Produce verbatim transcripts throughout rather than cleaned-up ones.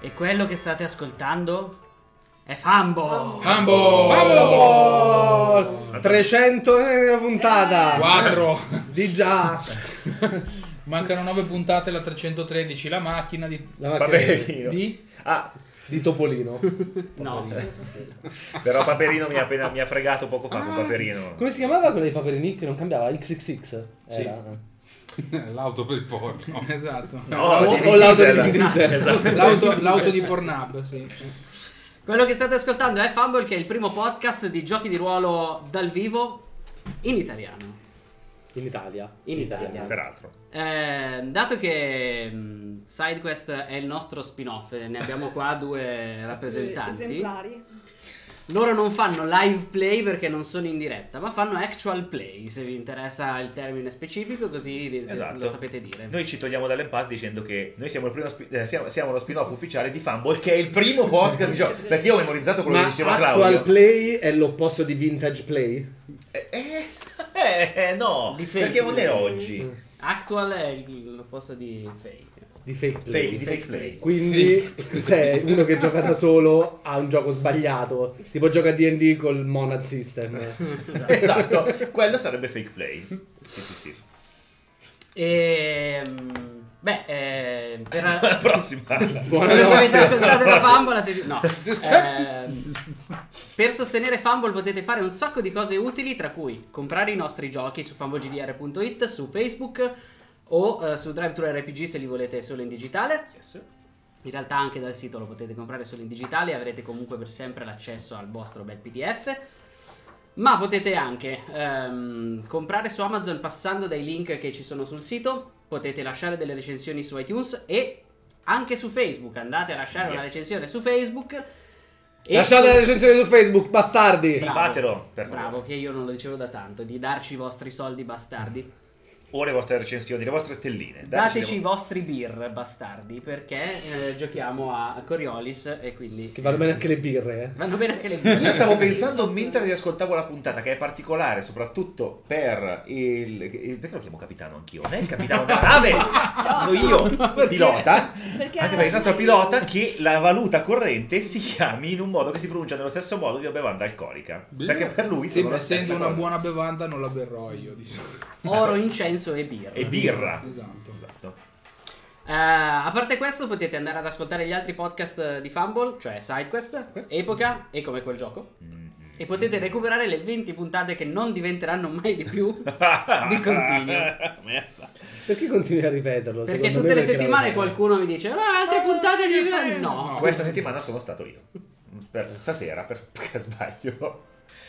E quello che state ascoltando è Fumble. Fumble! Fumble! trecento puntata. quattro. Di già. Mancano nove puntate alla trecentotredici. La macchina di... La macchina Paperino. di... Ah, di Topolino. No. però Paperino mi ha appena mi ha fregato poco fa con Paperino. Come si chiamava quella di Paperini che non cambiava? X X X? Sì. Era. L'auto per il porno. Esatto. No, o, di o l'auto di Diesel. Vin Diesel. Esatto. L'auto, l'auto di Pornhub, sì. Quello che state ascoltando è Fumble, che è il primo podcast di giochi di ruolo dal vivo in italiano. In Italia. In Italia. Peraltro. Eh, dato che mh, SideQuest è il nostro spin-off, e ne abbiamo qua due rappresentanti. Esemplari. Loro non fanno live play perché non sono in diretta, ma fanno actual play, se vi interessa il termine specifico, così Esatto. lo sapete dire. Noi ci togliamo dall'impasse dicendo che noi siamo il primo spi- eh, siamo, siamo lo spin-off ufficiale di Fumble, che è il primo podcast di giochi. Perché io ho memorizzato quello Ma che diceva Actual Claudio. Play è l'opposto di Vintage Play? Eh, eh, eh, no, Di fake perché non è play. oggi. Actual è il- l'opposto di fake. Di Fake Play. Fake, di fake play. Quindi cos'è? Uno che gioca da solo ha un gioco sbagliato. Tipo gioca a D and D col Monad System. Esatto, quello sarebbe fake play. Sì, sì, sì. E beh, eh, per La prossima. quello che avete ascoltato da Fumble la sett- no. Ehm, per sostenere Fumble potete fare un sacco di cose utili, tra cui comprare i nostri giochi su fumble g d r punto it, su Facebook o eh, su DriveThruRPG se li volete solo in digitale. Yes. In realtà anche dal sito lo potete comprare solo in digitale e avrete comunque per sempre l'accesso al vostro bel P D F. Ma potete anche ehm, comprare su Amazon passando dai link che ci sono sul sito. Potete lasciare delle recensioni su iTunes e anche su Facebook. Andate a lasciare una Yes. recensione su Facebook. E Lasciate la recensione su Facebook, bastardi. Sì, fatelo, per favore. Bravo, che io non lo dicevo da tanto. Di darci i vostri soldi, bastardi. O le vostre recensioni, le vostre stelline. Dateci i le- vostri beer, bastardi. Perché eh, giochiamo a Coriolis e quindi Che vanno bene anche le birre, eh. vanno bene anche le beer. Io stavo pensando mentre riascoltavo la puntata, che è particolare soprattutto per il, il- perché lo chiamo capitano anch'io? Non è il capitano della nave, sono io, pilota. Perché Anche per il nostro pilota, che la valuta corrente si chiami in un modo che si pronuncia nello stesso modo di una bevanda alcolica. Bene. Perché per lui Sì, sono ma la stessa essendo una cosa. buona bevanda non la berrò io di solito. Oro, incenso e birra. E birra. Esatto. Esatto. Eh, a parte questo potete andare ad ascoltare gli altri podcast di Fumble, cioè SideQuest, Epoca e Come Quel Gioco. E potete recuperare le venti puntate che non diventeranno mai di più di continuo. Merda. Perché continui a ripeterlo? Perché Secondo tutte me le perché settimane la- qualcuno mi dice ma altre puntate di... No. No. Questa settimana sono stato io. Per stasera, per, perché sbaglio.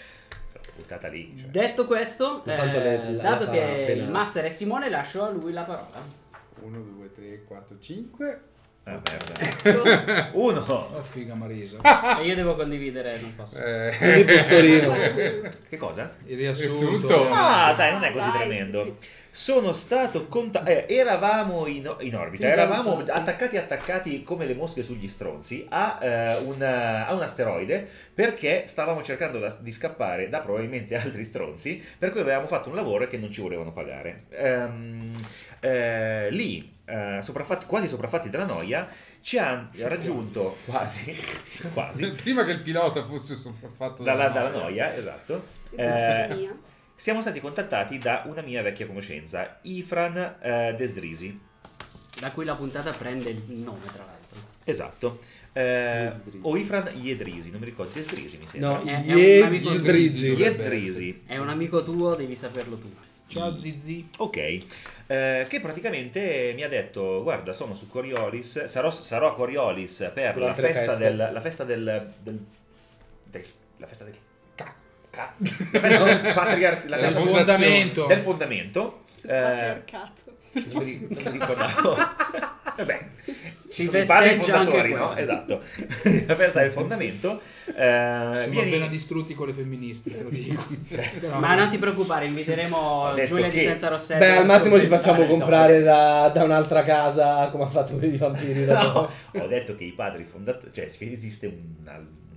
Puntata lì. Cioè. Detto questo, Intanto eh, le- la- dato la che fa appena- il master è Simone, lascio a lui la parola. uno, due, tre, quattro, cinque. Ah, merda. Uno. Oh figa Marisa. E io devo condividere, non posso. Eh, Il postorino. Che cosa? Il riassunto. Riassunto. Ah, dai, non è così Dai, tremendo. sì, sì. Sono stato contattato. Eh, eravamo in, in orbita, Sì, eravamo sì. attaccati attaccati come le mosche sugli stronzi a, eh, un, a un asteroide, perché stavamo cercando da- di scappare da probabilmente altri stronzi, per cui avevamo fatto un lavoro che non ci volevano pagare. Ehm, eh, lì, eh, sopraffatti- quasi sopraffatti dalla noia, ci ha raggiunto quasi, quasi Prima che il pilota fosse sopraffatto dalla, dalla noia, esatto. E Eh, questa mia. siamo stati contattati da una mia vecchia conoscenza, Ifran eh, Desdrisi. Da cui la puntata prende il nome, tra l'altro. Esatto. Eh, Desdrisi. o Ifran Iedrisi, non mi ricordo, Desdrisi mi sembra. No, È- è un amico Yezdrizzi. Iedrisi. È un amico tuo, devi saperlo tu. Ciao Zizi. Ok. Eh, che praticamente mi ha detto, guarda, sono su Coriolis, sarò, sarò a Coriolis per la Durante le festa, feste. del, la festa del, del, del- la festa del ca- ca- la festa del patriar- la Del festa fondamento. del fondamento. Eh, Patriarcato. non mi, non mi ricordavo. Vabbè, Si ci sono i padri festeggia anche fondatori, no? quello. Esatto. La festa del fondamento. Eh, Sono vieni- appena distrutti con le femministe, te lo dico. Però- Ma non ti preoccupare, Ho inviteremo detto Giulia di che- Senza Rossello. Beh, al massimo per ci facciamo compensare il comprare da, da un'altra casa come ha fatto quelli di vampiri. da- No, ho detto che i padri fondatori, cioè che esiste una,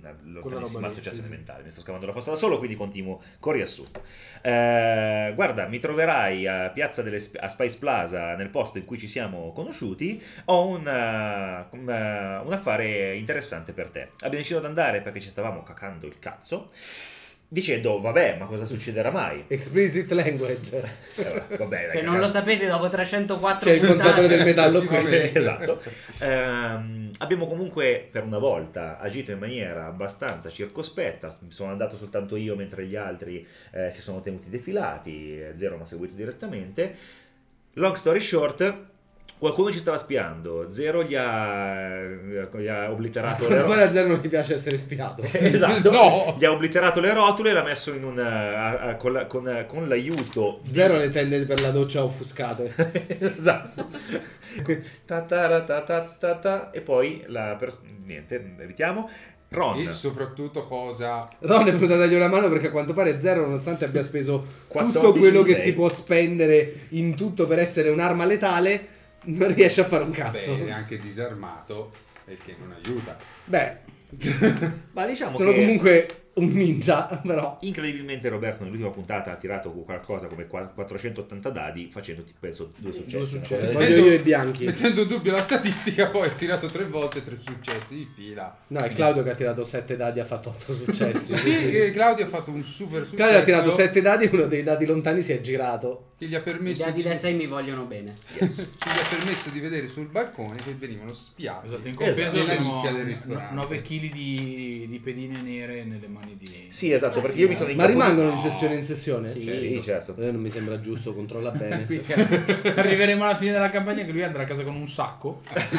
una Quella lontanissima roba lì, associazione sì, sì. mentale. Mi sto scavando la fossa da solo, quindi continuo col riassunto. Eh, guarda, mi troverai a Piazza delle Sp- a Spice Plaza, nel posto in cui ci siamo conosciuti. Ho un, uh, un, uh, un affare interessante per te. Abbiamo deciso di andare perché ci stavamo cacando il cazzo, dicendo vabbè, ma cosa succederà mai? Explicit language. Eh, vabbè, Se raga, non lo sapete, dopo trecentoquattro C'è il contatore del puntate, metallo qui. esatto. Ehm, abbiamo comunque per una volta agito in maniera abbastanza circospetta. Sono andato soltanto io mentre gli altri eh, si sono tenuti defilati. Zero mi ha seguito direttamente. Long story short, qualcuno ci stava spiando. Zero gli ha, gli ha obliterato le Poi rotule. a Zero non gli piace essere spiato. Esatto, No! gli ha obliterato le rotule e l'ha messo in un a- a- con, la- con- con l'aiuto di- Zero le tende per la doccia offuscate. esatto. Ta ta ra ta ta ta ta. E poi la pers- niente, evitiamo. Ron, E soprattutto cosa... Ron è venuto a dargli una mano perché a quanto pare Zero, nonostante abbia speso tutto quattordici quello che sei. si può spendere in tutto per essere un'arma letale, non riesce a fare un cazzo. Beh, anche disarmato, il che non aiuta. Beh, ma diciamo sono che comunque un ninja, però. incredibilmente Roberto nell'ultima puntata ha tirato qualcosa come qua- quattrocentottanta dadi facendo penso due successi. Due una successi. cosa Voglio io i bianchi. Mettendo in dubbio la statistica, poi ha tirato tre volte tre successi di fila. No, è Claudio che ha tirato sette dadi e ha fatto otto successi. Sì, e Claudio ha fatto un super successo. Claudio ha tirato sette dadi e uno dei dadi lontani si è girato. Che gli ha i permesso dadi di... da sei mi vogliono bene. che gli ha permesso di vedere sul balcone che venivano spiati. Esatto, in Esatto. compenso Nella abbiamo nicchia del ristorante. nove chili di, di pedine nere nelle mani di... Sì, esatto, perché io mi sono Ma rimangono di No. sessione in sessione? Sì. Sì, certo. Eh, non mi sembra giusto, controlla bene. Quindi arriveremo alla fine della campagna che lui andrà a casa con un sacco.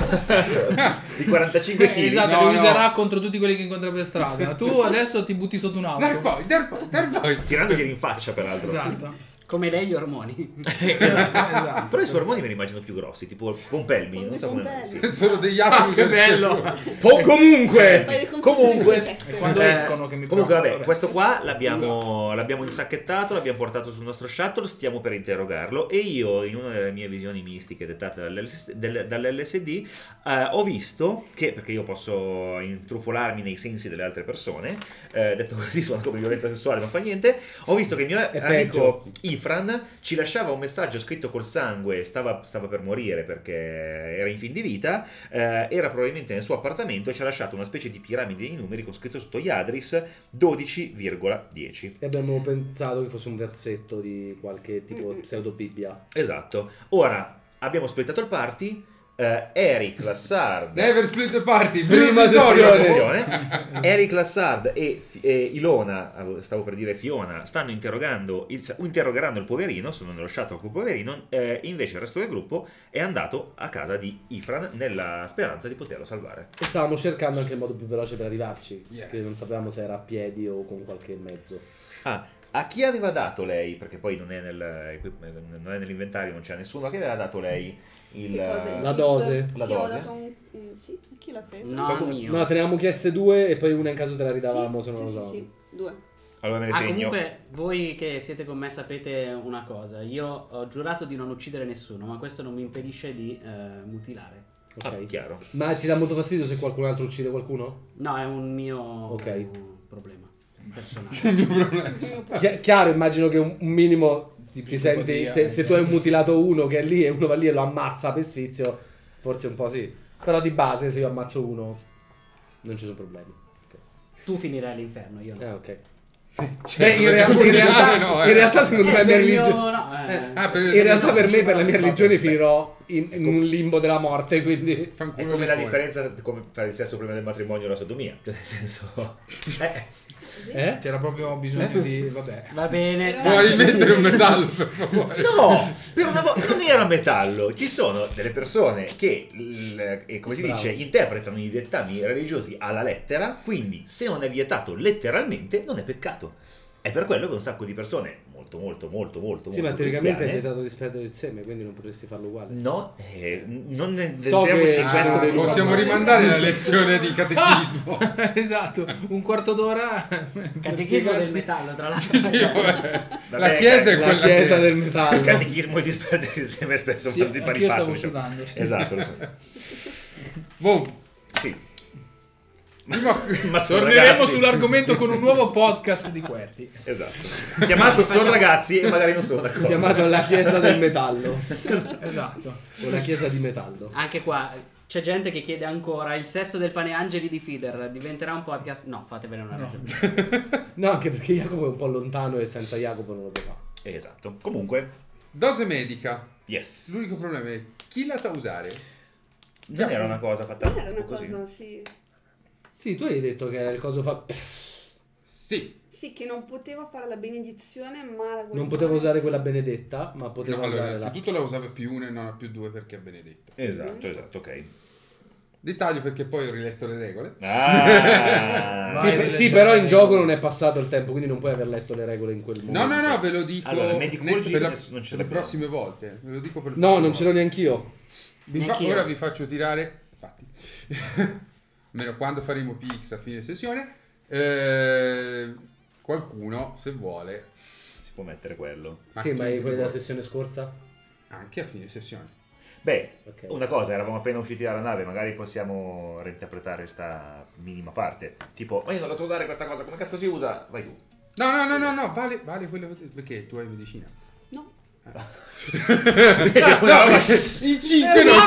Di quarantacinque chili. Esatto, No, li no. userà contro tutti quelli che incontra per strada. Tu adesso ti butti sotto un'auto. Dar poi, dar poi, dar poi. Tirandogli in faccia peraltro. Esatto. Come lei gli ormoni. Esatto. Però i suoi ormoni me li immagino più grossi, tipo pompelmi, non so come Pompelmi. sì. Sono degli Ah, atomi. che bello! Po- comunque! Fai le conclusioni Comunque, perfette. E quando Eh, escono che mi comunque preoccupa, vabbè, questo qua l'abbiamo, l'abbiamo insacchettato, l'abbiamo portato sul nostro shuttle, stiamo per interrogarlo e io in una delle mie visioni mistiche dettate dall'L S D, del- dall'L S D eh, ho visto che, perché io posso intrufolarmi nei sensi delle altre persone, eh, detto così suona come violenza sessuale ma fa niente, ho visto che il mio È amico Ifran ci lasciava un messaggio scritto col sangue, stava, stava per morire perché era in fin di vita, eh, era probabilmente nel suo appartamento e ci ha lasciato una specie di piramide di numeri con scritto sotto Yadris dodici virgola dieci. E abbiamo pensato che fosse un versetto di qualche tipo pseudo Bibbia. Esatto. Ora abbiamo splittato il party. eh, Eric Lassard, Never split the party. Prima episodio. sessione. attenzione, Eric Lassard e, e Ilona, stavo per dire Fiona, stanno interrogando il, interrogeranno il poverino, sono nello shuttle con il poverino, eh, invece il resto del gruppo è andato a casa di Ifran nella speranza di poterlo salvare. E stavamo cercando anche il modo più veloce per arrivarci. Yes. Che non sapevamo se era a piedi o con qualche mezzo. Ah, a chi aveva dato lei, perché poi non è, nel, non è nell'inventario, non c'è nessuno, a chi aveva dato lei il, Che cosa? La Il dose. kit? La Sì, ho dose. dato un... mm, sì, chi l'ha preso? No, Qualcuno- mio. No, tenevamo chieste due e poi una in caso te la ridavamo sì, se non sì, lo sì, usavamo. sì, due. Allora me ne Ah, segno. comunque voi che siete con me sapete una cosa. Io ho giurato di non uccidere nessuno, ma questo non mi impedisce di eh, mutilare. Ok. Ah, chiaro. Ma ti dà molto fastidio se qualcun altro uccide qualcuno? No, è un mio Ok. eh, problema personale. Chi- chiaro, immagino che un, un minimo ti psicopatia, senti. Se, se tu hai certo. mutilato uno che è lì e uno va lì e lo ammazza per sfizio, forse un po' sì. Però di base, se io ammazzo uno, non ci sono problemi. Ok. Tu finirai all'inferno, io no. Eh, ok. Cioè, Beh, in, rea- in realtà, no, eh. in realtà, secondo me, la mia per il mio- religione. no, eh. Ah, per In realtà, per me, per la mia No, religione, perfetto. finirò in, in un limbo della morte. Quindi, È Fanculo come la le differenza come tra il sesso prima del matrimonio e la sodomia. Cioè, nel senso... Eh, eh? C'era proprio bisogno di... vabbè. Va bene. Puoi dai. mettere un metallo, per favore? no! Per una volta non era metallo. Ci sono delle persone che, il- eh, come si Bravo. dice, interpretano i dettami religiosi alla lettera, quindi se non è vietato letteralmente, non è peccato. È per quello che un sacco di persone, molto, molto, molto, molto, Sì, ma molto teoricamente è cristiane, vietato di sperdere il seme, quindi non potresti farlo uguale. no, eh, non ne So entriamoci che- in questo Ah, del- Possiamo rimandare la lezione di catechismo. Esatto, un quarto d'ora. Catechismo del metallo, tra l'altro. Sì, vabbè. Vabbè, La chiesa è La quella chiesa che... del il metallo. catechismo e di sperdere insieme spesso Sì, vanno di pari anch'io passo. stavo diciamo. sudando, sì. Esatto, lo so. Boh, Sì. Ma sono Torneremo ragazzi. sull'argomento con un nuovo podcast di Querti. Esatto. Chiamato sono ragazzi e magari non sono d'accordo. Chiamato la chiesa del metallo. Esatto. O la chiesa di metallo. Anche qua c'è gente che chiede ancora il sesso del pane angeli di Feeder diventerà un podcast? No, fatevene una No. ragione. No, anche perché Jacopo è un po' lontano e senza Jacopo non lo può fare. Esatto. Comunque, Dose medica. yes. L'unico problema è chi la sa usare. Non era una cosa fatta Non era una così. cosa, sì. Sì, tu hai detto che era il coso fa... Psst. Sì. Sì, che non poteva fare la benedizione, ma la Non poteva usare quella benedetta, ma poteva No, allora, usare la... innanzitutto la usava più uno e non a più due perché è benedetto. Esatto, esatto, ok. Dettaglio perché poi ho riletto le regole. Ah. Sì, Vai, per- le sì, leggende però in dei gioco giochi. non è passato il tempo, quindi non puoi aver letto le regole in quel No, momento. no, no, ve lo dico Allora, Medicurgi ne- per, la- adesso non ce per le l'abbiamo. prossime volte. Ve lo dico per le No, prossime non ce l'ho volte. neanch'io. Vi fa- Neanch'io. ora vi faccio tirare, infatti, almeno quando faremo P X a fine sessione, eh, qualcuno, se vuole, Si può mettere quello. Sì, ma chi i- quelli della vuole. sessione scorsa? Anche a fine sessione. Beh, Ok. una cosa, eravamo appena usciti dalla nave, magari possiamo reinterpretare sta minima parte. Tipo, ma io non la so usare questa cosa, come cazzo si usa? Vai tu. No, no, no, no, no, vale, vale quello perché tu hai medicina. No. No, il cinque non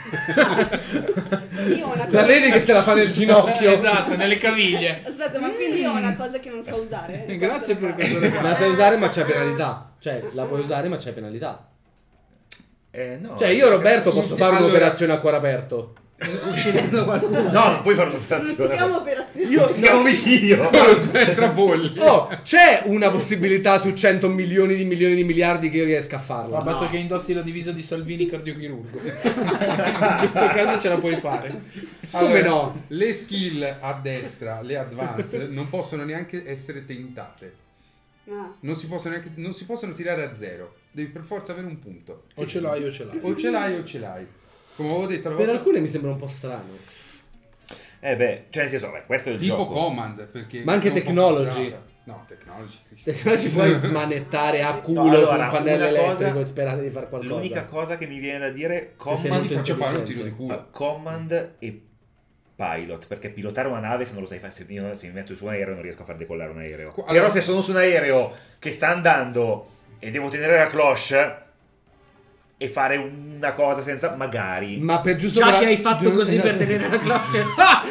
Io ho una La cosa... vedi che se la fa nel ginocchio? Esatto, nelle caviglie. Aspetta, ma quindi io ho una cosa che non so usare? Eh, Grazie per Questo questo. La sai usare ma c'è penalità. Cioè, la puoi usare ma c'è penalità. Eh, no. Cioè, io Roberto posso fare Allora- un'operazione a cuore aperto. Uccidendo qualcuno. No, non puoi fare non si un'operazione. chiama operazione. Io- Si chiama omicidio. lo smetra bolli. Oh, c'è una possibilità su cento milioni di milioni di miliardi che io riesca a farla. Ma basta No. che indossi la divisa di Salvini cardiochirurgo. In questo caso ce la puoi fare. Come no? Le skill a destra, le advance, non possono neanche essere tentate. Ah. Non si possono, neanche, non si possono tirare a zero. Devi per forza avere un punto. O ce l'hai o ce l'hai. O ce l'hai o ce l'hai. Come avevo detto, la Per volta- alcune mi sembra un po' strano. Eh beh, cioè nel senso, beh, questo è il tipo gioco. command. Perché Ma anche non può technology. funzionare. No, technology. Cristo. Se non ci puoi smanettare a culo No, allora, sul pannello una cosa- elettrico e sperare di fare qualcosa. L'unica cosa che mi viene da dire, Se sei Ma command, ti molto faccio fare un tiro intelligente. di culo. uh, command e pilot, perché pilotare una nave se non lo sai fare, se, io, se mi metto su un aereo non riesco a far decollare un aereo. Qu- Però allora- se sono su un aereo che sta andando e devo tenere la cloche e fare una cosa senza, magari Ma per giusto Già per- che hai fatto giu- così per tenere la cloche.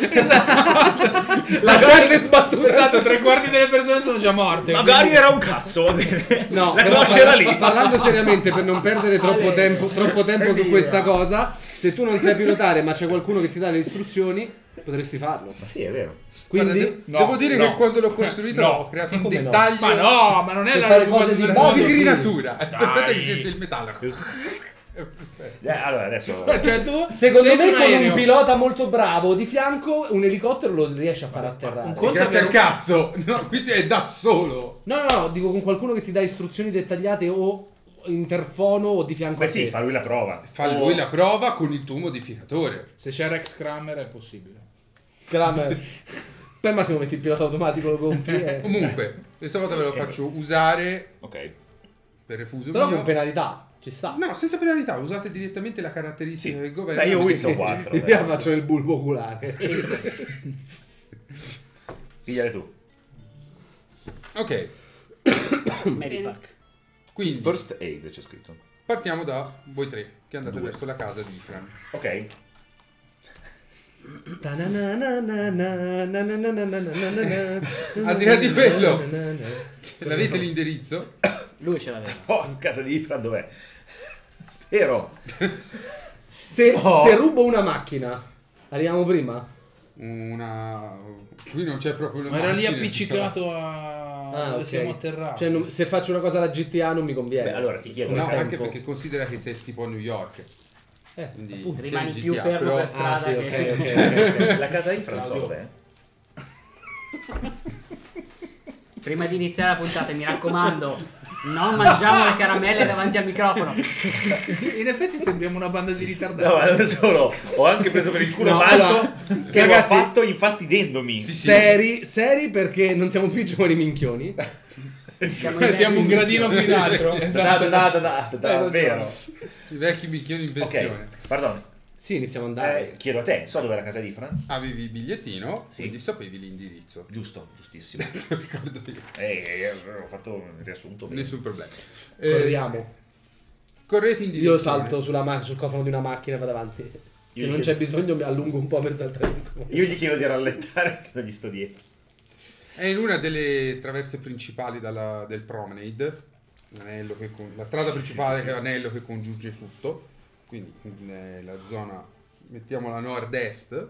la gente sbattuta. Esatto, tre quarti delle persone sono già morte. magari era un cazzo, va bene. No, la però cloche parla- era lì. Parlando seriamente, per non perdere troppo tempo, troppo tempo su questa cosa, se tu non sai pilotare ma c'è qualcuno che ti dà le istruzioni, potresti farlo. Ma sì, è vero. Guarda, Quindi, de- No, devo dire no. che quando l'ho costruito No. ho creato un Come no? dettaglio Ma no, ma non è Per la fare cosa cose del di di mondo. base. zigrinatura. Dai. Perfetto che sente il metallo. Eh, allora adesso Cioè, tu secondo sei me su con aereo. un pilota molto bravo di fianco, un elicottero lo riesce a far atterrare. un conto- Grazie al avere un- cazzo. No, quindi è da solo. No, no, no, dico con qualcuno che ti dà istruzioni dettagliate o interfono o di fianco beh a te. sì, fa lui la prova. Fa O- lui la prova con il tuo modificatore. Se c'è Rex Kramer è possibile. Kramer. Per massimo metti il pilota automatico, lo gonfi e... Comunque, questa volta ve lo faccio usare Ok. per refuso Però mio. con penalità, ci sta. No, senza penalità, usate direttamente la caratteristica Sì. del governo. Beh, io perché- Wilson quattro. Io dai. faccio il bulbo oculare. Pigliale tu. Ok, Medipack. quindi First aid c'è scritto. partiamo da voi tre che andate Due. verso la casa di Ifran. Ok. Al di là di quello. L'avete l'indirizzo? Lui ce l'aveva. Oh, in casa di Ifran dov'è? Spero. Se, Oh. se rubo una macchina, arriviamo prima? Una... Qui non c'è proprio una Ma era lì macchina. appiccicato a Ah, dove ok. siamo atterrati. Cioè, non- se faccio una cosa alla G T A non mi conviene. Beh, allora ti chiedo. No, tempo. anche perché considera che sei tipo a New York. Eh, Quindi appunto. Rimani del più G T A, fermo però- per strada Ah, sì, ok, che... ok, ok. La casa Ifran so dov'è? Prima di iniziare la puntata, mi raccomando, non mangiamo le caramelle davanti al microfono. In effetti sembriamo una banda di ritardati. No, ma non solo. Ho anche preso per il culo No, Malto allora, che ragazzi- l'ho fatto infastidendomi. Seri, seri perché non siamo più giovani minchioni. Siamo, siamo un gradino più in alto. Da, da, da, da, da, da, Hai ragione. vero. I vecchi bicchioni in pensione. Ok, pardon. Sì, iniziamo ad andare. Eh, chiedo a te, so dove è la casa di Fran? Avevi il bigliettino, Sì. quindi sapevi l'indirizzo. Giusto, giustissimo. Ricordo io. Eh, eh, ho fatto un riassunto bene. Nessun problema. Eh, Corriamo. correte in direzione. Io salto sulla ma- sul cofano di una macchina e vado avanti. Se Io non gli c'è chiedo- bisogno mi allungo un po' per saltare. Io gli chiedo di rallentare che non gli sto dietro. È in una delle traverse principali dalla- del promenade, l'anello che con- la strada principale che è l'anello che congiunge tutto, quindi nella zona, mettiamola nord-est,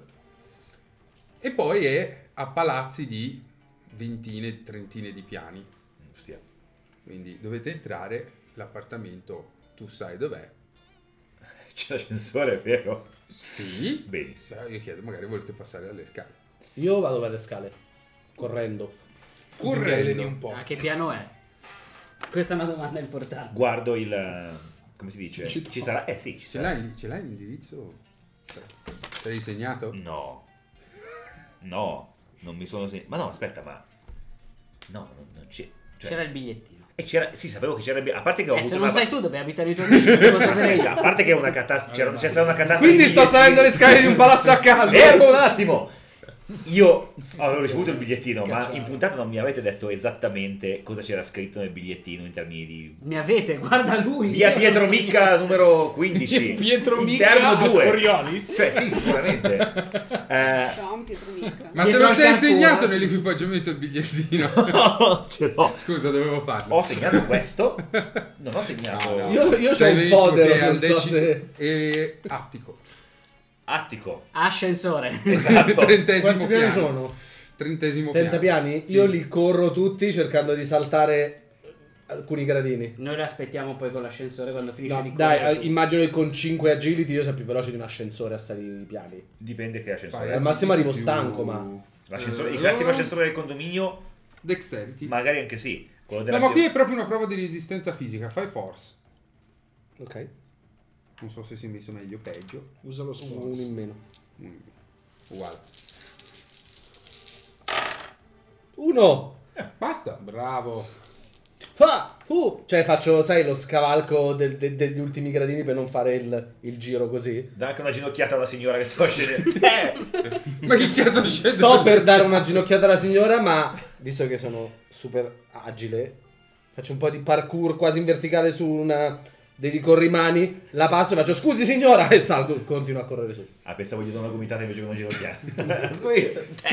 e poi è a palazzi di ventine, trentine di piani. Ostia. Quindi dovete entrare, l'appartamento tu sai dov'è. C'è l'ascensore, è vero? Sì, Benissimo. però io chiedo, magari volete passare dalle scale. Io vado per le scale, correndo. Così Correndo. ti alleni un po'. A che piano è? Questa è una domanda importante. Guardo il... come si dice? Ci- Ci sarà? Eh sì, ci Ce sarà. l'hai, ce l'hai l'indirizzo? Te l'hai segnato? No. No, non mi sono... segnato. Ma no, aspetta, ma... No, non, non c'è... Cioè... C'era il bigliettino. E c'era... Sì, sapevo che c'era... il bi- A parte che ho Eh, avuto se non una... sai tu dove abitano i tuoi amici, non devo sapere Aspetta, a io. parte che è una catastrofe... C'era, c'è stata una catastrofe... Quindi di sto salendo le bigliettini. scale di un palazzo a caso. Fermo un attimo! Io avevo ricevuto il bigliettino, ma in puntata non mi avete detto esattamente cosa c'era scritto nel bigliettino in termini di... Mi avete, guarda lui. Via io Pietro non so- Micca numero quindici. Pietro interno Micca a due. Coriolis. Cioè sì, sicuramente. Eh, Ciao, Pietro Mica. Ma te Dietro lo al sei Carrefour, segnato eh? nell'equipaggiamento il bigliettino? ce l'ho. Scusa, dovevo farlo. Ho segnato questo. Non ho segnato... No, no. Io, io c'ho Sai un benissimo fodero, che al non so deci- se... e attico. Attico. Ascensore. Esatto. Trentesimo Quanti piani piano. sono? Trentesimo trenta piano. piani? Sì. Io li corro tutti cercando di saltare alcuni gradini. Noi lo aspettiamo poi con l'ascensore quando finisce No, di dai, correre eh, su. immagino che con cinque agility io sia più veloce di un ascensore a salire i piani. Dipende che ascensore. Fai Al è. massimo arrivo più- stanco, ma- L'ascensore- Eh, il classico ascensore del condominio, Dexterity. magari anche sì. Quello della No, ma bio- qui è proprio una prova di resistenza fisica. Fai force. Ok. Non so se si è messo meglio o peggio. Usa lo Uno sforzo. in meno. Mm, Uguale. Uno! Basta. Bravo. Fa! Uh! Cioè faccio, sai, lo scavalco del- de- degli ultimi gradini per non fare il, il giro così. Dai anche una ginocchiata alla signora che stava scendendo. Eh! Ma che cazzo scende? Sto per dare una ginocchiata alla signora, ma visto che sono super agile, faccio un po' di parkour quasi in verticale su una dei corrimani, la passo e faccio scusi signora e salgo, continuo a correre su. Ah, pensavo gli do una gomitata invece che una ginocchiata. Scusi.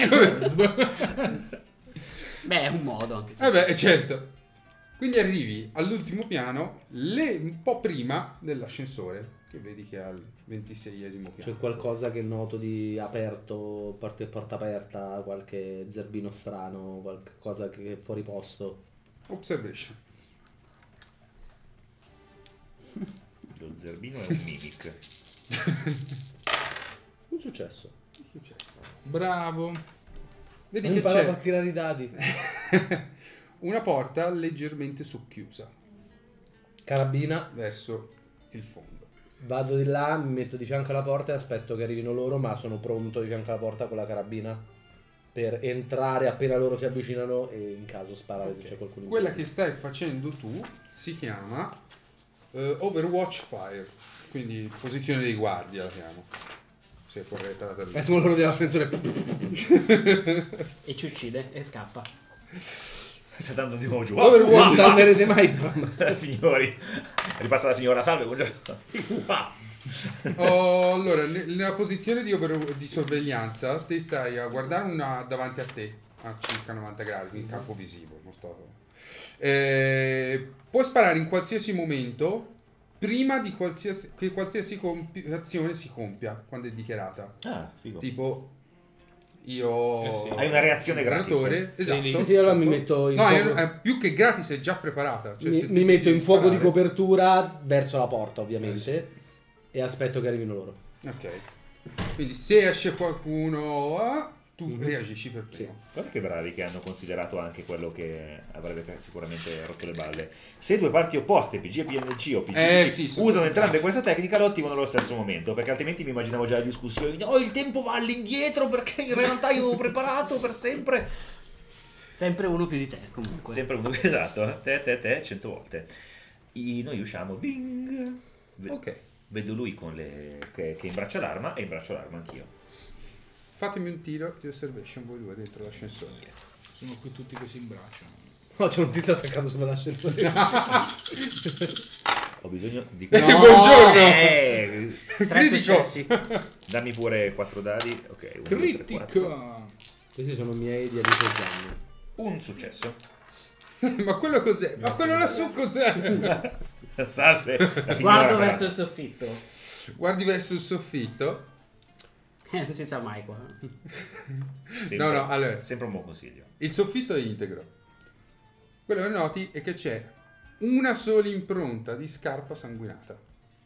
Beh, è un modo. Vabbè, certo. Quindi arrivi all'ultimo piano, le- un po' prima dell'ascensore, che vedi che è al ventiseiesimo piano. C'è qualcosa che noto di aperto, porta, porta aperta, qualche zerbino strano, qualcosa che è fuori posto. Observation. Lo zerbino è un mimic. Un successo. Successo. Bravo. Vedi Ho che imparato a c'è tirare i dadi. una porta leggermente socchiusa Carabina, verso il fondo. vado di là, mi metto di fianco alla porta e aspetto che arrivino loro, ma sono pronto di fianco alla porta con la carabina per entrare appena loro si avvicinano e in caso sparare se c'è qualcuno in Quella piedi. che stai facendo tu si chiama eh, Overwatch Fire, quindi posizione dei guardia la chiamo. Se è corretta la Eh, traduzione. sono loro dell'ascensore. E ci uccide e scappa. Sta andando di nuovo giù. Overwatch. Non salverete mai. Signori. Ripassa la signora, salve, buongiorno. Oh, allora, ne- nella posizione di, over- di sorveglianza, te stai a guardare una davanti a te, a circa novanta gradi, in campo visivo. Non sto... Eh, puoi sparare in qualsiasi momento, prima di qualsiasi, che qualsiasi compi- azione si compia, quando è dichiarata. Ah, figo. Tipo, io... Eh sì. Hai una reazione gratis. Operatore, esatto. lì. Sì, sì, allora mi esatto. metto in No, fuoco. è- è più che gratis è già preparata. Cioè, mi, se ti mi metto decidi in fuoco di sparare- copertura verso la porta, ovviamente. E aspetto che arrivino loro. Ok. Quindi se esce qualcuno, ah, tu Mhm. reagisci per primo. Guarda che bravi che hanno considerato anche quello che avrebbe sicuramente rotto le balle. Se due parti opposte, P G e P N C o P G Eh, sì, sono usano stati- entrambe questa tecnica, lo attivano allo stesso momento, perché altrimenti mi immaginavo già le discussioni. Oh, il tempo va all'indietro perché in realtà io ho preparato per sempre. Sempre uno più di te, comunque. Sempre uno esatto, te, te, te, cento volte. I- noi usciamo, bing. Ok. Vedo lui con le, che, che imbraccia l'arma e imbraccio l'arma anch'io. Fatemi un tiro di observation voi due dentro l'ascensore. Sono qui tutti che si imbracciano. No, c'è un tizio attaccato sull'ascensore. Ho bisogno di... No. Buongiorno! Eh, Tre Critico. successi. dammi pure quattro dadi. Ok, uno, due, tre, quattro. Critica! Questi sono miei di amici danni. Un successo. Ma quello cos'è? Ma quello lassù cos'è? Salve. la signora Guardo per- verso il soffitto. Guardi verso il soffitto. Eh, non si sa mai qua. Sempre, No, no, allora. sempre un buon consiglio. Il soffitto è integro. Quello che noti è che c'è una sola impronta di scarpa sanguinata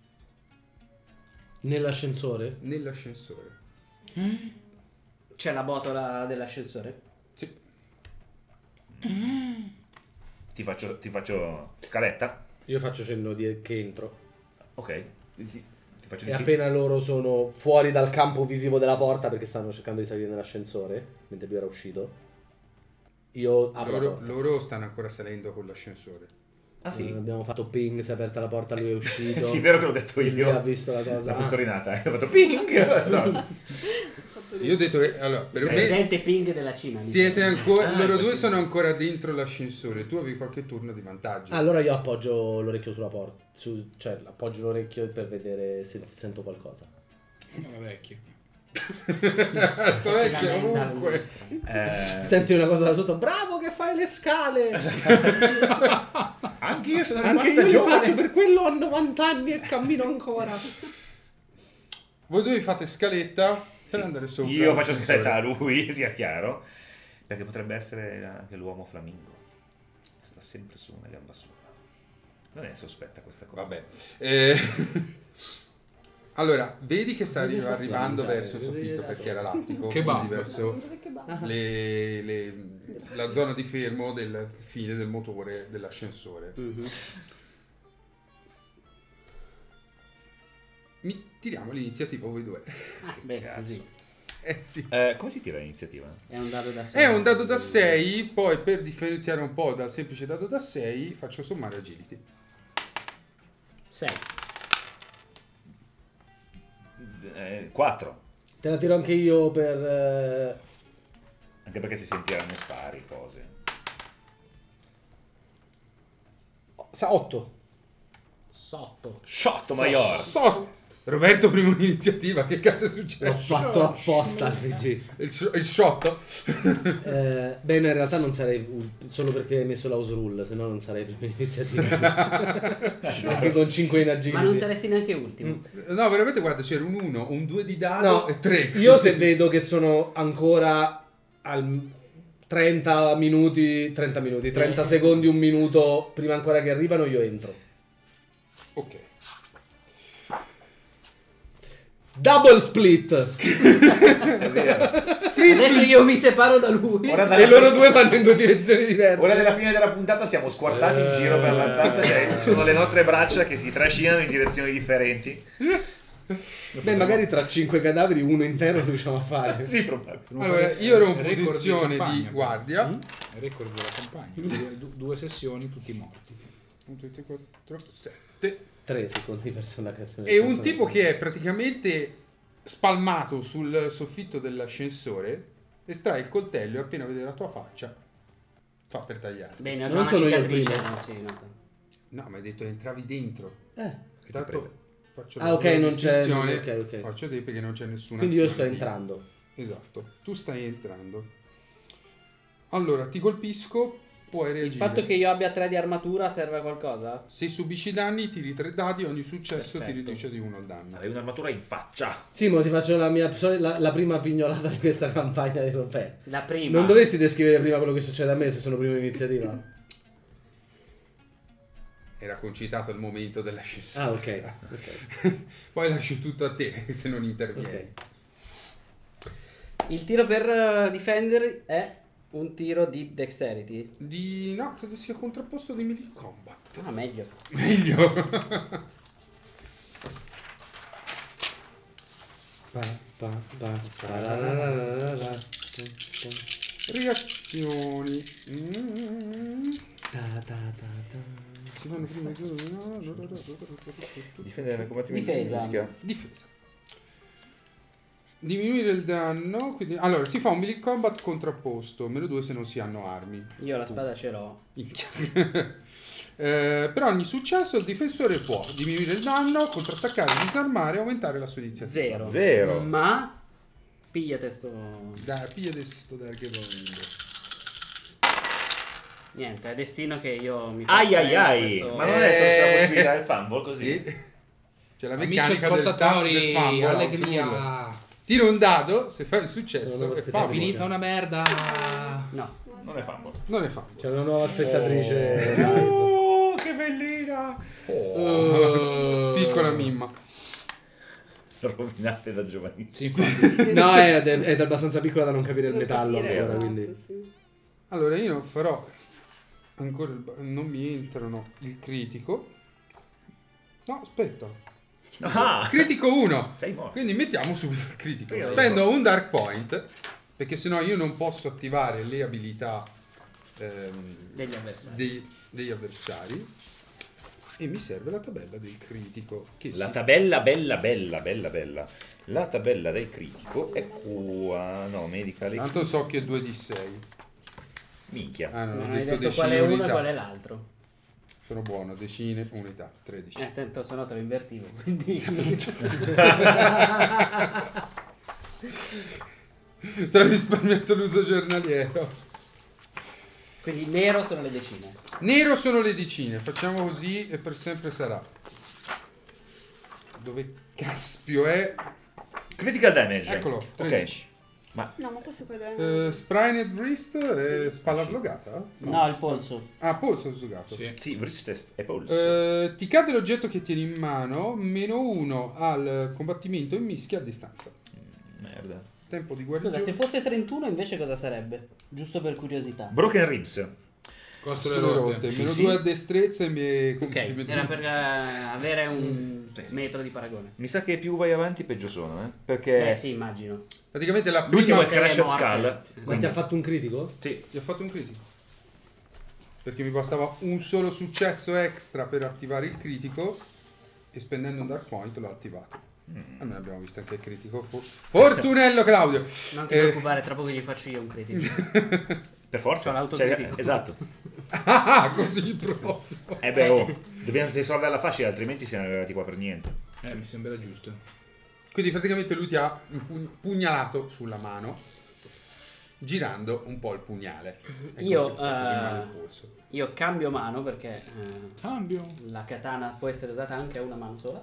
Nell'ascensore? nell'ascensore. C'è la botola dell'ascensore? Sì. Ti faccio, ti faccio scaletta? Io faccio cenno di che entro. Ok. Sì, ti faccio di E sì. appena loro sono fuori dal campo visivo della porta, perché stanno cercando di salire nell'ascensore, mentre lui era uscito, io apro la Loro, porta. loro stanno ancora salendo con l'ascensore. Ah sì? Eh, abbiamo fatto ping, si è aperta la porta, lui è uscito. Sì, vero che l'ho detto Lui ha io. visto la cosa. La postorinata. eh. Ho fatto ping. No. Io ho detto che allora, per me Presidente Ping della Cina. siete ancora, Ah, loro in quel due senso. sono ancora dentro l'ascensore. Tu avevi qualche turno di vantaggio. Allora io appoggio l'orecchio sulla porta, su- cioè appoggio l'orecchio per vedere se sento qualcosa. La vecchia. Sto Si vecchio lamenta ovunque. Luistra. Eh, Senti una cosa da sotto, bravo che fai le scale! anche io sono Anche rimasta io li giovane. faccio, per quello ho novanta anni e cammino ancora. Voi due fate scaletta per Sì. andare sopra. Io faccio l'ascensore. scaletta a lui, sia chiaro. Perché potrebbe essere anche l'uomo flamingo. Sta sempre su una gamba sola. Non è sospetta questa cosa. Vabbè. Eh, allora, vedi che sta arri- Cosa devi arrivando mangiare? verso il Cosa devi soffitto dare? perché era lattico. Kebab. Quindi verso Che le- le- la zona di fermo del fine del motore dell'ascensore. Mi tiriamo l'iniziativa voi due. Ah, beh, Cazzo. così. Eh sì. Eh, come si tira l'iniziativa? È un dado da sei. È un dado da sei, poi per differenziare un po' dal semplice dado da sei faccio sommare agility. sei. Eh, quattro. Te la tiro anche io per... eh, Anche perché si sentiranno spari, cose. sa- otto. Sotto. Shot Maior. So! Roberto primo iniziativa, che cazzo è L'ho successo? fatto apposta il P G. Il, sh- il shot? Eh, beh, no, in realtà non sarei solo perché hai messo l'house rule, se no non sarei prima iniziativa. Anche con cinque in agility. Ma non saresti neanche ultimo. No, veramente guarda, c'era un uno, un due di dado No, e tre. io se vedo che sono ancora al trenta minuti, trenta minuti, trenta Eh. secondi, un minuto prima ancora che arrivano, io entro. Ok. Double split! È vero. Adesso io mi separo da lui. Ora E dalla, loro due vanno in due direzioni diverse. ora della fine della puntata siamo squartati in giro per la stanza. Cioè, sono le nostre braccia che si trascinano in direzioni differenti. Beh, magari tra cinque cadaveri uno intero lo riusciamo a fare. Sì, probabilmente. Allora, io ero in Record di posizione di campagna. guardia. Record della campagna. Due, du- due sessioni, tutti morti. uno, due, tre, quattro, sette. Tre secondi verso la creazione. E un tipo che è praticamente spalmato sul soffitto dell'ascensore, estrae il coltello e appena vede la tua faccia fa per tagliare. Bene, ho già Non una sono io il cicatrice. primo. no, sì, no. No, ma hai detto entravi dentro. Eh. Intanto faccio Ah, la ok, tua non c'è- descrizione. ok, ok. Faccio te perché non c'è nessuna Quindi io sto azione di- entrando. Esatto, tu stai entrando. Allora, ti colpisco, puoi reagire. Il fatto che io abbia tre di armatura serve a qualcosa? Se subisci danni, tiri tre dadi, ogni successo ti Perfetto. riduce di uno il danno. Hai un'armatura in faccia. Simo, ti faccio la, mia, la, la prima pignolata di questa campagna di rompè. La prima. Non dovresti descrivere prima quello che succede a me se sono primo in iniziativa? Era concitato il momento dell'ascensore. Ah, ok. Ok. Poi lascio tutto a te se non intervieni. Ok. Il tiro per uh, difendere è un tiro di dexterity. Di... No, credo sia contrapposto di melee combat. Ah, meglio. Meglio. Pa, pa, pa, pararararara. Reazioni. Mm. Ta, ta, ta, ta. Si fanno prima Difendere nel combattimento. Difesa. Rischia. difesa. Diminuire il danno. Quindi, allora, si fa un melee combat contrapposto. Meno due se non si hanno armi. Io la spada ce l'ho. Eh, per ogni successo il difensore può diminuire il danno, contrattaccare, disarmare e aumentare la sua iniziativa. Zero. Zero. Ma pigliate sto... Dai, piglia adesso Dark Evoid. Niente, è destino che io mi Ai ai prendo ai. questo- Ma non è che c'è la possibilità del fumble così? Sì. C'è la Amici meccanica del, ta- ascoltatori, del fumble. allegria. Tiro un dado, se fai il Sono successo nuove è È aspettative. fumble. finita una merda. No. Non è fumble. Non è fumble. C'è una nuova spettatrice. Oh, che bellina! Oh. Piccola mimma. Rovinate da giovanissimo. Sì, infatti. No, è, è, è abbastanza piccola da non capire il Non metallo capire, ancora, esatto, quindi... sì. Allora io non farò ancora il ba- non mi entrano il critico. No, aspetta. Ah! Critico uno. Sei morto. Quindi mettiamo subito il critico. Io lo Spendo so. un dark point perché sennò io non posso attivare le abilità ehm, Degli avversari. dei- degli avversari e mi serve la tabella del critico che La si- tabella bella bella bella bella. La tabella del critico è qua. No, medical. tanto so che è due di sei. Minchia. Ah, non, Non ho hai detto detto qual decine è uno e unità. qual è l'altro. Sono buono, decine, unità, tredici. Eh, tanto se no te lo invertivo, quindi... Ti ho risparmiato l'uso giornaliero. quindi nero sono le decine. Nero sono le decine, facciamo così e per sempre sarà. Dove caspio è? Critical damage. Eccolo, tredici. Ok. Ma No, ma questo qua è... Eh, Sprined wrist e spalla slogata? No, il polso. Ah, polso slogato. Sì. sì, wrist e- e polso. Eh, ti cade l'oggetto che tieni in mano, meno uno al combattimento in mischia a distanza. Merda. Tempo di Scusa, se guarigione. fosse trentuno invece cosa sarebbe? Giusto per curiosità. Broken ribs. Costo le Sulle rotte. rotte, Sì, meno sì. due a destrezza e me... Ok, combattimento- era per eh, avere un Sì, sì. metro di paragone. Mi sa che più vai avanti peggio sono, eh? Perché Eh sì, immagino. Praticamente la l'ultimo prima... è sei Crashed morte. Skull. Ma ti ha fatto un critico? Sì. Gli ho fatto un critico. Perché mi bastava un solo successo extra per attivare il critico e spendendo un dark point l'ho attivato. Almeno abbiamo visto anche il critico. For- Fortunello Claudio! Non ti Eh, preoccupare, tra poco gli faccio io un critico. Per forza. Sono autocritico. Cioè, esatto. ah, così proprio. Eh beh, oh, dobbiamo risolverla facile, altrimenti siamo arrivati qua per niente. Eh, mi sembra giusto. Quindi praticamente lui ti ha impugn- pugnalato sulla mano, girando un po' il pugnale. Ecco Io, che ti fa così eh, male il polso. Io cambio mano perché eh, Cambio. la katana può essere usata anche a una mano sola.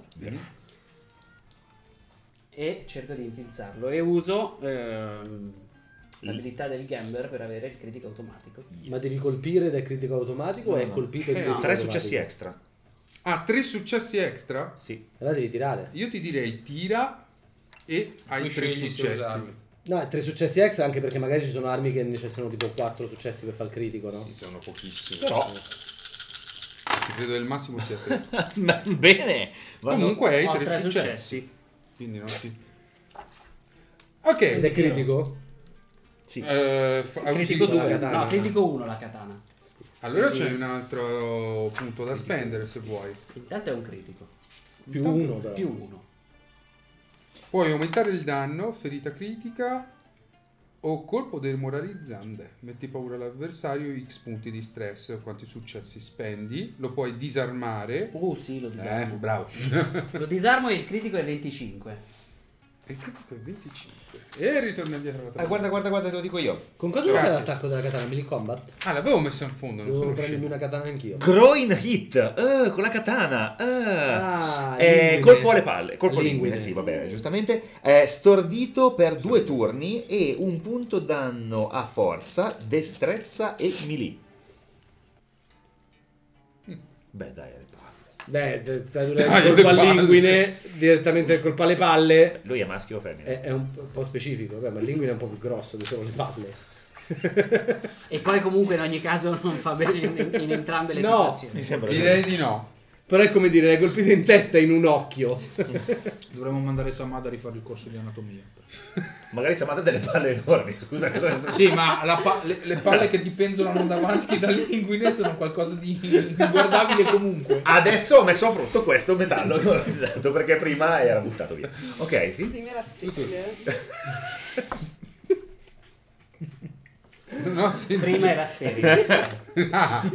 E cerco di infilzarlo. E uso ehm, l'abilità del gambler per avere il critico automatico. Ma devi colpire del critico automatico o No, è no. colpito il Eh, critico Tre automatico? successi extra. Ah, tre successi extra? Sì. Allora devi tirare. Io ti direi tira e hai Poi tre scegli se successi. usarli. No, tre successi extra anche perché magari ci sono armi che necessitano tipo quattro successi per fare il critico, no? Sì, sono pochissimi. Però. Ci credo del massimo sia tre. Ma bene. Vado- Comunque hai Ho tre, tre successi. successi. Quindi non ti... Ok. Ed è critico? Sì. Eh, fa- Critico usi- la due. katana. No, critico uno la katana. Allora Quindi- c'è un altro punto da spendere se vuoi. Intanto è un critico. Più uno però. Più uno. Puoi aumentare il danno, ferita critica o colpo demoralizzante. Metti paura all'avversario, X punti di stress, quanti successi spendi. Lo puoi disarmare. Uh sì, lo Eh, disarmo. bravo. Lo disarmo e il critico è venticinque. E il critico è venticinque. E ritorna indietro alla Ah, tabella. guarda, guarda, guarda, te lo dico io. Con cosa fai Grazie. l'attacco della katana? Melee combat? Ah, l'avevo messo in fondo, non Devo sono prendermi scemo. una katana anch'io. Groin hit. Eh, con la katana. Ah. Ah, Eh, linguine. colpo alle palle. Colpo alle Linguine. linguine, sì, vabbè, giustamente. Eh, stordito per due turni e un punto danno a forza, destrezza e melee. Beh, dai, alle palle. Beh, te- te- Dai, il colpo alle a palle. linguine, direttamente il colpo alle palle, Lui è maschio o femmina? è, è un po' specifico. Beh, ma il linguine è un po' più grosso di solo le palle. E poi comunque in ogni caso non fa bene in, in entrambe le No. situazioni. Mi sembra Direi di no. Però è come dire, l'hai colpito in testa in un occhio. Dovremmo mandare Samad a rifare il corso di anatomia. Magari Samad ha delle palle enormi, scusa. Cosa... Sì, ma la pa- le, le palle che ti penzolano davanti dalle linguine sono qualcosa di inguardabile comunque. Adesso ho messo a frutto questo metallo che ho dato perché prima era buttato via. Ok, sì. Prima era sterile. No, senti. Prima era sterile. Ah,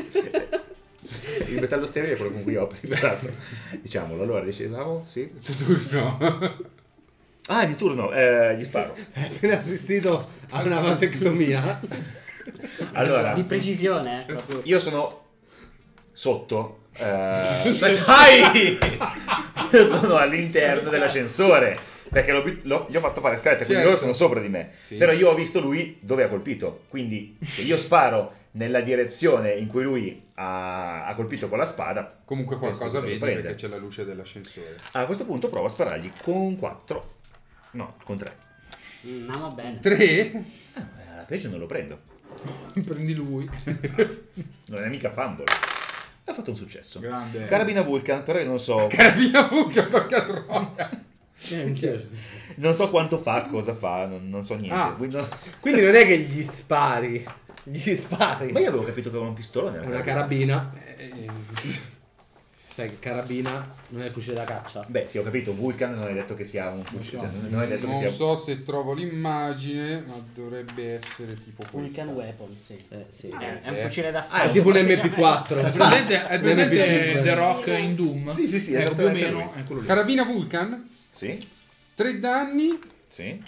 Il metallo sterile è quello con cui ho preparato. Diciamolo, allora dicevamo, sì. tu turno. Ah, il turno, eh, gli sparo. Hai appena assistito a una vasectomia. Allora, Di precisione, eh, proprio. io sono sotto. Eh, dai! Io sono all'interno dell'ascensore. Perché l'ho, l'ho- gli ho fatto fare scalette, quindi Certo. loro sono sopra di me. Sì. Però io ho visto lui dove ha colpito. Quindi se io sparo nella direzione in cui lui ha, ha colpito con la spada, Comunque qualcosa penso che vedi lo prende. perché c'è la luce dell'ascensore. A questo punto provo a sparargli con quattro. No, con tre. Mm, andiamo bene. Tre? Alla peggio non lo prendo. Prendi lui. Non è mica fumble. Ha fatto un successo. Grande. Carabina Vulcan, però io non so. Carabina buca, porca troia. Eh, anch'io. Non so quanto fa, cosa fa, non, non so niente. Ah. Quindi non- Quindi non è che gli spari. Gli spari. Ma io avevo capito che aveva un pistolone. la Una carabina. Eh, Sai che carabina non è il fucile da caccia. Beh, sì, ho capito. Vulcan non hai detto che sia un fucile. Non so. cioè, non hai detto che non sia. so se trovo l'immagine, ma dovrebbe essere tipo questa. Vulcan Weapon, sì. Eh, sì. È, è un Eh. fucile Ah, d'assalto. è tipo un M P quattro. È presente, è presente M P cinque. The Rock in Doom? Sì, sì, sì, ecco, più o esattamente meno lui. è quello lì. Carabina Vulcan, Sì, tre danni, sì.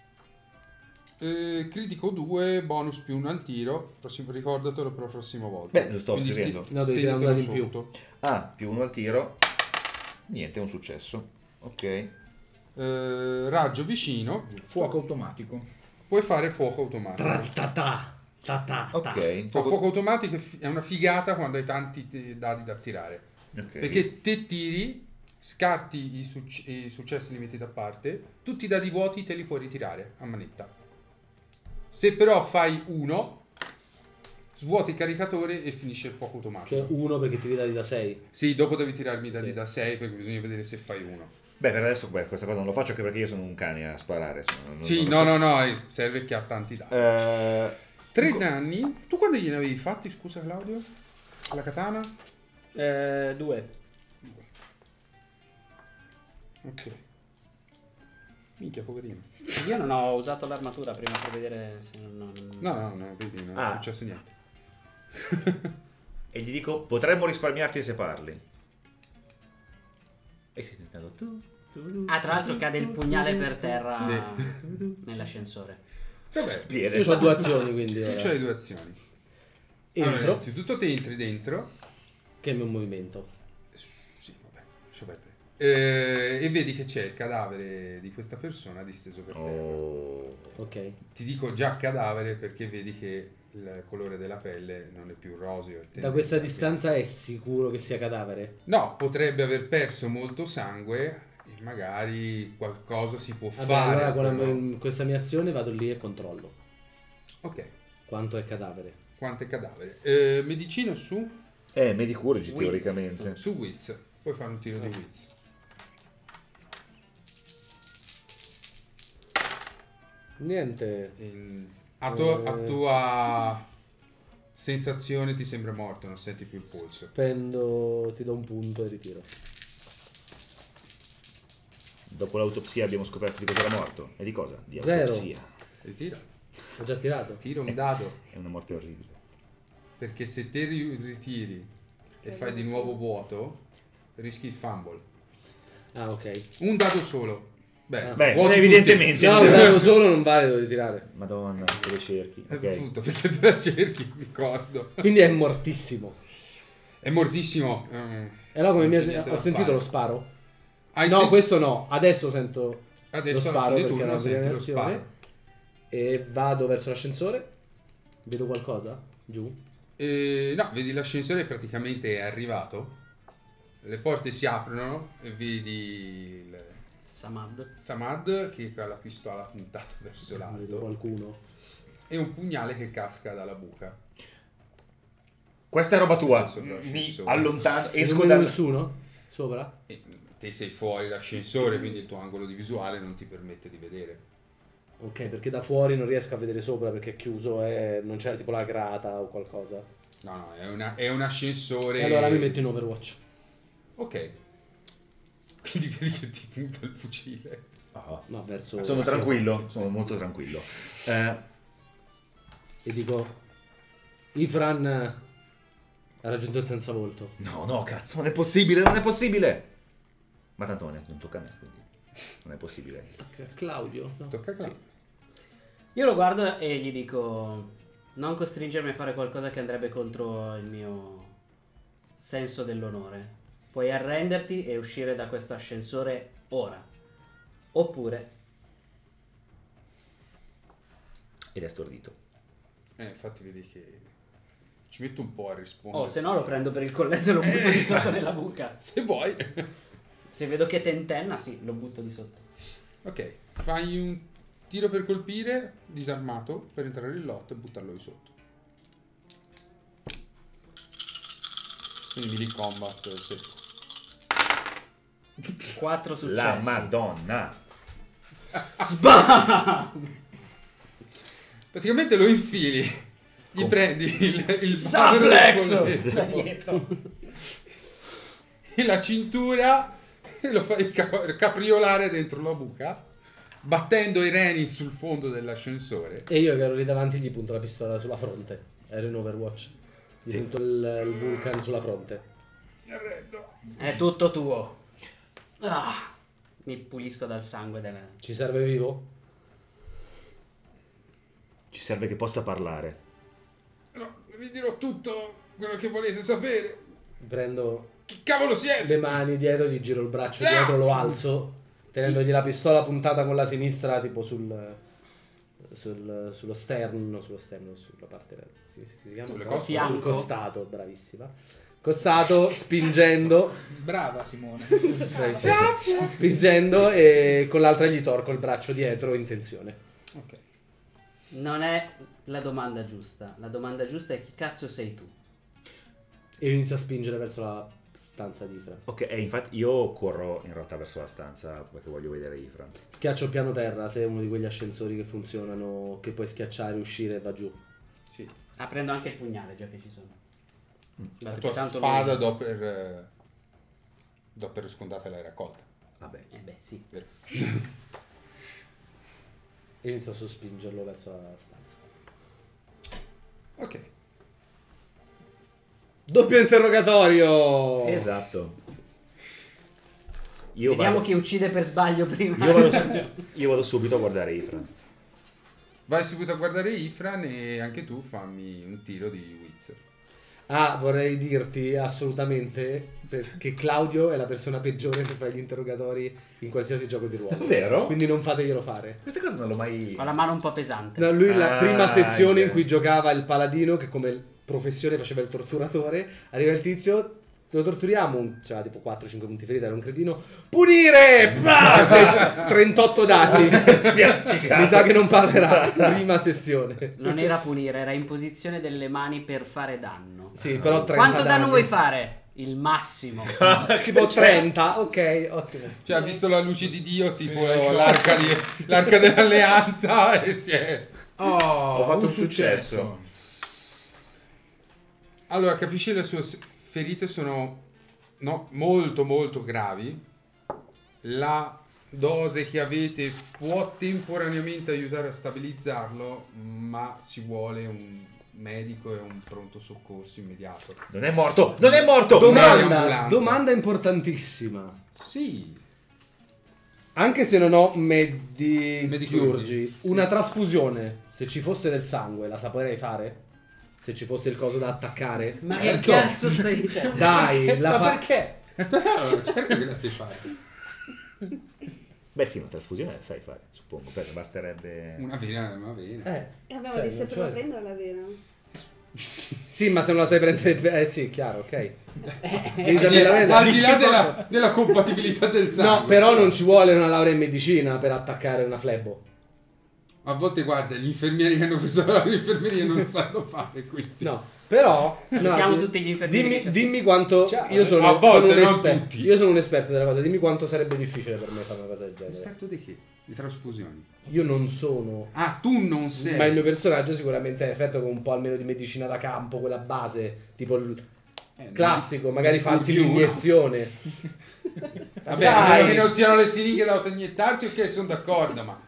eh, critico due, bonus più uno al tiro. Prossimo, ricordatelo per la prossima volta. Beh, lo sto Quindi scrivendo. sti- No, devi segnatelo tirare un dado in più. sotto. Ah, più uno al tiro. Niente, è un successo. Ok. Eh, raggio vicino, Fuoco automatico. puoi fare fuoco automatico. Tra-ta-ta. Ta-ta. Ok. Fuoco, fuoco automatico è fi- è una figata quando hai tanti eh, dadi da tirare. Ok. Perché te tiri, scarti i, suc- i successi li metti da parte, tutti i dadi vuoti te li puoi ritirare a manetta. Se però fai uno, svuoti il caricatore e finisce il fuoco automatico. Cioè uno perché ti dadi da sei. Sì, dopo devi tirarmi i dadi Sì. da sei perché bisogna vedere se fai uno. Beh, per adesso beh, questa cosa non lo faccio anche perché io sono un cane a sparare. se no, non- Sì, non no, lo no, no, eh, serve che ha tanti dadi. so. Eh, Tre danni. Tu quando gliene avevi fatti, scusa Claudio? La katana? Eh, due. Ok. Minchia, poverino. Io non ho usato l'armatura prima per vedere se non... non- No, no, no, vedi, non Ah. è successo niente. E gli dico, potremmo risparmiarti se parli. E si sente tu, tu, tu, Ah, tra l'altro cade il pugnale per terra Sì. nell'ascensore. Vabbè, Piede. Io ho due azioni quindi. tu ora. c'hai due azioni. Allora, Entro, innanzitutto te entri dentro. che è il mio movimento. Sì, vabbè, lascia perdere. Eh, e vedi che c'è il cadavere di questa persona disteso per terra. Oh. Ok. Ti dico già cadavere perché vedi che il colore della pelle non è più roseo. è Da questa tenero. distanza è sicuro che sia cadavere? No, potrebbe aver perso molto sangue e magari qualcosa si può Vabbè, fare. allora con la- però- in questa mia azione vado lì e controllo Ok, quanto è cadavere. quanto è cadavere? Eh, medicina su? Eh, medicurgi Wiz. teoricamente. Su Wiz. Puoi fare un tiro di Wiz. Niente. In- A, tua- a Eh. tua sensazione ti sembra morto, non senti più il polso. Spendo, ti do un punto e ritiro. Dopo l'autopsia abbiamo scoperto di cosa era morto. E di cosa? Di Zero. autopsia. Ritira. Ho già tirato. Tira un dado. È una morte orribile. Perché se te ri- ritiri e fai di nuovo vuoto, rischi il fumble. Ah, ok. Un dado solo. Beh, Ah. Beh, vuoti evidentemente. No, un dado solo non vale, devo ritirare. Madonna, te le cerchi. tutti. Ok. Eh, appunto, perché te la cerchi, mi ricordo. Quindi è mortissimo. È mortissimo. eh, E allora come non mi c'è ha- niente ho da sentito fare. lo sparo? Hai no, sen- questo no. Adesso sento Adesso lo alla sparo fine perché turno era la senti prima lo azione. sparo. E vado verso l'ascensore. Vedo qualcosa? Giù. Eh, no, vedi l'ascensore praticamente è arrivato. Le porte si aprono e vedi il Samad. Samad che ha la pistola puntata verso Vedo l'alto qualcuno. e un pugnale che casca dalla buca. Questa è roba tua. C'è sopra Mi l'ascensore. allontano, Non esco vedo dal... nessuno? Sopra? E te sei fuori l'ascensore, quindi il tuo angolo di visuale non ti permette di vedere. Ok, perché da fuori non riesco a vedere sopra perché è chiuso e non c'era tipo la grata o qualcosa. No, no, è, una, è un ascensore. E allora mi metto in Overwatch. Ok. Quindi vedi che ti punta il fucile. Oh, No, verso... sono tranquillo, sono molto tranquillo. Eh, E dico... Ifran ha raggiunto il senza volto. no, no, cazzo, non è possibile, non è possibile. Ma tanto non, è, non tocca a me, quindi non è possibile. Claudio? No. Tocca a Claudio. Io lo guardo e gli dico: non costringermi a fare qualcosa che andrebbe contro il mio senso dell'onore. Puoi arrenderti e uscire da questo ascensore ora. Oppure Ed è stordito. Eh, infatti vedi che ci metto un po' a rispondere. oh, se no lo prendo per il colletto e lo butto di sotto nella buca. Se vuoi. Se vedo che tentenna, sì, lo butto di sotto. Ok, fai un tiro per colpire disarmato per entrare in lotto e buttarlo di sotto. Quindi melee combat secco. Quattro successi. La Madonna. Sbam! Praticamente lo infili, gli Com- prendi il, il Suplex! bavero del Da colletto dietro. e la cintura e lo fai ca- capriolare dentro la buca, battendo i reni sul fondo dell'ascensore. E io che ero lì davanti gli punto la pistola sulla fronte. Ero in Overwatch. Gli Sì. punto il, il Vulcan sulla fronte. Mi arrendo. È tutto tuo. Ah, mi pulisco dal sangue della... Ci serve vivo? Ci serve che possa parlare. No, vi dirò tutto quello che volete sapere. Prendo Chi cavolo siete? le mani dietro, gli giro il braccio Ah! dietro, lo alzo, tenendogli la pistola puntata con la sinistra tipo sul, sul sullo sterno, sullo sterno, sulla parte si, si, si chiama Sulle Sul coste? Fianco. costato, bravissima. Costato, spingendo, Brava Simone. bravissima. Spingendo e con l'altra gli torco il braccio dietro in tensione. Ok. Non è la domanda giusta. La domanda giusta è chi cazzo sei tu? E inizio a spingere verso la stanza di Ifra. Ok, e infatti io corro in realtà verso la stanza perché voglio vedere Ifran. Schiaccio il piano terra, se è uno di quegli ascensori che funzionano, che puoi schiacciare, uscire e va giù. Sì. Ah, prendo anche il pugnale già che ci sono. La Dato tua che tanto spada lui- do per, eh, do per scontata l'hai raccolta. Vabbè. Eh beh, sì. Vero? E inizio a sospingerlo verso la stanza. Ok. Doppio interrogatorio! Esatto. Io Vediamo vado, chi uccide per sbaglio prima. io, vado su- io vado subito a guardare Ifran. Vai subito a guardare Ifran e anche tu fammi un tiro di Witzer. Ah, vorrei dirti assolutamente che Claudio è la persona peggiore per fare gli interrogatori in qualsiasi gioco di ruolo. Vero? Quindi non fateglielo fare. Questa cosa non l'ho mai... Ho la mano un po' pesante. No, lui la Ah, prima sessione yeah. in cui giocava il paladino, che come professione faceva il torturatore, arriva il tizio, lo torturiamo, c'era tipo quattro cinque punti ferita, era un cretino, punire! Bah! Se- trentotto danni. Mi sa che non parlerà. Prima sessione. Non era punire, era imposizione delle mani per fare danno. Sì, però trenta Quanto danno danni. vuoi fare? Il massimo. Tipo trenta, ok, ottimo. Cioè ha visto la luce di Dio tipo l'arca, di, l'arca dell'alleanza e si è... Oh, Ho fatto un un successo. Allora capisci le sue s- ferite sono no, molto molto gravi. La dose che avete può temporaneamente aiutare a stabilizzarlo, ma ci vuole un medico e un pronto soccorso immediato. Non è morto! Non è morto! Domanda, ambulanza. domanda importantissima. Sì. Anche se non ho medichurgi, Medicurgi, una trasfusione, se ci fosse del sangue, la saprei fare? Se ci fosse il coso da attaccare? Ma che Certo. cazzo stai dicendo? Dai, la Ma fa... perché? Allora, certo che la sai fare. Beh sì, una trasfusione la sai fare, suppongo, perché basterebbe... Una vena, una vena. Eh, E abbiamo Cioè, dei sempre cioè- da prendere la vena. sì, ma se non la sai prendere... Eh sì, chiaro, ok. Devi Al sapere di, la verità. al di là della, della compatibilità del sangue. No, però non ci vuole una laurea in medicina per attaccare una flebbo. A volte, guarda, gli infermieri che hanno preso l'infermeria non sanno fare, quindi... No, però... Salutiamo no, tutti gli infermieri Dimmi, che ci dimmi quanto... Ciao. Io sono, A volte, sono un non esperto. tutti. Io sono un esperto della cosa. Dimmi quanto sarebbe difficile per me fare una cosa del genere. Esperto di che? Di trasfusioni. Io non sono... Ah, tu non sei... Ma il mio personaggio sicuramente è effetto con un po' almeno di medicina da campo, quella base, tipo il Eh, classico, non- magari non farsi curti uno. l'iniezione. Vabbè, a meno Dai. che non siano le siringhe da auto-iniettarsi, ok, sono d'accordo, ma...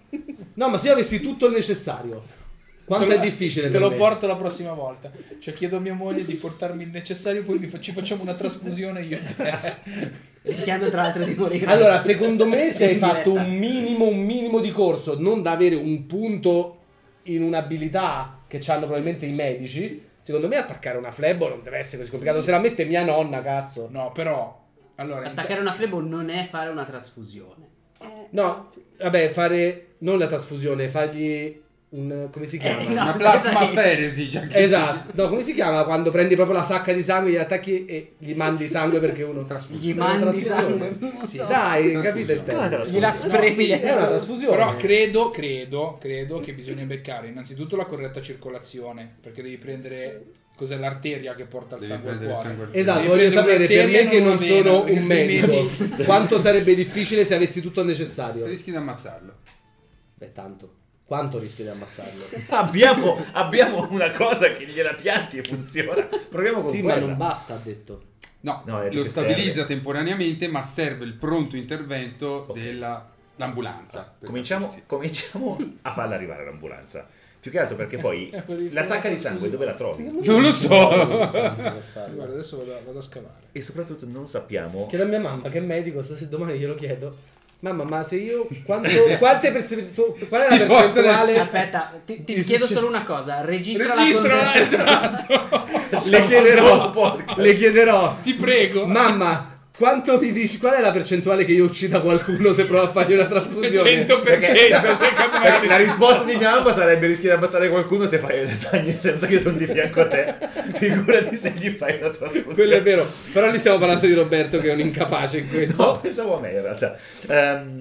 No, ma se io avessi tutto il necessario, quanto Te è lo- difficile Te per lo me? porto la prossima volta. Cioè chiedo a mia moglie di portarmi il necessario, poi mi fa- ci facciamo una trasfusione io e te. rischiando tra l'altro di morire. Allora, secondo me, se hai In fatto diretta. un minimo, un minimo di corso, non da avere un punto in un'abilità che hanno probabilmente i medici, secondo me attaccare una flebo non deve essere così complicato. Se la mette mia nonna, cazzo. No, però... Allora, Attaccare una flebo non è fare una trasfusione. Eh, No, vabbè, fare non la trasfusione, fargli un... come si chiama? Eh, no. Una plasma esatto. feresi, già che Esatto, no, come si chiama quando prendi proprio la sacca di sangue, gli attacchi e gli mandi sangue perché uno... Gli Una mandi trasfusione. sangue. Non Sì, so. dai, Trasfusione. capite il Come tempo? Gliela spremi. È una trasfusione. Però credo, credo, credo che bisogna beccare innanzitutto la corretta circolazione, perché devi prendere cos'è l'arteria che porta il Devi sangue al prendere il cuore. sangue al Esatto, Devi voglio prendere sapere per un'arteria me che e non una sono vena, un perché medico altrimenti- quanto sarebbe difficile se avessi tutto il necessario. rischi di ammazzarlo. Beh, tanto. Quanto rischi di ammazzarlo? abbiamo, abbiamo una cosa che gliela pianti e funziona. Proviamo con Sì, ma quella. non basta, ha detto. No, No, ha detto lo che stabilizza serve. temporaneamente, ma serve il pronto intervento Ok. dell'ambulanza. Cominciamo, cominciamo a farla arrivare l'ambulanza. Più che altro perché poi Eh, per il- la sacca di sangue dove la trovi? Non lo so. Guarda, adesso vado, vado a scavare. E soprattutto non sappiamo. Chiedo a mia mamma che è medico, stasera domani glielo chiedo. Mamma, ma se io quanto quante persone qual è la Sì, volte percentuale? Aspetta, ti, ti Mi chiedo succede- solo una cosa. Registra, Registra, la conversazione. esatto. Le chiederò, podcast. le chiederò. Ti prego. Mamma, quanto mi dici? Qual è la percentuale che io uccida qualcuno se provo a fargli una trasfusione? cento per cento, secondo Perché me. la risposta di mia mamma sarebbe rischi di ammazzare qualcuno se fai le lasagne senza che sono di fianco a te. Figurati se gli fai una trasfusione. Quello è vero, però lì stiamo parlando di Roberto che è un incapace in questo. No, pensavo a me in realtà. Ehm,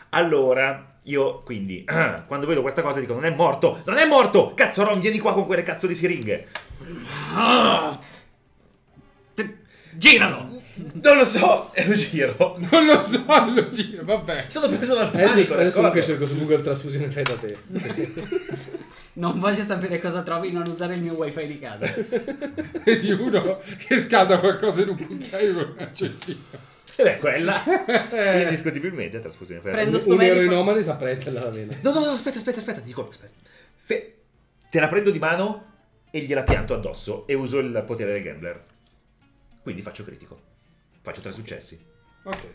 allora, io quindi, quando vedo questa cosa dico, non è morto, non è morto! Cazzo Ron, vieni qua con quelle cazzo di siringhe. Ah! Te- Giralo! Non lo so, e lo giro. Non lo so, lo giro, vabbè. Sono preso dal Adesso, panico, adesso comunque d'accordo? cerco su Google trasfusione fai da te. Non voglio sapere cosa trovi, non usare il mio wifi di casa. Vedi uno che scalda qualcosa in un cucchiaio con un accendino. E beh, quella. Indiscutibilmente trasfusione ferro. Prendo sto Un medico. eroinomane sa prenderla la vena. No, no, no, aspetta, aspetta, aspetta, ti dico, aspetta. Fe- te la prendo di mano e gliela pianto addosso e uso il potere del gambler. Quindi faccio critico. Faccio tre successi. Ok.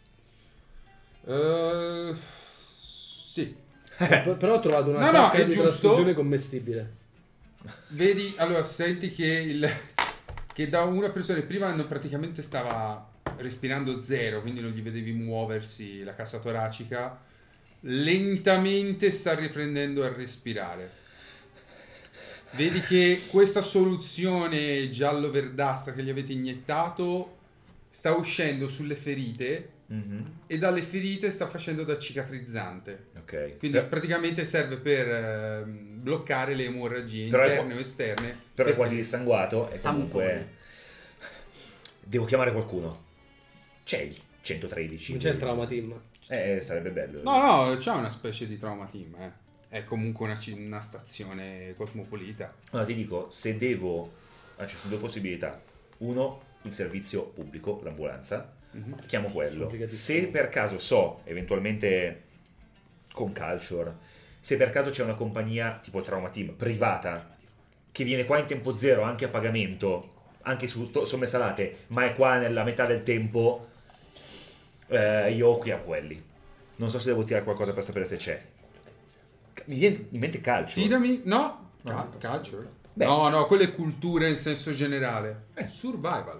Uh, sì. P- Però ho trovato una No, no, sacca è di giusto. trasfusione commestibile. Vedi, allora senti che il che da una persona che prima non praticamente stava respirando zero, quindi non gli vedevi muoversi la cassa toracica, lentamente sta riprendendo a respirare. Vedi che questa soluzione giallo-verdastra che gli avete iniettato sta uscendo sulle ferite Mhm. e dalle ferite sta facendo da cicatrizzante. Ok. Quindi Per- praticamente serve per ehm, bloccare le emorragie Però è interne qua- o esterne. però è Per- quasi dissanguato e comunque... Tampone. Devo chiamare qualcuno. C'è il centotredici. Non c'è il trauma team. Eh, sarebbe bello. No, no, c'è una specie di trauma team, eh. È comunque una, ci- una stazione cosmopolita. Allora ti dico, se devo... Ah, ci sono due possibilità. Uno, il servizio pubblico, l'ambulanza. Mhm. Chiamo quello. Complicatissimo. Se per caso so, eventualmente con Culture, se per caso c'è una compagnia tipo il Trauma Team privata che viene qua in tempo zero anche a pagamento, anche su to- somme salate, ma è qua nella metà del tempo, eh, io ho qui a quelli. Non so se devo tirare qualcosa per sapere se c'è. Mi viene in mente calcio. Tirami, no, Ca- calcio. Beh. No, no, quella è cultura in senso generale. Eh. Survival.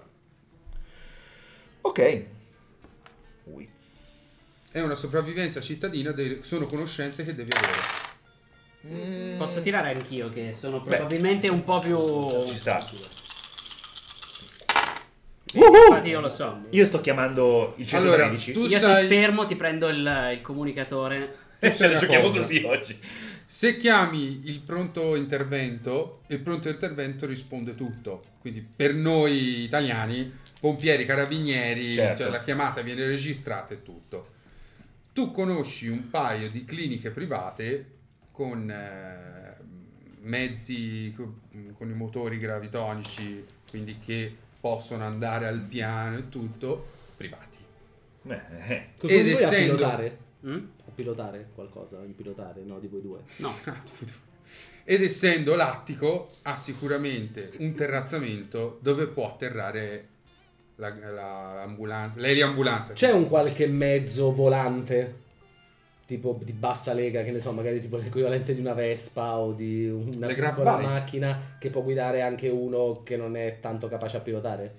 Ok. Wiz. È una sopravvivenza cittadina, de- sono conoscenze che devi avere. Posso tirare anch'io, che sono probabilmente un po' più. Ci sta. Infatti, io lo so. Io sto chiamando il Allora, centotredici. tu Io sai... ti fermo, ti prendo il, il comunicatore. Questa è Ce la una giochiamo cosa. così oggi. Se chiami il pronto intervento, il pronto intervento risponde tutto. Quindi per noi italiani, pompieri, carabinieri, Certo. cioè la chiamata viene registrata e tutto. Tu conosci un paio di cliniche private con eh, mezzi, co- con i motori gravitonici, quindi che possono andare al piano e tutto, privati. Beh, eh. Cosa Ed vuoi a essendo- pilotare? Mm? A pilotare qualcosa? In pilotare? No, di voi due. No. Ed essendo lattico ha sicuramente un terrazzamento dove può atterrare la, la, l'ambulanza, l'aereambulanza. C'è un qualche mezzo volante tipo di bassa lega, che ne so, magari tipo l'equivalente di una Vespa o di una Le grab piccola bike. macchina che può guidare anche uno che non è tanto capace a pilotare?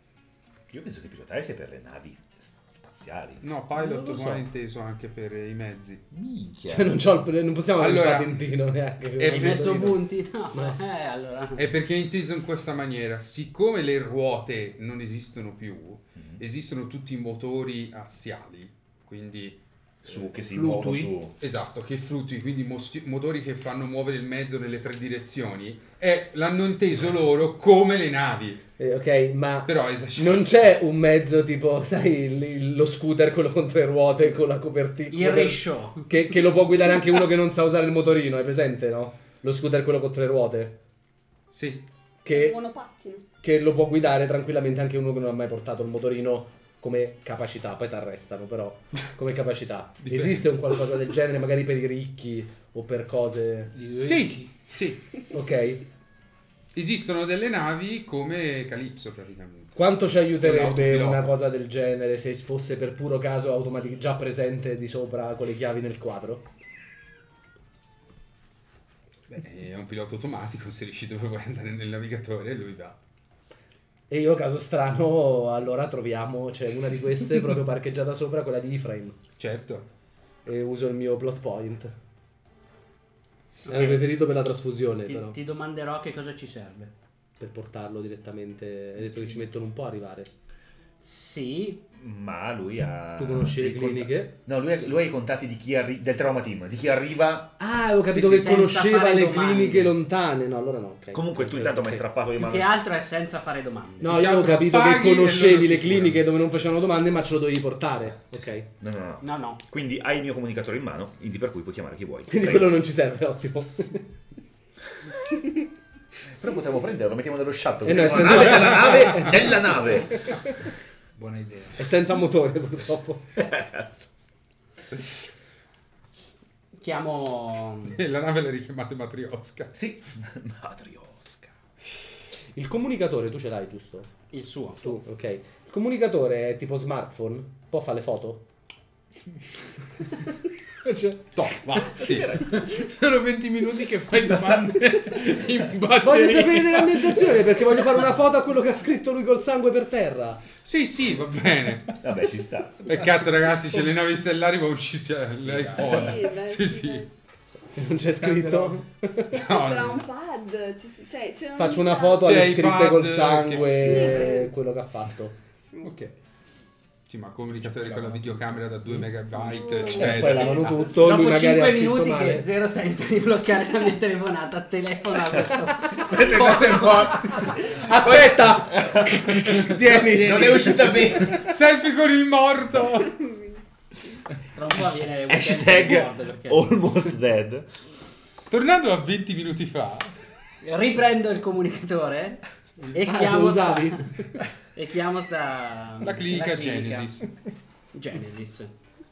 Io penso che pilotare sia per le navi spaziali. No, Non pilot lo so. qua è inteso anche per i mezzi. Minchia. Cioè non, c'ho il- non possiamo avere Allora, un patentino neanche. è Hai messo motorino. punti? No. No. Eh, allora. È perché è inteso in questa maniera. Siccome le ruote non esistono più, Mhm. esistono tutti i motori assiali, quindi Su, che si Flutui. muovono su. esatto, che fluttui, quindi mos- motori che fanno muovere il mezzo nelle tre direzioni, e l'hanno inteso loro come le navi. Eh, ok, ma Però è esagerato. non c'è un mezzo tipo, sai, il- il- lo scooter quello con tre ruote con la copertina Il risciò. che, che lo può guidare anche uno che non sa usare il motorino, hai presente, no? Lo scooter quello con tre ruote Sì, che, Monopattino. che lo può guidare tranquillamente anche uno che non ha mai portato il motorino come capacità, poi ti arrestano, però come capacità. Dipende. Esiste un qualcosa del genere magari per i ricchi o per cose, sì, sì. ok? Esistono delle navi come Calypso praticamente. Quanto ci aiuterebbe L'autopilota. una cosa del genere se fosse per puro caso automatic- già presente di sopra con le chiavi nel quadro? Beh, è un pilota automatico, se riesci dove vuoi andare nel navigatore lui va. E io, caso strano, allora troviamo, c'è una di queste proprio parcheggiata sopra, quella di Ephraim, Certo. e uso il mio plot point. È il preferito per la trasfusione, Ti, però, ti domanderò che cosa ci serve. per portarlo direttamente. Hai detto che ci mettono un po' a arrivare. Sì, Ma lui ha. Tu conosci le i conta- cliniche? No, lui ha, lui ha i contatti di chi arri- del trauma team, di chi arriva. Ah, avevo capito Sì, che sì, senza conosceva fare le domande. cliniche lontane. No, allora no. ok. Comunque tu Ok, intanto mi hai ok. strappato di più mano. che altro è senza fare domande. No, Più che io avevo altro capito che paghi e conoscevi loro le ti curano. cliniche dove non facevano domande, ma ce lo dovevi portare. Ok. No, no, no. No, no. Quindi hai il mio comunicatore in mano, quindi per cui puoi chiamare chi vuoi. Quindi Prego. quello non ci serve, ottimo. Però potremmo prenderlo, lo mettiamo nello shuttle. Eh no, mettiamo essendo- la nave nella nave, nella nave. Buona idea. È senza motore, purtroppo. Cazzo. Chiamo. E la nave la richiamate Matrioska. Sì. Matriosca. Il comunicatore tu ce l'hai, giusto? Il suo. Tu, ok. Il comunicatore è tipo smartphone? Può fare le foto? Top, va, sì. Sono venti minuti che fai domande in batteria. Voglio sapere dell'ambientazione perché voglio fare una foto a quello che ha scritto lui col sangue per terra. Sì, sì, va bene. Vabbè, ci sta. E cazzo ragazzi, c'è le navi stellari ma uccisi l'iPhone. Sì, beh, Sì, sì. sì. Se non c'è scritto, Sarà No, un pad. ci si- cioè, c'è faccio una foto C'è alle i scritte pad col che- sangue, Sì. quello che ha fatto. ok. Sì, ma comunicatore con la videocamera da due megabyte, E cioè, poi lavano tutto, lui Dopo magari ha cinque scritto minuti male. che Zero tenta di bloccare la mia telefonata, telefona a questo. Questa è cosa morta. Aspetta! Tieni! Non è uscita bene. selfie con il morto. Tra un po' viene un Hashtag weekend perché almost dead. Tornando a venti minuti fa, riprendo il comunicatore e Ah, lo chiamo usavi? sta, e chiamo sta la clinica Genesis. Genesis.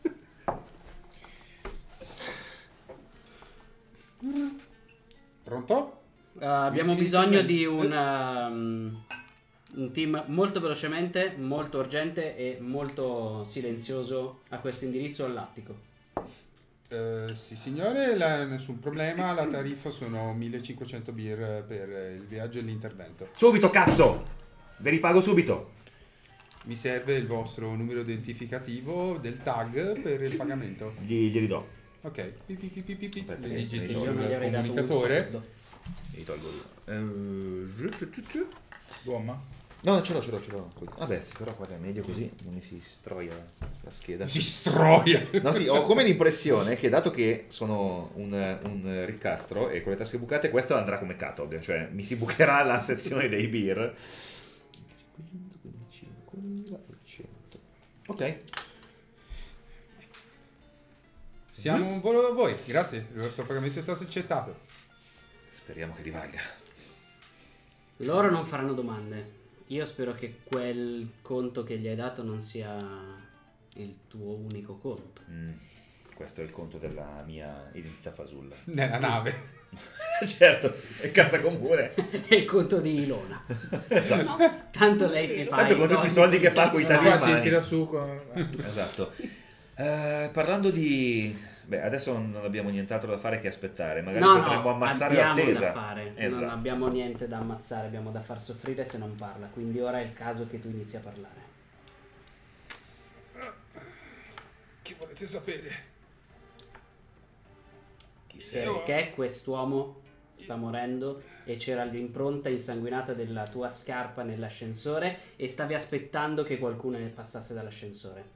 Pronto? Uh, abbiamo Mi- bisogno mi- di un, um, un team molto velocemente, molto urgente e molto silenzioso a questo indirizzo all'attico. Eh, sì signore, la- nessun problema, la tariffa sono millecinquecento birre per il viaggio e l'intervento. Subito, cazzo! Ve li pago subito. Mi serve il vostro numero identificativo del tag per il pagamento. Gli, glieli do. Ok, pi, pi, pi, pi, pi, pi. Aspetta le che digiti mi Io sul non gli avrei dato un comunicatore. soldo. Gli tolgo due. Eh, giu, giu, giu, giu. Gomma. No, ce l'ho, ce l'ho, ce l'ho. Vabbè, sì, però qua è meglio così, non mi si stroia la scheda. Si stroia. No, sì, ho come l'impressione che dato che sono un, un riccastro e con le tasche bucate, questo andrà come catalog, cioè mi si bucherà la sezione dei beer. Ok. Siamo un volo da voi, grazie, il vostro pagamento è stato accettato. Speriamo che rivalga. Loro non faranno domande. Io spero che quel conto che gli hai dato non sia il tuo unico conto. Mm, questo è il conto della mia identità fasulla. Nella nave. Certo, è cassa comune. È il conto di Ilona. Esatto. Tanto lei si fa Tanto con tutti i soldi che fa coi cazzo tagli ha. Infatti mani. tira su con... Esatto. Eh, parlando di... Beh, adesso non abbiamo nient'altro da fare che aspettare. Magari No, potremmo no, ammazzare abbiamo l'attesa. da fare. Esatto. Non abbiamo niente da ammazzare, abbiamo da far soffrire se non parla. Quindi ora è il caso che tu inizi a parlare. Che volete sapere? Chi sei? Perché quest'uomo sta morendo e c'era l'impronta insanguinata della tua scarpa nell'ascensore e stavi aspettando che qualcuno ne passasse dall'ascensore.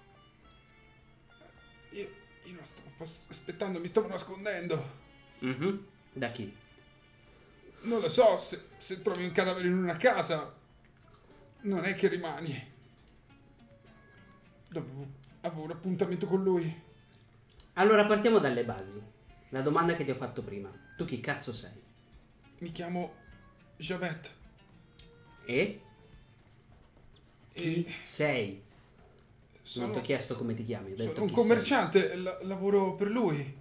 Io, io non stavo pas- aspettando, mi stavo nascondendo. Mhm. Da chi? Non lo so, se, se trovi un cadavere in una casa, non è che rimani. Dovevo, avevo un appuntamento con lui. Allora partiamo dalle basi. La domanda che ti ho fatto prima. Tu chi cazzo sei? Mi chiamo Jabet. E? Chi E sei? Non ti ho sono, chiesto come ti chiami. Ho detto sono un chi commerciante, la- lavoro per lui. sei.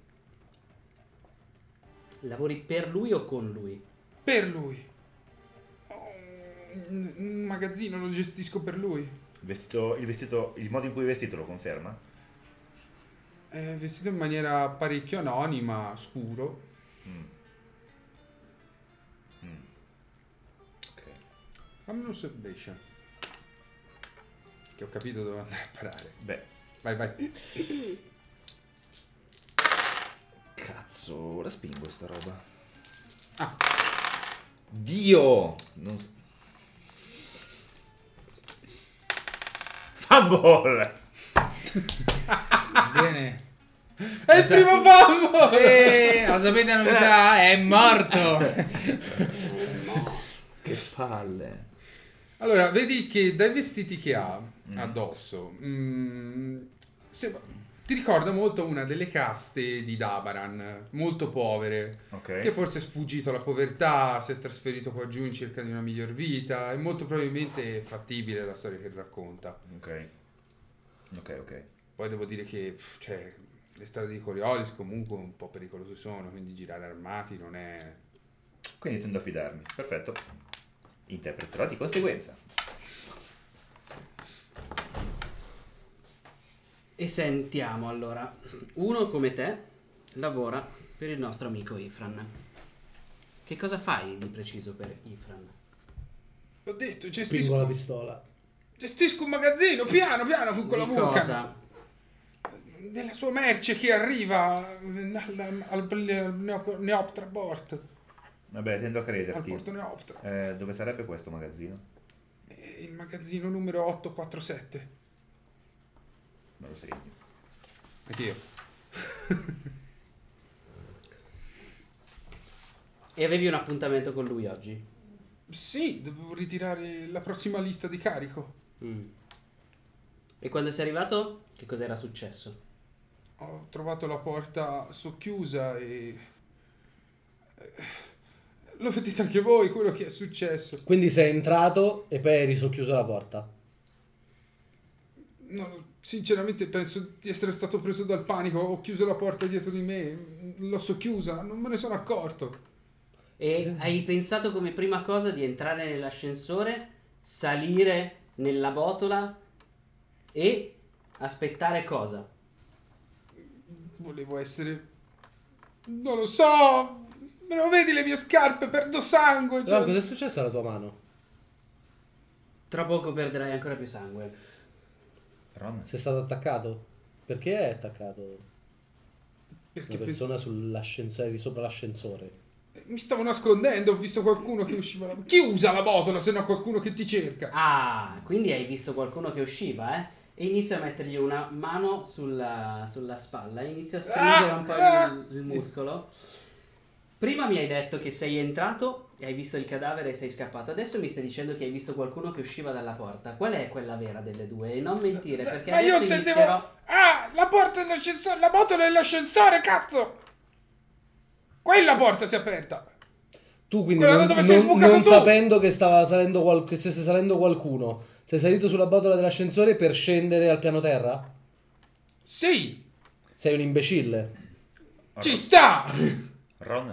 Lavori per lui o con lui? Per lui. Ho un, un magazzino, lo gestisco per lui. Il vestito, il vestito, il modo in cui è vestito lo conferma? È vestito in maniera parecchio anonima, scuro. Mm. Mm. Ok. Fammi un observation. Che ho capito dove andare a parare. Beh, Vai, vai. cazzo, la spingo sta roba. Ah, Dio! Non... s- Fumble! Bene. è il primo fumble! E la sapete la novità? È morto. Che spalle. Allora, vedi che dai vestiti che ha addosso, mm, se- ti ricorda molto una delle caste di Dabaran, molto povere, Ok. che forse è sfuggito alla povertà, si è trasferito qua giù in cerca di una miglior vita, e molto probabilmente è fattibile la storia che racconta. Ok. Ok, ok. Poi devo dire che, pff, cioè, le strade di Coriolis comunque un po' pericolose sono, quindi girare armati non è... Quindi tendo a fidarmi. Perfetto. Interpreterò di conseguenza. E sentiamo allora. Uno come te lavora per il nostro amico Ifran. Che cosa fai di preciso per Ifran? Ho detto, Spingo la gestisco, pistola. gestisco un magazzino, piano piano, con quella Di mucca. cosa? Della sua merce che arriva al, al, al Neop- Neoptra Port. Vabbè, tendo a Al crederti. porto Neoptra. Eh, dove sarebbe questo magazzino? È il magazzino numero ottocentoquarantasette. Me lo segno. Anch'io. E avevi un appuntamento con lui oggi? Sì, dovevo ritirare la prossima lista di carico. Mm. E quando sei arrivato, che cos'era successo? Ho trovato la porta socchiusa e... eh, lo vedete anche voi quello che è successo. Quindi sei entrato e poi hai risocchiuso la porta. No, sinceramente penso di essere stato preso dal panico. Ho chiuso la porta dietro di me, l'ho socchiusa, non me ne sono accorto. E Sì. hai pensato come prima cosa di entrare nell'ascensore, salire nella botola e aspettare cosa? Volevo essere... non lo so! Me lo vedi le mie scarpe? Perdo sangue! No, Cioè... cosa è successo alla tua mano? Tra poco perderai ancora più sangue. Ron? Sei stato attaccato? Perché è attaccato Perché una penso... persona sull'ascensore, di sopra l'ascensore? Mi stavo nascondendo, ho visto qualcuno che usciva. La... Chi usa la botola se no qualcuno che ti cerca? Ah, quindi hai visto qualcuno che usciva, eh? E inizio a mettergli una mano sulla, sulla spalla, inizio a stringere un po' il, il muscolo. Prima mi hai detto che sei entrato e hai visto il cadavere e sei scappato. Adesso mi stai dicendo che hai visto qualcuno che usciva dalla porta. Qual è quella vera delle due? E non mentire, perché Ma io adesso intendevo. inizierò... Ah, la porta dell'ascensore, la botola dell'ascensore, cazzo! Quella porta si è aperta. Tu quindi Quella non, da dove sei non- sbucato non tu. sapendo che stava salendo qual- che stesse salendo qualcuno, sei salito sulla botola dell'ascensore per scendere al piano terra? Sì, Sei un imbecille. ci sta. Ron,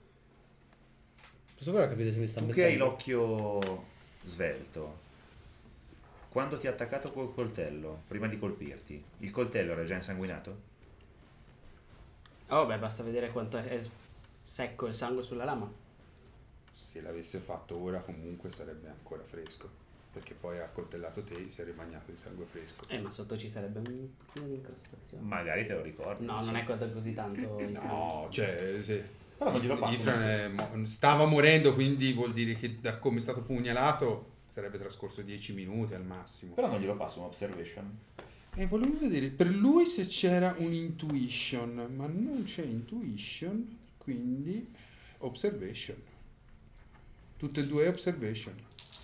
Posso provare a capire se mi sta tu che hai mettendo? l'occhio svelto, quando ti ha attaccato col coltello, prima di colpirti, il coltello era già insanguinato? Oh, beh, basta vedere quanto è s- secco il sangue sulla lama. Se l'avesse fatto ora comunque sarebbe ancora fresco. Perché poi ha coltellato te e si è rimagnato di sangue fresco. Eh, ma sotto ci sarebbe un pochino di incrostazione. Magari te lo ricordi. No, non è cosa così tanto... No, cioè, se... Però non glielo passo. Ifran è mo- stava morendo, quindi vuol dire che da come è stato pugnalato sarebbe trascorso dieci minuti al massimo. Però non glielo passo un observation. E volevo vedere per lui se c'era un intuition, ma non c'è intuition, quindi observation. Tutte e due observation.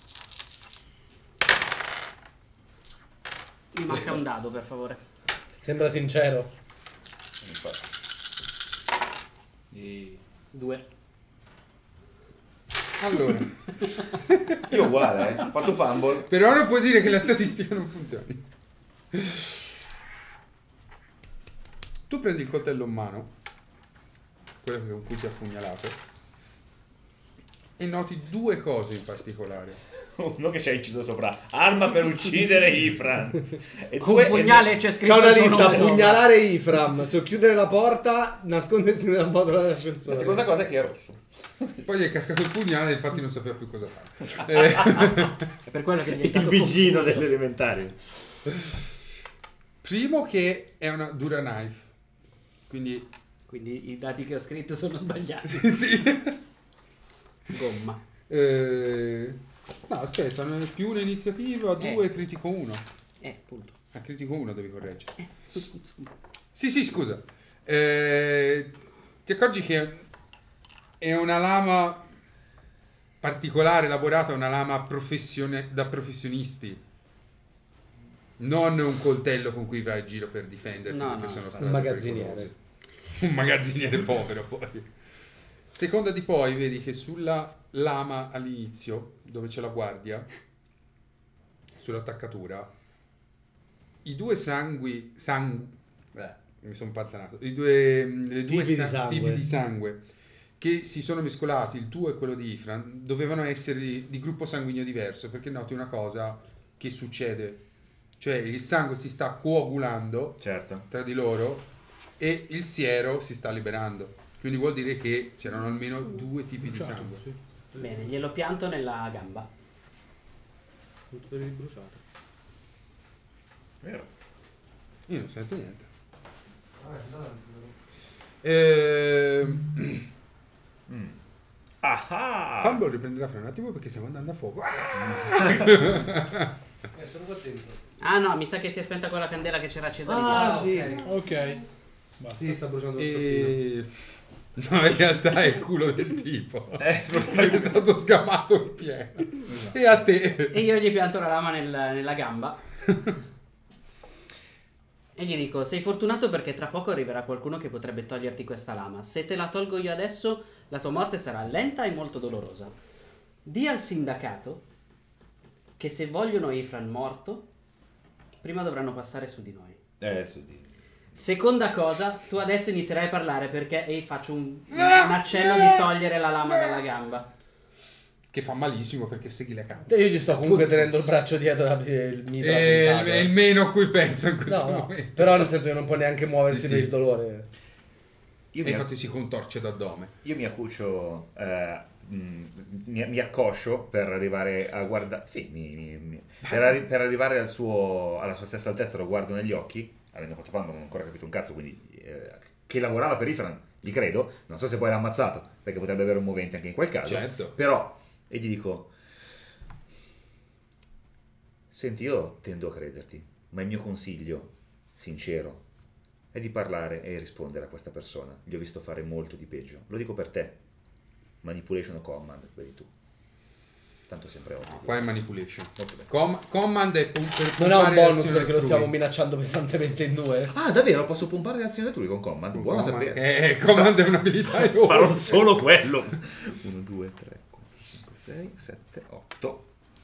Mi manca un dado, per favore. Sembra sincero. E... Due. Allora, Io uguale, eh. Ho fatto fumble. però non puoi dire che la statistica non funzioni. Tu prendi il coltello in mano, quello con cui ti ha pugnalato, e noti due cose in particolare. Uno che ci ha inciso sopra. Arma per uccidere Ifran. E Con due- un pugnale c'è scritto C'è una il tuo lista: nome sopra. pugnalare Ifram, so chiudere la porta, nascondersi nella botola dell'ascensore. La seconda cosa è che è rosso. Poi gli è cascato il pugnale e infatti non sapeva più cosa fare. Eh, È per quello che è Il diventato vicino confuso. dell'elementare. primo che è una dura knife, quindi Quindi i dati che ho scritto sono sbagliati. sì, sì. Gomma. Eh, no, aspetta, non è più un'iniziativa, due, Eh. critico uno. Eh, appunto. A critico uno devi correggere. Sì, sì, scusa. Eh, ti accorgi che è una lama particolare, elaborata, una lama professione- da professionisti. Non un coltello con cui vai a giro per difenderti, No, perché no, sono infatti. strade Un magazziniere. pericolose. Un magazziniere povero, poi. Seconda di poi, vedi che sulla lama all'inizio, dove c'è la guardia, sull'attaccatura, i due sangui, sang, eh, mi sono pantanato, i due, le due Tipi di sa- sangue. tipi di sangue che si sono mescolati, il tuo e quello di Ifran, dovevano essere di, di gruppo sanguigno diverso, perché noti una cosa che succede, cioè il sangue si sta coagulando Certo. tra di loro e il siero si sta liberando, quindi vuol dire che c'erano almeno due tipi di sangue. Bene, glielo pianto nella gamba. Tutto per il bruciato. Vero. Io non sento niente. Ehm, Mm. Ah! Fumble riprenderà fra un attimo perché stiamo andando a fuoco. Eh, sono contento. Ah no, mi sa che si è spenta quella candela che c'era accesa lì Ah, dietro. sì. Ok. Basta. Sì, sta bruciando lo stoppino. E... No, in realtà è il culo del tipo. Eh, Perché è stato sgamato in pieno. E a te. E io gli pianto la lama nel- nella gamba. E gli dico, sei fortunato perché tra poco arriverà qualcuno che potrebbe toglierti questa lama. Se te la tolgo io adesso, la tua morte sarà lenta e molto dolorosa. Dì al sindacato che se vogliono Ifran morto, prima dovranno passare su di noi. Eh, su di. Seconda cosa, tu adesso inizierai a parlare perché e faccio un, un accenno di togliere la lama dalla gamba. Che fa malissimo perché segui la canta. Io gli sto comunque tenendo il braccio dietro la, il mitra È, puntato. è il meno a cui penso in questo No, no, momento. però nel senso che non può neanche muoversi Sì, per sì. il dolore. Io E mi, infatti si contorce d'addome. io mi accuccio, eh, mm, mi, mi accoscio per arrivare a guardare. Sì, mi- mi- mi- per, arri- per arrivare al suo, alla sua stessa altezza, lo guardo negli occhi, avendo fatto fama, non ho ancora capito un cazzo, quindi eh, che lavorava per Ifran gli credo, non so se poi l'ha ammazzato, perché potrebbe avere un movente anche in quel caso. Certo. Però, e gli dico, senti, io tendo a crederti, ma il mio consiglio, sincero, è di parlare e rispondere a questa persona. Gli ho visto fare molto di peggio. Lo dico per te. Manipulation o command, vedi tu. Tanto è sempre ovvio. Qua è manipulation. Molto bene. Com- command è per Non ha un pompare bonus l'azione perché lo altrui. stiamo minacciando pesantemente in due. Ah, davvero? Posso pompare le azioni altrui con command? Con Buono command, sapere. Eh, command è un'abilità enorme. Farò solo quello. uno, due, tre, quattro, cinque, sei, sette, otto.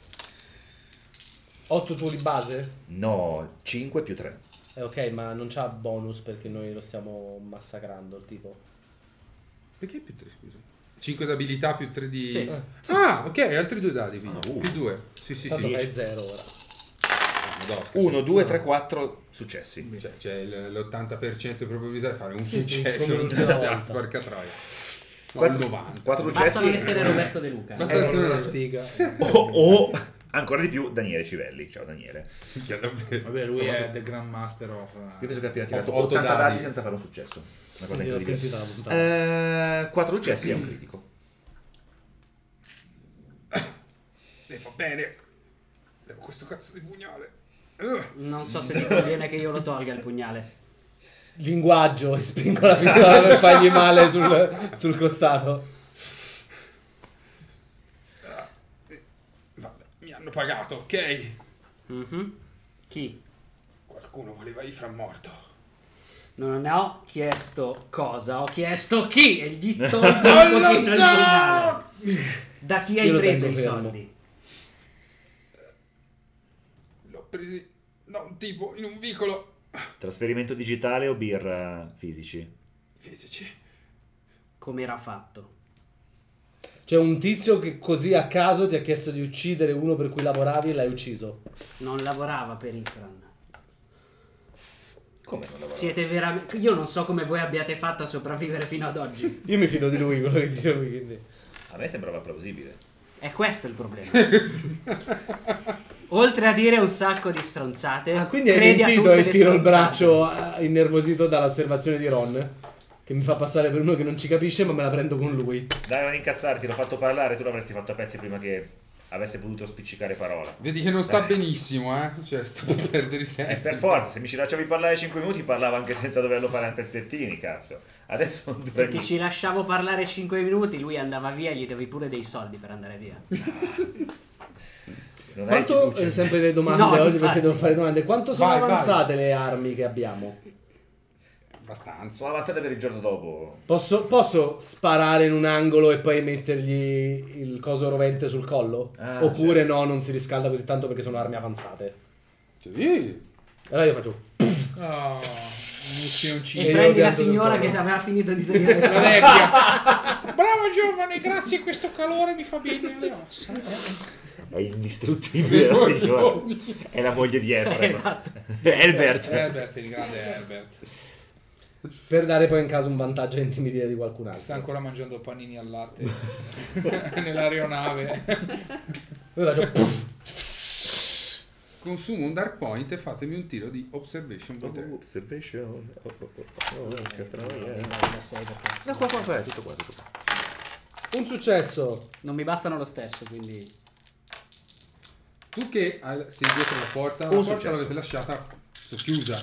otto tuo di base? No, cinque più tre. Eh, ok, ma non c'ha bonus perché noi lo stiamo massacrando il tipo. Perché più tre, scusa? cinque d'abilità più tre di... Sì. Ah, ok, altri due dadi, quindi. Ah, uh. Più due. Sì, sì, Tanto sì. fai zero ora. Ah, Madonna, uno, due, tre, quattro successi. Cioè, c'è l- l'ottanta per cento di probabilità di fare un Sì, sì, successo. come non l'ultima ti volta. porca troia. No, Quattro, novanta. quattro Basta successi. non essere Roberto De Luca. Basta È essere una una sfiga. O, o ancora di più Daniele Civelli. Ciao Daniele. Cioè, davvero. Vabbè, lui è the Grand Master of... Io penso che abbia tirato Otto ottanta dadi. dadi senza fare un successo. Una cosa Sì, l'ho incredibile. sentita la puntata. Eh, quattro successi è un critico. Eh, va bene. Levo questo cazzo di pugnale. Uh. Non so se ti conviene che io lo tolga il pugnale. Linguaggio e spingo la pistola per fargli male sul, sul costato. Vabbè, mi hanno pagato, ok? Mhm. Chi? Qualcuno voleva Ifran morto. Non ne ho chiesto cosa, ho chiesto chi e gli tolgo un Non lo pochino il so! pugnale. Da chi hai Io lo preso tengo i fermo. soldi? L'ho presi da un tipo in un vicolo. Trasferimento digitale o birra fisici? Fisici. Come era fatto? C'è un tizio che così a caso ti ha chiesto di uccidere uno per cui lavoravi e l'hai ucciso. Non lavorava per Ifran. Come non lavorava? Siete veramente... Io non so come voi abbiate fatto a sopravvivere fino ad oggi. Io mi fido di lui, quello che dice lui, quindi. A me sembrava plausibile. È questo il problema. Oltre a dire un sacco di stronzate, Ah, quindi hai credi a mentito tutte e le tiro il stronzate. braccio eh, innervosito dall'osservazione di Ron. Che mi fa passare per uno che non ci capisce, ma me la prendo con lui. Dai, non incazzarti, l'ho fatto parlare, tu l'avresti fatto a pezzi prima che avesse potuto spiccicare parola. Vedi che non sta Dai. benissimo, eh? Cioè, sta per perdere i Eh, sensi. per forza, se mi ci lasciavi parlare cinque minuti parlavo anche senza doverlo fare a pezzettini, cazzo. Adesso non Se dovrei... ti ci lasciavo parlare cinque minuti, lui andava via e gli devi pure dei soldi per andare via. Non hai Quanto, fiducia eh, in sempre me. le domande No, oggi infatti. perché devo fare domande. Quanto sono Vai, vai. avanzate le armi che abbiamo? Abbastanza. Sono avanzate per il giorno dopo. Posso, posso sparare in un angolo e poi mettergli il coso rovente sul collo? Ah, Oppure certo. no, non si riscalda così tanto perché sono armi avanzate. Sì. Allora io faccio... Oh, un uccioncino. E E prendi io la pianto signora sul che aveva finito di segnare. La vecchia. Bravo giovane, grazie a questo calore mi fa bene alle ossa. È indistruttibile la signora. È la moglie di Efraim. Esatto. Albert. Herbert, il grande Herbert. Per dare poi in caso un vantaggio a intimidire di qualcun altro. Sta ancora mangiando panini al latte nell'aeronave. Io faccio... Consumo un dark point e fatemi un tiro di observation voi tre. Observation. Oh, oh, oh, oh, che troia. Da sei perché No, qua, qua, qua, è tutto qua, tutto qua. Un successo. non mi bastano lo stesso, quindi... Tu che hai- sei dietro la porta, la Un porta successo. l'avete lasciata chiusa.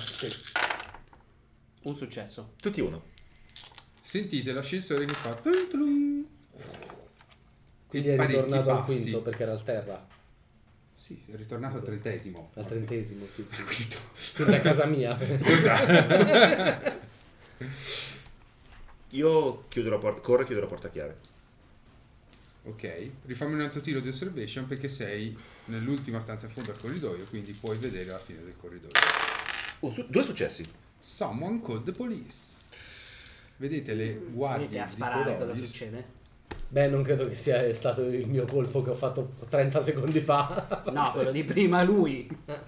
Un successo. Tutti uno. Sentite l'ascensore che fa tum tum. Quindi E è parecchi ritornato al passi. quinto perché era al terra. Sì, è ritornato al trentesimo. Al trentesimo, sì. Quindi a casa mia. Io chiudo la porta, corro e chiudo la porta a chiave. Ok, rifammi un altro tiro di observation perché sei nell'ultima stanza in fondo al corridoio, quindi puoi vedere la fine del corridoio. Oh, su- due successi. Someone called the police. Vedete le guardie Venite a di sparare cosa Coronis. succede? Beh, non credo che sia stato il mio colpo che ho fatto trenta secondi fa. No, quello di prima lui.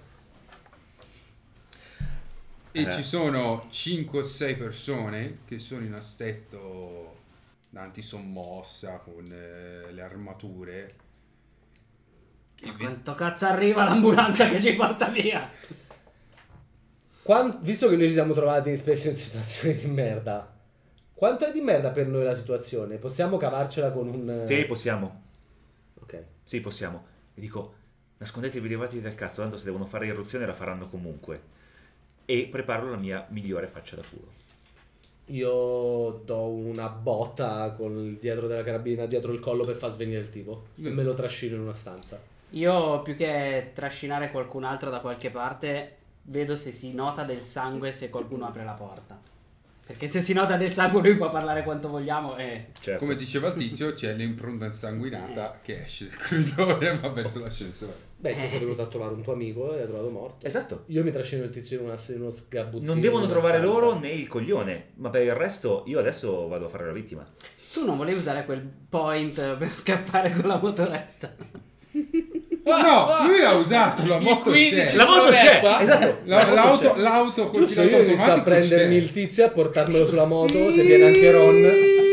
E Eh. ci sono cinque o sei persone che sono in assetto da antisommossa con eh, le armature. Che Ma ve- quanto cazzo arriva l'ambulanza che ci porta via? Quan- visto che noi ci siamo trovati spesso in situazioni di merda, Quanto è di merda per noi la situazione? Possiamo cavarcela con un... Sì, possiamo. Ok. Sì, possiamo. Vi dico, nascondetevi levati del cazzo, tanto se devono fare irruzione la faranno comunque. E preparo la mia migliore faccia da culo. Io do una botta con il dietro della carabina, dietro il collo per far svenire il tipo. E me lo trascino in una stanza. Io più che trascinare qualcun altro da qualche parte, vedo se si nota del sangue se qualcuno apre la porta. Perché se si nota del sangue lui può parlare quanto vogliamo e... Certo. Come diceva il tizio, c'è l'impronta insanguinata che esce dal corridoio ma verso l'ascensore. Beh, tu sei venuto a trovare un tuo amico e l'hai trovato morto. Esatto. Io mi trascino il tizio in, una, in uno sgabuzzino. Non devono in una trovare stanza. loro né il coglione, ma per il resto io adesso vado a fare la vittima. Tu non volevi usare quel point per scappare con la motoretta? No, lui l'ha usato, la Il moto quindici c'è. La moto c'è! Vespa? Esatto! La- La moto l'auto, c'è. l'auto col Giusto, pilota io inizio a automatico prendermi c'è. il tizio e a portarmelo sulla moto, se viene anche Ron.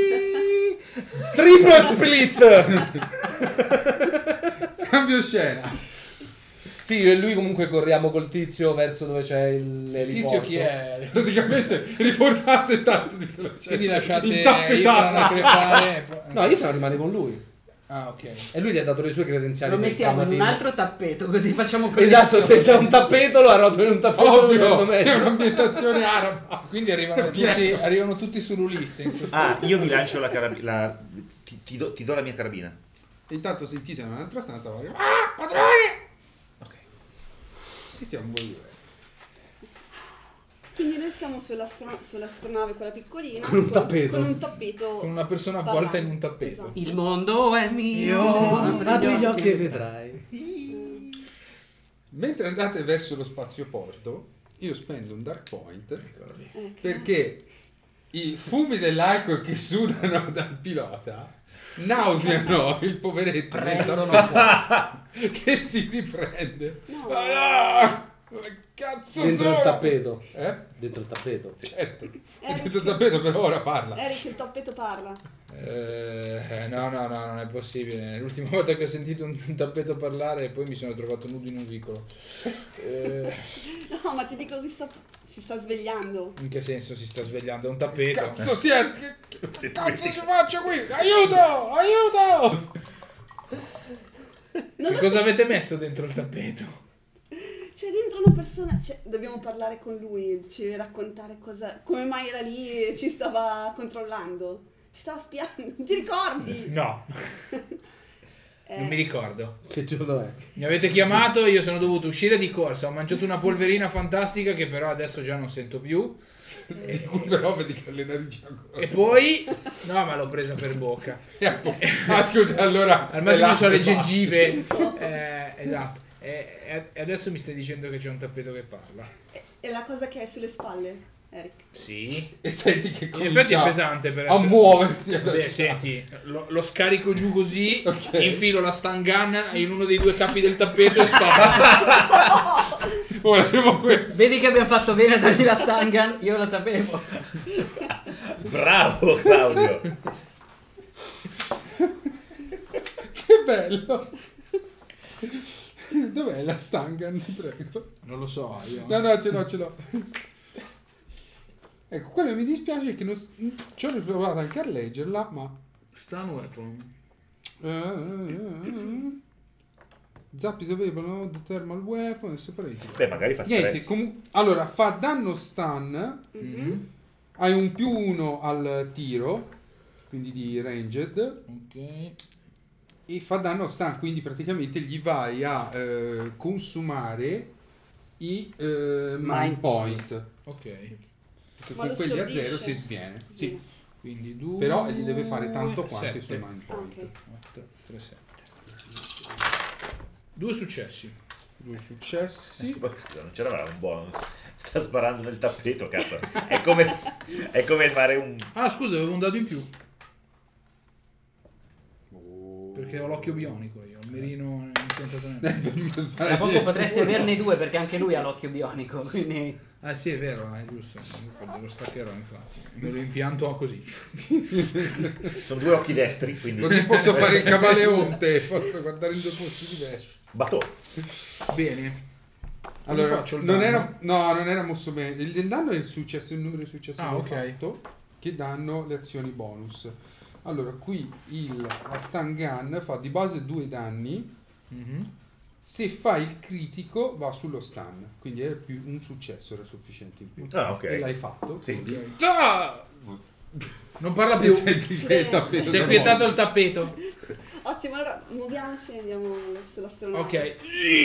Triplo split! Cambio scena. Sì, io e lui comunque corriamo col tizio verso dove c'è il Il l'eliporto. tizio chi è? Praticamente riportate tanto di velocità. Quindi lasciate Intappetata. Ethan crepare. e poi- No, io farò rimane con lui. Ah, ok. E lui gli ha dato le sue credenziali. Lo del mettiamo in un Tamatino. altro tappeto così facciamo Esatto, se collezione. c'è un tappeto lo arroto in un tappeto. lo Ovvio, prendo è meglio. un'ambientazione araba. Quindi arrivano tutti, Pieno. arrivano tutti sull'Ulisse in sostanza. Ah, io vi lancio la carabina. Ti, ti do, ti do la mia carabina. Intanto sentite in un'altra stanza fare, ah, padrone! Ok. Che siamo voi due? Quindi noi siamo sull'astro- sull'astronave, quella piccolina. Con un tappeto. Con un tappeto. Con una persona parlante. avvolta in un tappeto. Esatto. Il mondo è mio. Apri gli occhi e vedrai. Mentre andate verso lo spazioporto, io spendo un dark point Eh, che- perché i fumi dell'alcol che sudano dal pilota nauseano il poveretto Prendono che si riprende. No. Ah, come cazzo Dentro sono? il tappeto. Eh? Dentro il tappeto. Certo. È Eric- dentro il tappeto, però ora parla. Eric, il tappeto parla. Eh, no, no, no, non è possibile. L'ultima volta che ho sentito un, un tappeto parlare, poi mi sono trovato nudo in un vicolo. Eh, No, ma ti dico che sta- si sta svegliando. in che senso si sta svegliando? È un tappeto. Cazzo siete? Che, che Siete cazzo questi- che faccio qui? Aiuto! Aiuto! Non Che lo cosa so. avete messo dentro il tappeto? C'è dentro una persona. Cioè, dobbiamo parlare con lui. Ci deve raccontare cosa. Come mai era lì e ci stava controllando. Ci stava spiando. Ti ricordi? No, Eh, non mi ricordo. Che giorno è? Mi avete chiamato, io sono dovuto uscire di corsa. Ho mangiato una polverina fantastica che però adesso già non sento più. Di cui però vedi che ha le narici ancora. E poi, no, ma l'ho presa per bocca. Ah, scusa, allora. Al massimo è c'ho le l'acqua. gengive. Eh, esatto. E, e- e adesso mi stai dicendo che c'è un tappeto che parla. è- è la cosa che hai sulle spalle, Eric. Sì. E senti che In comincia effetti è pesante per a essere... muoversi. ad Beh, agitare. senti, lo, lo scarico giù così, Ok. infilo la stun gun in uno dei due capi del tappeto e sparo. Volevo questo. Vedi che abbiamo fatto bene a dargli la stun gun? Io lo sapevo. Bravo Claudio! Che bello. Dov'è la Stangan, ti prego? Non lo so, io... No, no, ce l'ho, ce l'ho. Ecco, quello mi dispiace che non s- ci ho riprovato anche a leggerla, ma... Stun weapon. Zap is available, the thermal weapon, separate. Beh, magari fa Niente, stress. comu- allora, fa danno stun, Mhm. hai un più uno al tiro, quindi di ranged, Ok. e fa danno stun, quindi praticamente gli vai a eh, consumare i eh, mind Mind points. Ok. Perché Ma con lo quelli a stordisce? zero si sviene. Sì, Quindi due... però gli deve fare tanto quanto i sette. suoi mind Ah, point. ok. quattro, tre, sette. Due successi. Due successi. Poi, scusa, non c'era un bonus. Sta sparando nel tappeto, cazzo. È come, è come fare un... Ah, scusa, avevo un dado in più. Perché ho l'occhio bionico io. Il mirino non è impiantato nemmeno. Tra poco potresti averne due perché anche lui ha l'occhio bionico, quindi... Ah sì, è vero, è giusto. Lo staccherò infatti. Me lo impianto così. Sono due occhi destri, quindi... Così posso fare il camaleonte, posso guardare in due posti diversi. Batò. Bene. Come Allora, faccio il non danno? era, no, non era mosso bene. Il danno è il successo, il numero di successi Ah, che ho ok. fatto. che danno le azioni bonus. Allora, qui il, la stun gun fa di base due danni. Mm-hmm. Se fa il critico va sullo stun, quindi è più un successo era sufficiente in più. Ah, ok. E l'hai fatto? Sì. Quindi... Non parla più. Senti che il tappeto Si è si quietato muove. il tappeto. Ottimo, allora muoviamoci e andiamo sulla strada. Ok.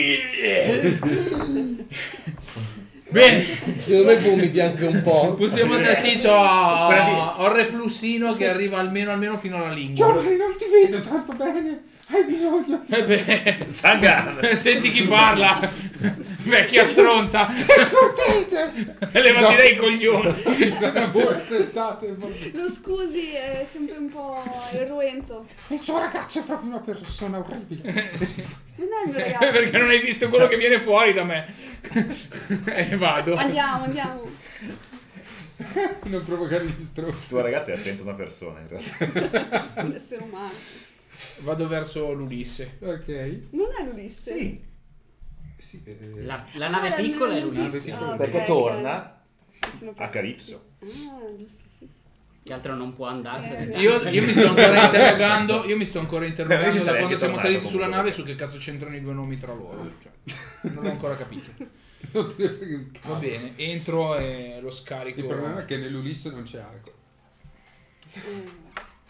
Bene. Secondo me vomiti anche un po'. Possiamo andare, sì, c'ho, Prendi- ho il reflussino che arriva almeno, almeno fino alla lingua. Geoffrey, non ti vedo tanto bene, hai bisogno. Eh beh, Sangan! senti chi parla. Vecchia stronza. È scortese! Levati dai coglioni. Una borsettate. Lo scusi, è sempre un po' irruento. Il suo ragazzo è proprio una persona orribile. Non è il mio ragazzo. Perché non hai visto quello che viene fuori da me. E vado. Andiamo, andiamo. Non provocare gli Il stronzi. suo ragazzo è attento una persona in realtà. Un essere umano. Vado verso l'Ulisse. Ok. Non è l'Ulisse? Sì, Sì, eh, La, la nave Ah, la piccola è nave l'Ulisse. piccola. Ah, ok, perché ok. torna Sono a proprio- Calypso. Ah, giusto, sì. Che altro non può andarsene. Eh, Io, io mi sto ancora interrogando. Io mi sto ancora Beh, interrogando ci da sarei quando anche siamo tornato saliti sulla comunque, nave perché- su che cazzo c'entrano i due nomi tra loro. Cioè, non l'ho ancora capito. non te ne frega un cazzo. Va bene, entro e lo Il scarico. problema è che nell'Ulisse non c'è alcol. Eh.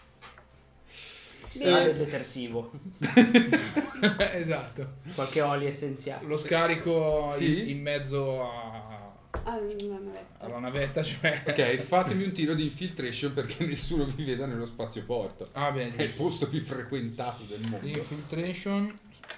Sarà del Bene. detersivo. Esatto. Qualche olio essenziale. Lo scarico Sì. in, in mezzo a- Alla navetta. alla navetta, cioè. Ok, fatemi un tiro di infiltration perché nessuno vi veda nello spazio porto. Ah, bene, È il giusto. posto più frequentato del mondo. Infiltration.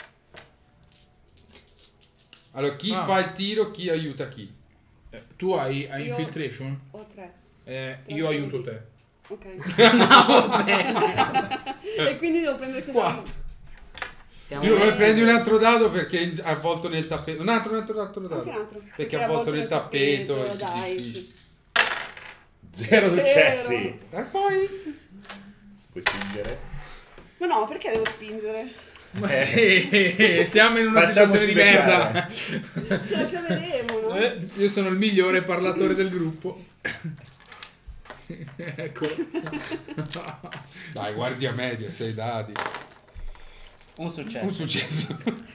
Allora, chi Ah. fa il tiro, chi aiuta chi? Eh, tu hai, hai Io- infiltration? Ho tre. Eh, io aiuto te. Ok. Va bene. E quindi devo prendere cosa? Quattro. Siamo Io messi- prendi un altro dado perché è avvolto nel tappeto. Un altro, un altro, un altro dado. Anche un altro. Perché è avvolto nel tappeto. è Dai. difficile. sì. Zero Zero. successi. Dark point. Puoi spingere? Ma no, perché devo spingere? Ma Eh. sì, stiamo in una Facciamoci situazione di merda. beccare. Ce la caveremo, no? Eh, io sono il migliore parlatore del gruppo. Ecco. Dai, guardia media, sei dadi. Un successo. Un successo.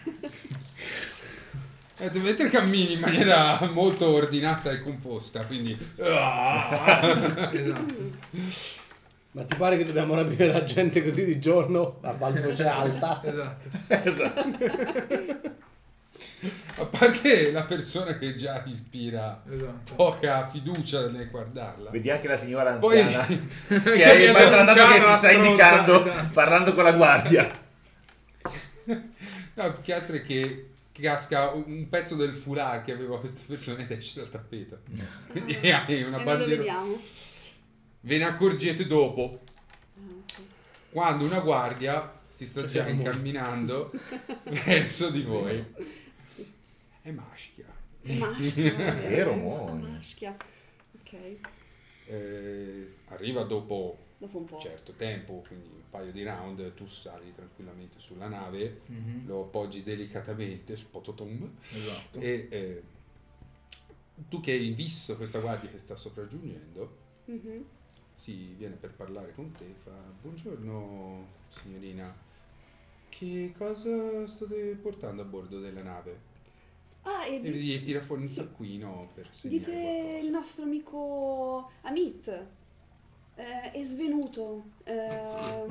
Eh, mentre cammini in maniera molto ordinata e composta, quindi Esatto. Ma ti pare che dobbiamo rapire la gente così di giorno a voce alta? Esatto. Esatto. a parte la persona che già ispira Esatto. poca fiducia nel guardarla. Vedi anche la signora Poi- anziana che Che hai mi ha maltrattato, che denunciato la ti sta stronza, indicando esatto. parlando con la guardia. No, più che altro è che casca un pezzo del foulard che aveva questa persona ed esce dal tappeto. Quindi hai una E non lo bandiera. vediamo. Ve ne accorgete dopo, Ah, ok. quando una guardia si sta già Facciamo. incamminando verso di voi. È maschia. Maschia. va bene. Vero, Moni. Maschia. Ok. Eh, arriva dopo Dopo un po'. un certo tempo, quindi un paio di round, tu sali tranquillamente sulla nave, Mhm. lo appoggi delicatamente, spototom, Esatto. e eh, tu che hai visto questa guardia che sta sopraggiungendo, Mhm. si viene per parlare con te, fa buongiorno signorina, che cosa state portando a bordo della nave? Ah, e E di- gli tira fuori un sì. taccuino per segnare dite il qualcosa. nostro amico Amit eh, è svenuto. Eh,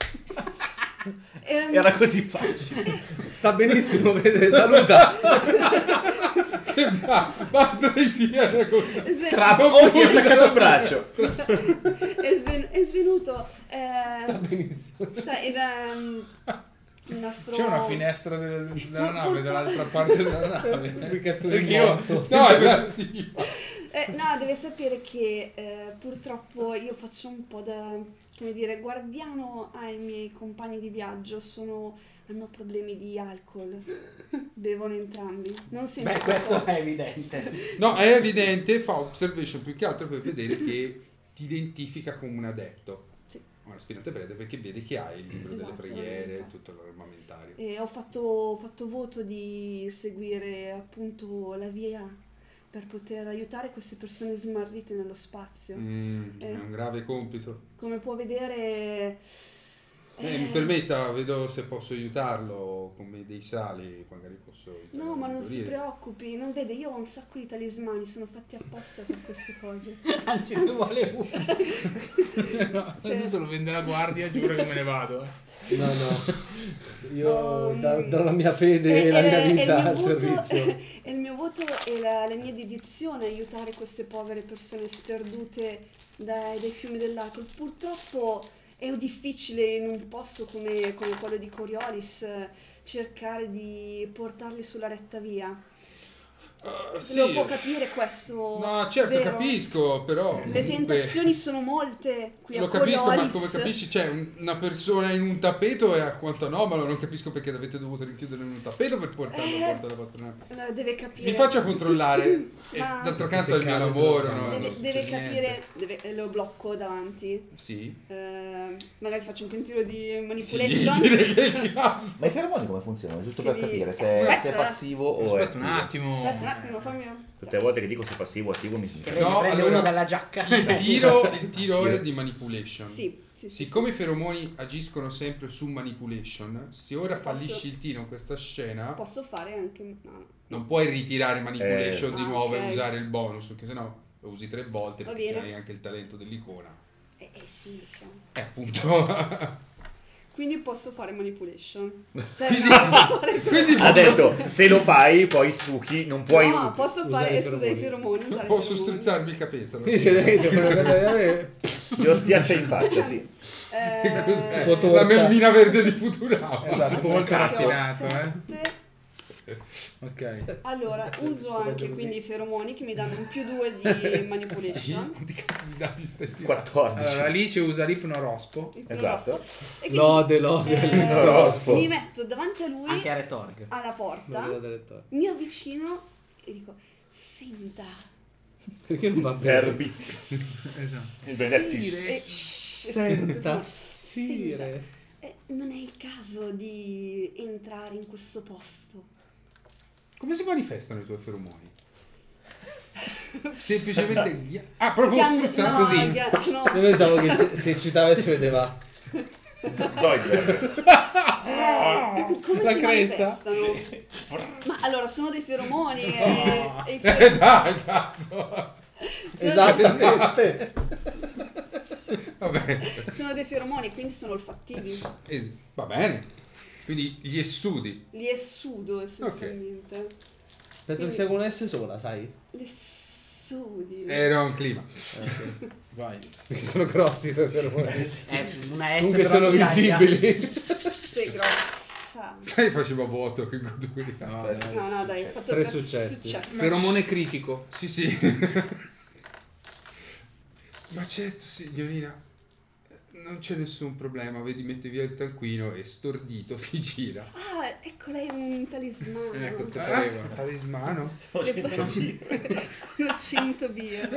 ehm, Era così facile. Sta benissimo, vede, saluta. Sembra, basta ritira con... è sve- Tra poco si è staccato il braccio. è sven- è svenuto. eh, Sta benissimo. sai, il, ehm, il nostro... C'è una finestra del- della nave dall'altra parte della nave. Perché tu Perché sei io morto. No, è questi. Eh, no, deve sapere che eh, purtroppo io faccio un po' da, come dire, guardiano ai miei compagni di viaggio, sono, hanno problemi di alcol, bevono entrambi. Non sento Beh, questo è evidente. No, è evidente, fa observation più che altro per vedere che ti identifica come un adepto. Sì. Un aspirante prete perché vede che hai il libro delle Esatto, preghiere, esatto. tutto l'armamentario. E ho fatto, ho fatto voto di seguire appunto la via per poter aiutare queste persone smarrite nello spazio. Mm, Eh. È un grave compito. Come può vedere... Eh, mi eh, permetta, vedo se posso aiutarlo con dei sali, magari posso aiutare No, a ma non si morire. preoccupi, non vede, io ho un sacco di talismani, sono fatti apposta per queste cose. Anzi, ne vuole uno. No, Cioè- adesso lo vende la guardia, giuro che me ne vado. Eh. No, no. Io Um, da- darò la mia fede e E- la e- mia e il vita mio al voto- servizio. E il mio voto e la, la mia dedizione a aiutare queste povere persone sperdute dai, dai fiumi dell'Acol. Purtroppo è difficile in un posto come, come quello di Coriolis eh, cercare di portarli sulla retta via. Ah, sì. Lo può capire questo? No, certo, vero? capisco, però... Le comunque- tentazioni sono molte qui a Lo capisco, ma Coriolis. come capisci, c'è un- una persona in un tappeto è alquanto anomalo, non capisco perché l'avete dovuto rinchiudere in un tappeto per portarlo a bordo della vostra nave. Allora, deve capire. Mi faccia controllare, e Ma- d'altro canto è il mio Se cade, lavoro, se lo no? fa. Deve, non deve succede capire, niente. deve- eh, lo blocco davanti. Sì. Eh, magari faccio anche un tiro di Sì, manipulation. direi che è il caso. Ma i feromoni come funzionano? Giusto Che per li- capire se, Aspetta. se è passivo o è Aspetta un attivo. attimo. Aspetta un attimo, fammi. Tutte le volte che dico se è passivo o attivo mi Che lei No, ne prende allora- uno dalla giacca. Il tiro, il tiro ora è di manipulation. Sì, sì, sì. Siccome i feromoni agiscono sempre su manipulation, se ora Posso- fallisci il tiro in questa scena, Posso fare anche. No. non puoi ritirare manipulation Eh. di Ah, nuovo ok. e usare il bonus, perché sennò lo usi tre volte Va perché bene. hai anche il talento dell'icona. Eh, eh sì, diciamo. Eh, appunto. Quindi posso fare manipulation. Cioè, Quindi- no, posso fare Quindi Ha detto, se lo fai, poi succhi, non puoi... No, posso usare fare. i eh, scusa, i feromoni. feromoni. usare i posso feromoni. strizzarmi il capezzolo. Quindi se vedete quella cosa di me, Glielo schiaccia in faccia, sì. Eh, Che cos'è? Tipo torta. La melmina verde di Futurama. Esatto, molto che ho raffinato, eh. sette. Ok. Allora, uso anche quindi i feromoni che mi danno un più due di manipulation. Quanti cazzo di dati stai tirando? quattordici. Allora, Alice usa l'ipnorospo. il Esatto. rospo. E quindi, lode, lode. eh, rospo. mi metto davanti a lui Anche a Retorg. alla porta, Non vedo lettore. mi avvicino e dico: senta. Perché non va bene? Zerbis. Esatto. Il Benetti. E, shh, Senta, senta. sire. Eh, non è il caso di entrare in questo posto. Come si manifestano i tuoi feromoni? Semplicemente... ghi- Ah, proprio Ghiand- spruzzano no, così? ghiand- no. Io pensavo che se, se citava si vedeva. Zoidberg. Eh, come La si cresta? manifestano? Ma allora sono dei feromoni e, e i Eh feromoni dai, cazzo! Esattamente. Vabbè. sono dei feromoni, quindi sono olfattivi. Es- Va bene. Quindi gli essudi. Li essudo essenzialmente. Penso che sia con una S sola, sai? Li essudi. Era un clima. Vai. Perché sono grossi i tuoi feromoni. È una S Comunque però sono in Italia. visibili. Sei grossa. Sai, faceva vuoto che quelli No, Eh, no. No, no, dai, ho fatto Tre tre successi. successi. Feromone critico. Sì, sì. Ma certo, signorina. Non c'è nessun problema. Vedi, mette via il tanquino e stordito si gira. Ah, ecco lei un talismano. Ecco, te Ah, pareva. talismano. Ho cento birre.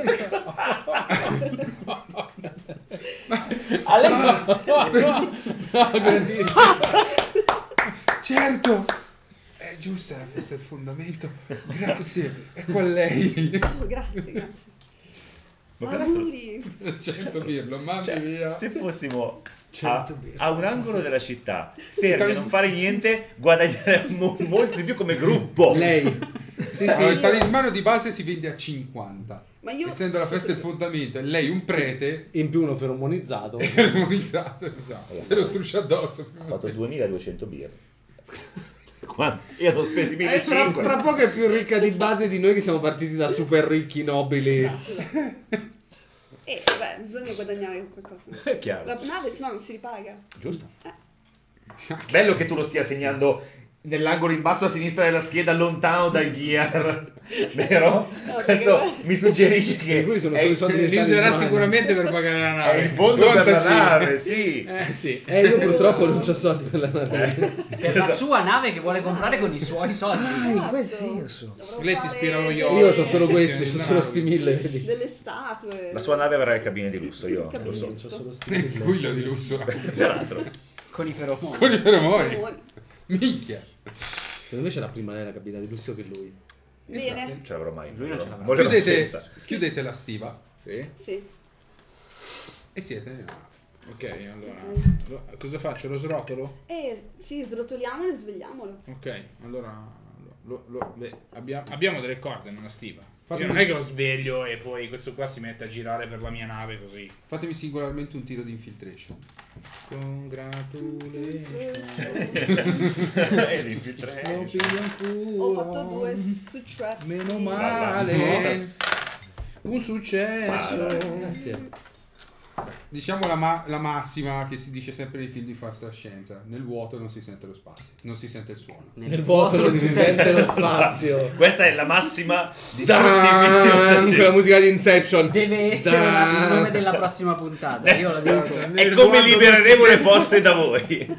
No, grandissimo. Certo. È giusta la festa del fondamento. Grazie. Ecco a lei. Oh, grazie, grazie. Ma peraltro, Auguri. cento birro, mandi cioè, via. se fossimo a, cento birre. a un angolo della città, fermi a non fare niente, guadagneremmo molto di più come gruppo. Lei. Sì, Allora, il sì. talismano di base si vende a cinquanta. Ma io... Essendo la festa del fondamento e lei un prete, In più uno feromonizzato. è fermonizzato. Esatto. Se lo struscia addosso. Ha fatto duemiladuecento birre. Quanto? Io ne ho spesi Eh, tra, millecinquecento. tra poco è più ricca di base di noi che siamo partiti da super ricchi nobili. Eh, beh, bisogna guadagnare qualcosa. È chiaro. La nave, se no, non si ripaga. Giusto. Bello che tu lo stia segnando nell'angolo in basso a sinistra della scheda, lontano dal gear, vero? No, Questo perché- mi suggerisce che E quelli sono è, solo i soldi del Li userà talismano. sicuramente per pagare la è nave. il fondo per la Contaci. nave, sì. Eh sì. Eh, io purtroppo non ho soldi per la nave. Per la sua nave che vuole comprare con i suoi soldi. in quel senso. Lei si ispira allo Io yacht. ho solo Sì, questi, sì, ho sì. solo sti mille, vedi. Delle statue. La sua nave avrà le cabine di lusso, io lo so. C'ho solo sti mille. Squillo di lusso. Peraltro. Con i feromoni. Con i feromoni. Feromoni. Minchia. Secondo me c'è la prima nella cabina di lusso che lui. Bene. Non ce l'avrò mai. Lui non ce l'avrà. Volevo Chiudete, senza. chiudete la stiva Sì. Sì. e siete nella nave. Ok, allora. Allora, cosa faccio? Lo srotolo? E sì, srotoliamolo e svegliamolo. Ok, allora. Lo, lo- beh, abbia- abbiamo delle corde nella stiva. Fatemi- Io non è che lo sveglio e poi questo qua si mette a girare per la mia nave così. Fatemi singolarmente un tiro di infiltration. Congratulations. E l'infiltrare. Lo piglio in culo. Ho fatto due successi. Meno Male. male. Un successo. Grazie. Diciamo la, ma- la massima che si dice sempre nei film di fantascienza: nel vuoto non si sente lo spazio, non si sente il suono. Nel vuoto non si sente lo spazio. Questa è la massima di tutti i Dan, film. quella musica di Inception. Deve essere Dan. la- il nome della prossima puntata. Io la dico. E Nel come vuoto libereremo non si le sente- fosse da voi?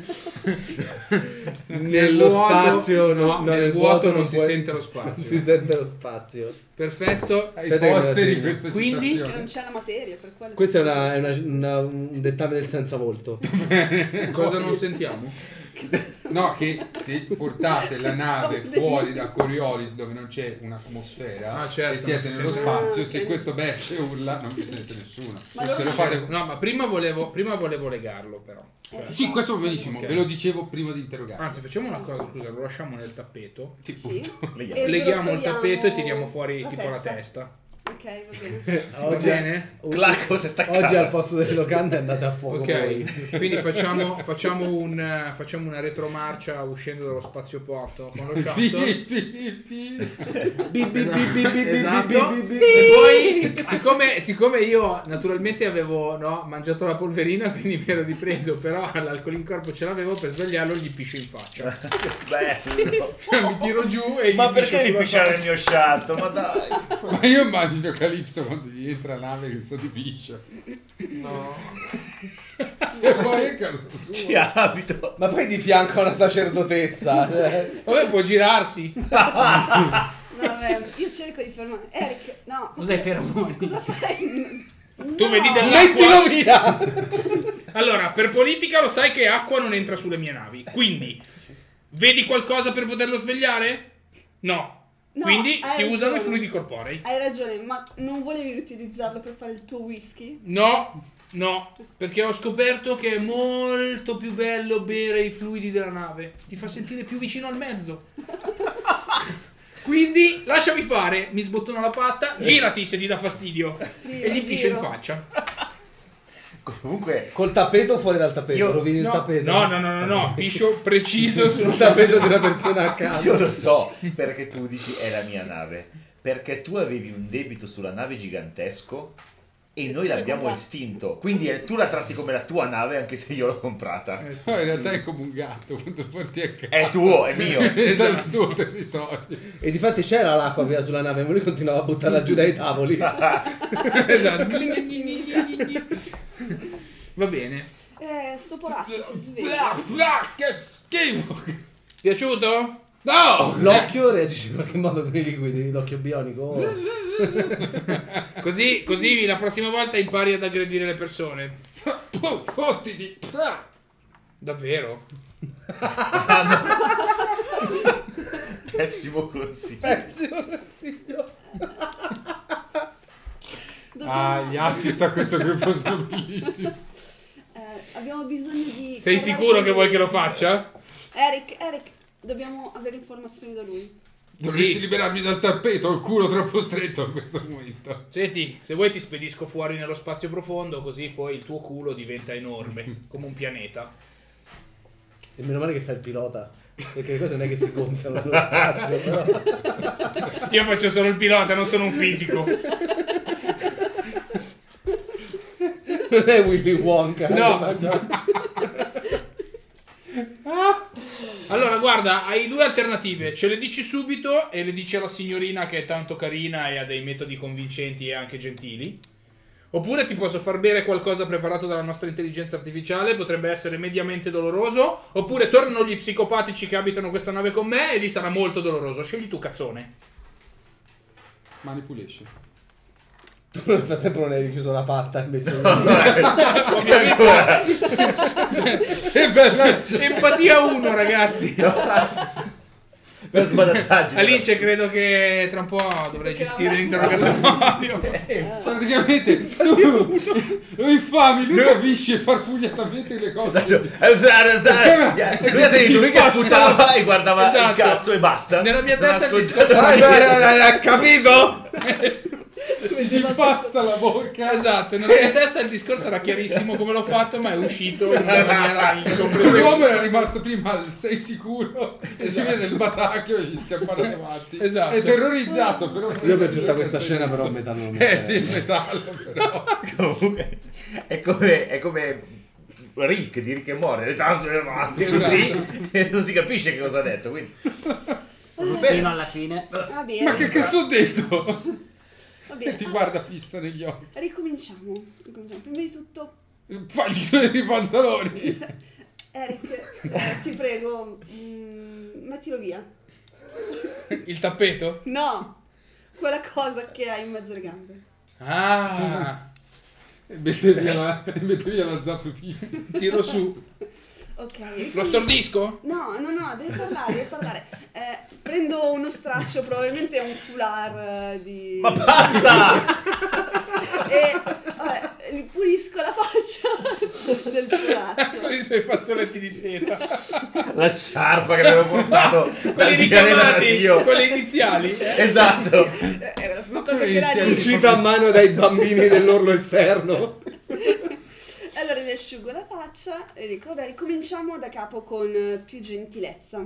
Nello vuoto- spazio, no, no, nel vuoto non si puoi- sente lo spazio. Non si sente lo spazio. Perfetto. Ai Aspetta che me la posteri segno. questa Quindi? Che citazione. non c'è la materia, per quello. Questo è, una, è una- una- un dettame del senza volto. Cosa non sentiamo? No, che se portate la nave fuori da Coriolis dove non c'è un'atmosfera Ah, certo, e siete non si nello sente. spazio, Ah, se ok. questo besce urla non vi sente nessuno. Ma Se allora- lo fate... No, ma prima volevo, prima volevo legarlo però. Cioè, Sì, questo va benissimo, Ok. ve lo dicevo prima di interrogare. anzi, facciamo una cosa, scusa, lo lasciamo nel tappeto. Sì, Sì. punto. Leghiamo. E Leghiamo il srotoliamo tappeto e tiriamo fuori la tipo la testa. testa. Ok, va bene. Va bene? Clacco si è staccato. Oggi al posto delle locande andate a fuoco. Ok, voi. quindi facciamo, facciamo, un, eh, facciamo una retromarcia uscendo dallo spazioporto con lo Pi, shuttle. pi, pi, pi. Bi, bi, bi, bi, bi, bi, Esatto. bi, bi, bi. E poi, siccome, siccome io naturalmente avevo no, mangiato la polverina, quindi mi ero ripreso, però l'alcol in corpo ce l'avevo, per svegliarlo gli piscio in faccia. Bello. Cioè, mi tiro giù e gli Ma piscio perché mi sulla pisciare faccia. il mio shuttle? Ma dai. Ma io immagino Calypso quando gli entra la nave che sta di piscia. No. E poi è casa Ci sua. abito. Ma poi di fianco a una sacerdotessa. eh. Vabbè, può girarsi. No, vabbè, io cerco di fermare. Eric, no. Cos'hai feromoni? Cosa fai? Tu No. vedi Mettilo dell'acqua. via! Allora, per politica lo sai che acqua non entra sulle mie navi. Quindi, vedi qualcosa per poterlo svegliare? No. No, Quindi hai si usano i ragione. fluidi corporei. Hai ragione, ma non volevi utilizzarlo per fare il tuo whisky? No, no, perché ho scoperto che è molto più bello bere i fluidi della nave. Ti fa sentire più vicino al mezzo. Quindi lasciami fare, mi sbottona la patta, girati se ti dà fastidio. Sì, E gli mi piscio in giro. faccia. Comunque, Col tappeto o fuori dal tappeto? Io- Rovini il No, tappeto? no, no, no, no, no, piscio preciso sul Il tappeto di una persona a io caso. lo so perché tu dici è la mia nave. Perché tu avevi un debito sulla nave gigantesco e noi l'hai l'abbiamo comprata. estinto. Quindi eh, tu la tratti come la tua nave anche se io l'ho comprata. Eh, sì. No, in realtà è come un gatto quando porti a casa. È tuo, è mio. È dal Esatto. suo territorio. E difatti c'era l'acqua prima sulla nave, ma lui continuava a buttarla giù dai tavoli. Esatto. Va bene. Eh, sto poraccio si sveglia. Bla, bla, che schifo. Piaciuto? No! L'occhio reagisce in qualche modo con i liquidi, l'occhio bionico. Oh. Così, così la prossima volta impari ad aggredire le persone. Puh, fottiti. Ah. Davvero? Pessimo consiglio. Pessimo consiglio. Dobbiamo- Ah, gli assist a questo gruppo sono bellissimi. eh, abbiamo bisogno di... Sei sicuro che vuoi che lo faccia? Eric, Eric, dobbiamo avere informazioni da lui. Dovresti Sì. liberarmi dal tappeto, ho il culo troppo stretto in questo momento. Senti, se vuoi ti spedisco fuori nello spazio profondo, così poi il tuo culo diventa enorme, come un pianeta. E meno male che fai il pilota. Perché le cose non è che si gonfiano nello spazio, però. Io faccio solo il pilota, non sono un fisico. Non è Willy Wonka. No. Allora, guarda, hai due alternative. Ce le dici subito e le dici alla signorina che è tanto carina e ha dei metodi convincenti e anche gentili. Oppure ti posso far bere qualcosa preparato dalla nostra intelligenza artificiale, potrebbe essere mediamente doloroso. Oppure tornano gli psicopatici che abitano questa nave con me e lì sarà molto doloroso. Scegli tu, cazzone. Manipulation. Tu nel frattempo non hai richiuso la patta e messo Ovviamente. Che bella scena. Empatia uno, ragazzi. per sbadattaggi. Alice, credo che tra un po' dovrei gestire l'interrogatorio. Praticamente tu lo infami, lui capisce farfugliatamente le cose. Esatto. Lui ha sentito, lui che sputava e guardava il Esatto. cazzo e basta. Nella mia Non testa il ascoltava. discorso Dai, dai, dai, dai, ha capito? Mi si impasta la bocca. Esatto, nella mia testa il discorso era chiarissimo come l'ho fatto, ma è uscito in una maniera incomprensibile. L'uomo era rimasto prima al sei sicuro e si vede il batacchio e gli scappano davanti. Esatto. È terrorizzato, però. Io per tutta questa scena però a metà non Eh sì, il metallo però. Comunque, è come, è come Rick di Rick e Morty, le tante avanti così, e non si capisce che cosa ha detto. Quindi. Fino alla fine. Va bene. Ma che cazzo ho detto? Va E bene. ti guarda fissa negli occhi. Ricominciamo. Ricominciamo. Prima di tutto, Fagli vedere i pantaloni. Eric, eh, ti prego, mm, mettilo via. Il tappeto? No, quella cosa che hai in mezzo alle gambe. Ah, E mette via la, e mette via la zappa pista. tiro su. Ok. Lo stordisco? No, no, no, devi parlare, devi parlare. Eh, prendo uno straccio, probabilmente è un foulard eh, di... Ma basta! E vabbè, gli pulisco la faccia del foulaccio. Con i suoi fazzoletti di seta. La sciarpa che avevo portato Quelli dal richiamati, io. quelle iniziali. Esatto. Eh, è la prima cosa che era lì. Uscita a mano dai bambini dell'orlo esterno. Allora gli asciugo la faccia e dico, vabbè, ricominciamo da capo con eh, più gentilezza.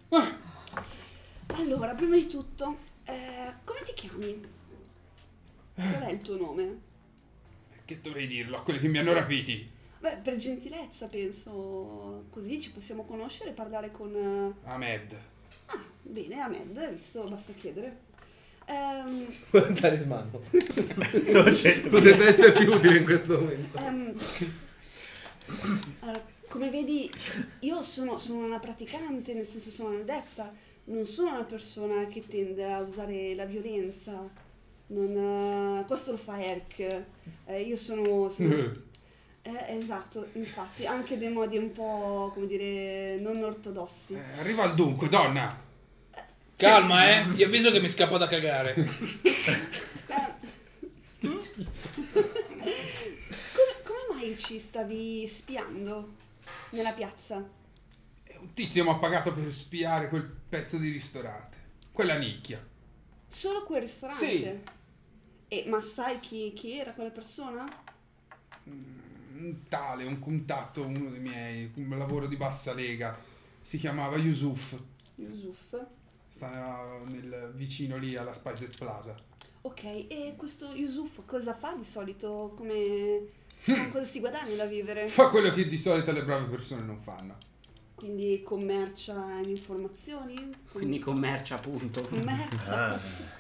Allora, prima di tutto, eh, come ti chiami? Qual è il tuo nome? Che dovrei dirlo a quelli che mi hanno rapiti? Beh, per gentilezza penso, così ci possiamo conoscere e parlare con... eh, Ahmed. Ah, bene, Ahmed, visto, basta chiedere. Ehm, Un talismano. Sono cento. Potrebbe esserti utile in questo momento. ehm, allora, come vedi, io sono, sono una praticante, nel senso sono un'adepta, non sono una persona che tende a usare la violenza. Non, eh, questo lo fa Eric. Eh, io sono... sono eh, esatto, infatti, anche dei modi un po', come dire, non ortodossi. Eh, arriva al dunque, donna. Calma, eh. Ti avviso che mi scappo da cagare. Come, come mai ci stavi spiando nella piazza? Eh, Un tizio mi ha pagato per spiare quel pezzo di ristorante. Quella nicchia. Solo quel ristorante? Sì. E, ma sai chi, chi era quella persona? Un tale, un contatto, uno dei miei, un lavoro di bassa lega. Si chiamava Yusuf. Yusuf. Sta nel, vicino lì alla Spice Plaza. Ok, e questo Yusuf cosa fa di solito? Come... con cosa si guadagna da vivere? Fa quello che di solito le brave persone non fanno. Quindi commercia in informazioni? Quindi commercia, appunto. Commercia. Ah.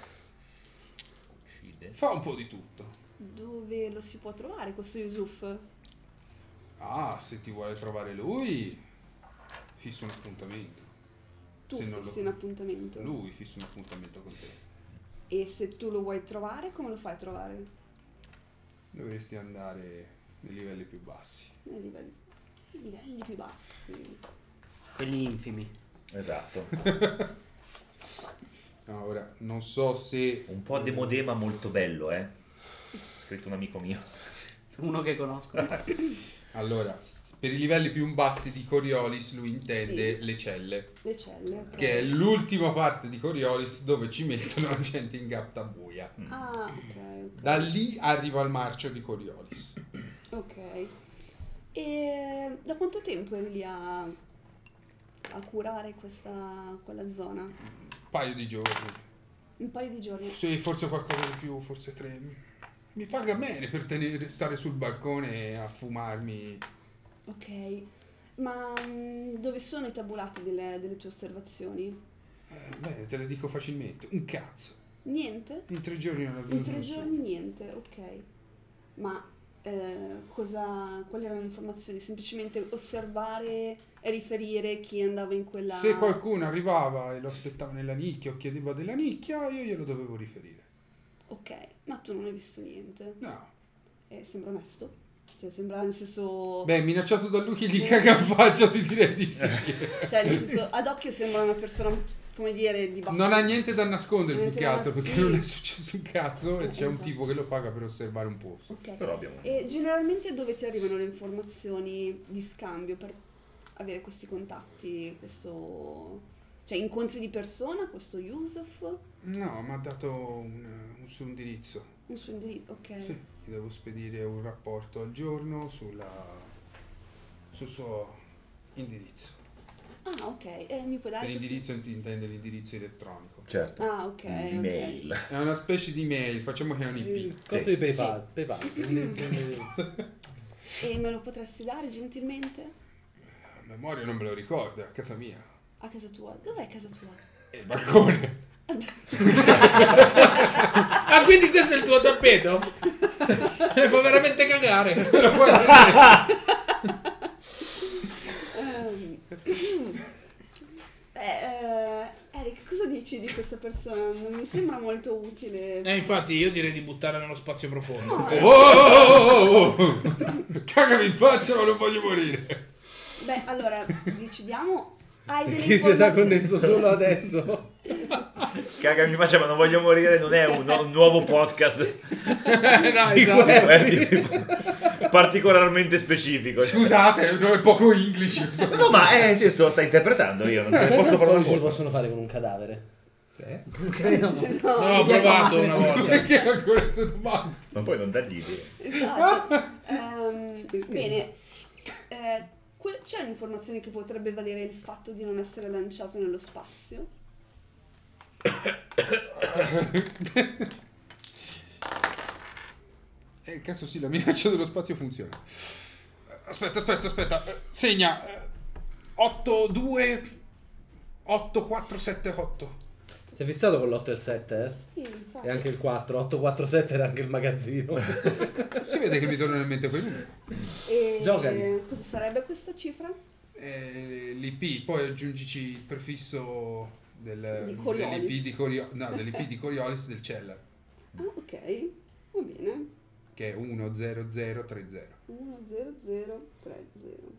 Uccide. Fa un po' di tutto. Dove lo si può trovare questo Yusuf? Ah, se ti vuole trovare lui, fisso un appuntamento. Tu Se non fissi lo- un appuntamento. Lui fissa un appuntamento con te. E se tu lo vuoi trovare, come lo fai a trovare? Dovresti andare nei livelli più bassi. Nei livelli, nei livelli più bassi. Quelli infimi. Esatto. No, ora, non so se... Un po' demodema molto bello, eh. Ha scritto un amico mio. Uno che conosco. Allora, per i livelli più bassi di Coriolis lui intende Sì. le celle. Le celle, ok. Che è l'ultima parte di Coriolis dove ci mettono la gente in gatta buia. Ah, ok. Da lì arriva il marcio di Coriolis. Ok. E da quanto tempo eri lì a, a curare questa, quella zona? Un paio di giorni. Un paio di giorni. Sì, forse qualcosa di più, forse tre. Mi paga bene per tenere, stare sul balcone a fumarmi. Ok. Ma mm, dove sono i tabulati delle, delle tue osservazioni? Eh, beh, te le dico facilmente. Un cazzo. Niente? In tre giorni non In tre non so. giorni niente, ok. Ma eh, cosa, quali erano le informazioni? Semplicemente osservare e riferire chi andava in quella... Se qualcuno arrivava e lo aspettava nella nicchia o chiedeva della nicchia, io glielo dovevo riferire. Ok, ma tu non hai visto niente. No, Eh, sembra onesto. Cioè, sembra nel senso... Beh, minacciato da lui che gli caga in faccia, ti direi di sì. Cioè, nel senso, ad occhio sembra una persona, come dire, di basso... Non ha niente da nascondere più Niente che da- altro, perché sì. non è successo un cazzo e Eh, c'è un esatto. tipo che lo paga per osservare un posto. Ok. Però abbiamo... E generalmente dove ti arrivano le informazioni di scambio per avere questi contatti, questo... Cioè, incontri di persona, questo Yusuf, No, mi ha dato un, un suo indirizzo. un suo indirizzo, ok. Sì, gli devo spedire un rapporto al giorno sulla, sul suo indirizzo. Ah, ok. E mi puoi dare Per questo- indirizzo int- intende l'indirizzo elettronico. Certo. Ah, ok. ok. Email. È una specie di mail, facciamo che è un I P. Costo Sì. di PayPal. PayPal. E me lo potresti dare gentilmente? A memoria non me lo ricordo, è a casa mia. A casa tua. Dov'è casa tua? È il balcone. Ah, quindi questo è il tuo tappeto? Mi fa veramente cagare. Me lo puoi vedere? Ehm, eh, eh, Eric, cosa dici di questa persona? Non mi sembra molto utile. Eh, infatti, io direi di buttare nello spazio profondo. No, Oh, oh, oh, oh. Cagami in faccia, ma non voglio morire. Beh, allora, decidiamo. Hai delle Chi si sa informazioni? connesso solo adesso. Caga mi faccia, ma non voglio morire, non è un, un nuovo podcast No, Di esatto. quello. eh, di- particolarmente specifico. Scusate, non è poco English questo. No, ma è, nel senso, sta interpretando, io non te ne posso fare una Come si colpa. possono fare con un cadavere? Eh? Non credo. No, ho provato una volta. Perché ancora queste domande? Ma poi non dargli idee. Esatto. Ehm, bene. Eh, que- c'è un'informazione che potrebbe valere il fatto di non essere lanciato nello spazio? Eh, cazzo sì, la minaccia dello spazio funziona. Eh, Aspetta, aspetta, aspetta. Eh, Segna. eh, otto due otto quattro sette otto. Si è fissato con l'otto e il sette, eh? Sì, infatti. E anche il quattro. otto quattro sette era anche il magazzino. Si vede che mi tornano in mente quei numeri. E Giocali. cosa sarebbe questa cifra? Eh, L'I P, poi aggiungici il prefisso del, Di Coriolis. dell'I P di Coriolis, no, dell'I P di Coriolis del Celler, Ah, ok. Va bene. che è uno zero zero tre zero. uno zero zero tre zero.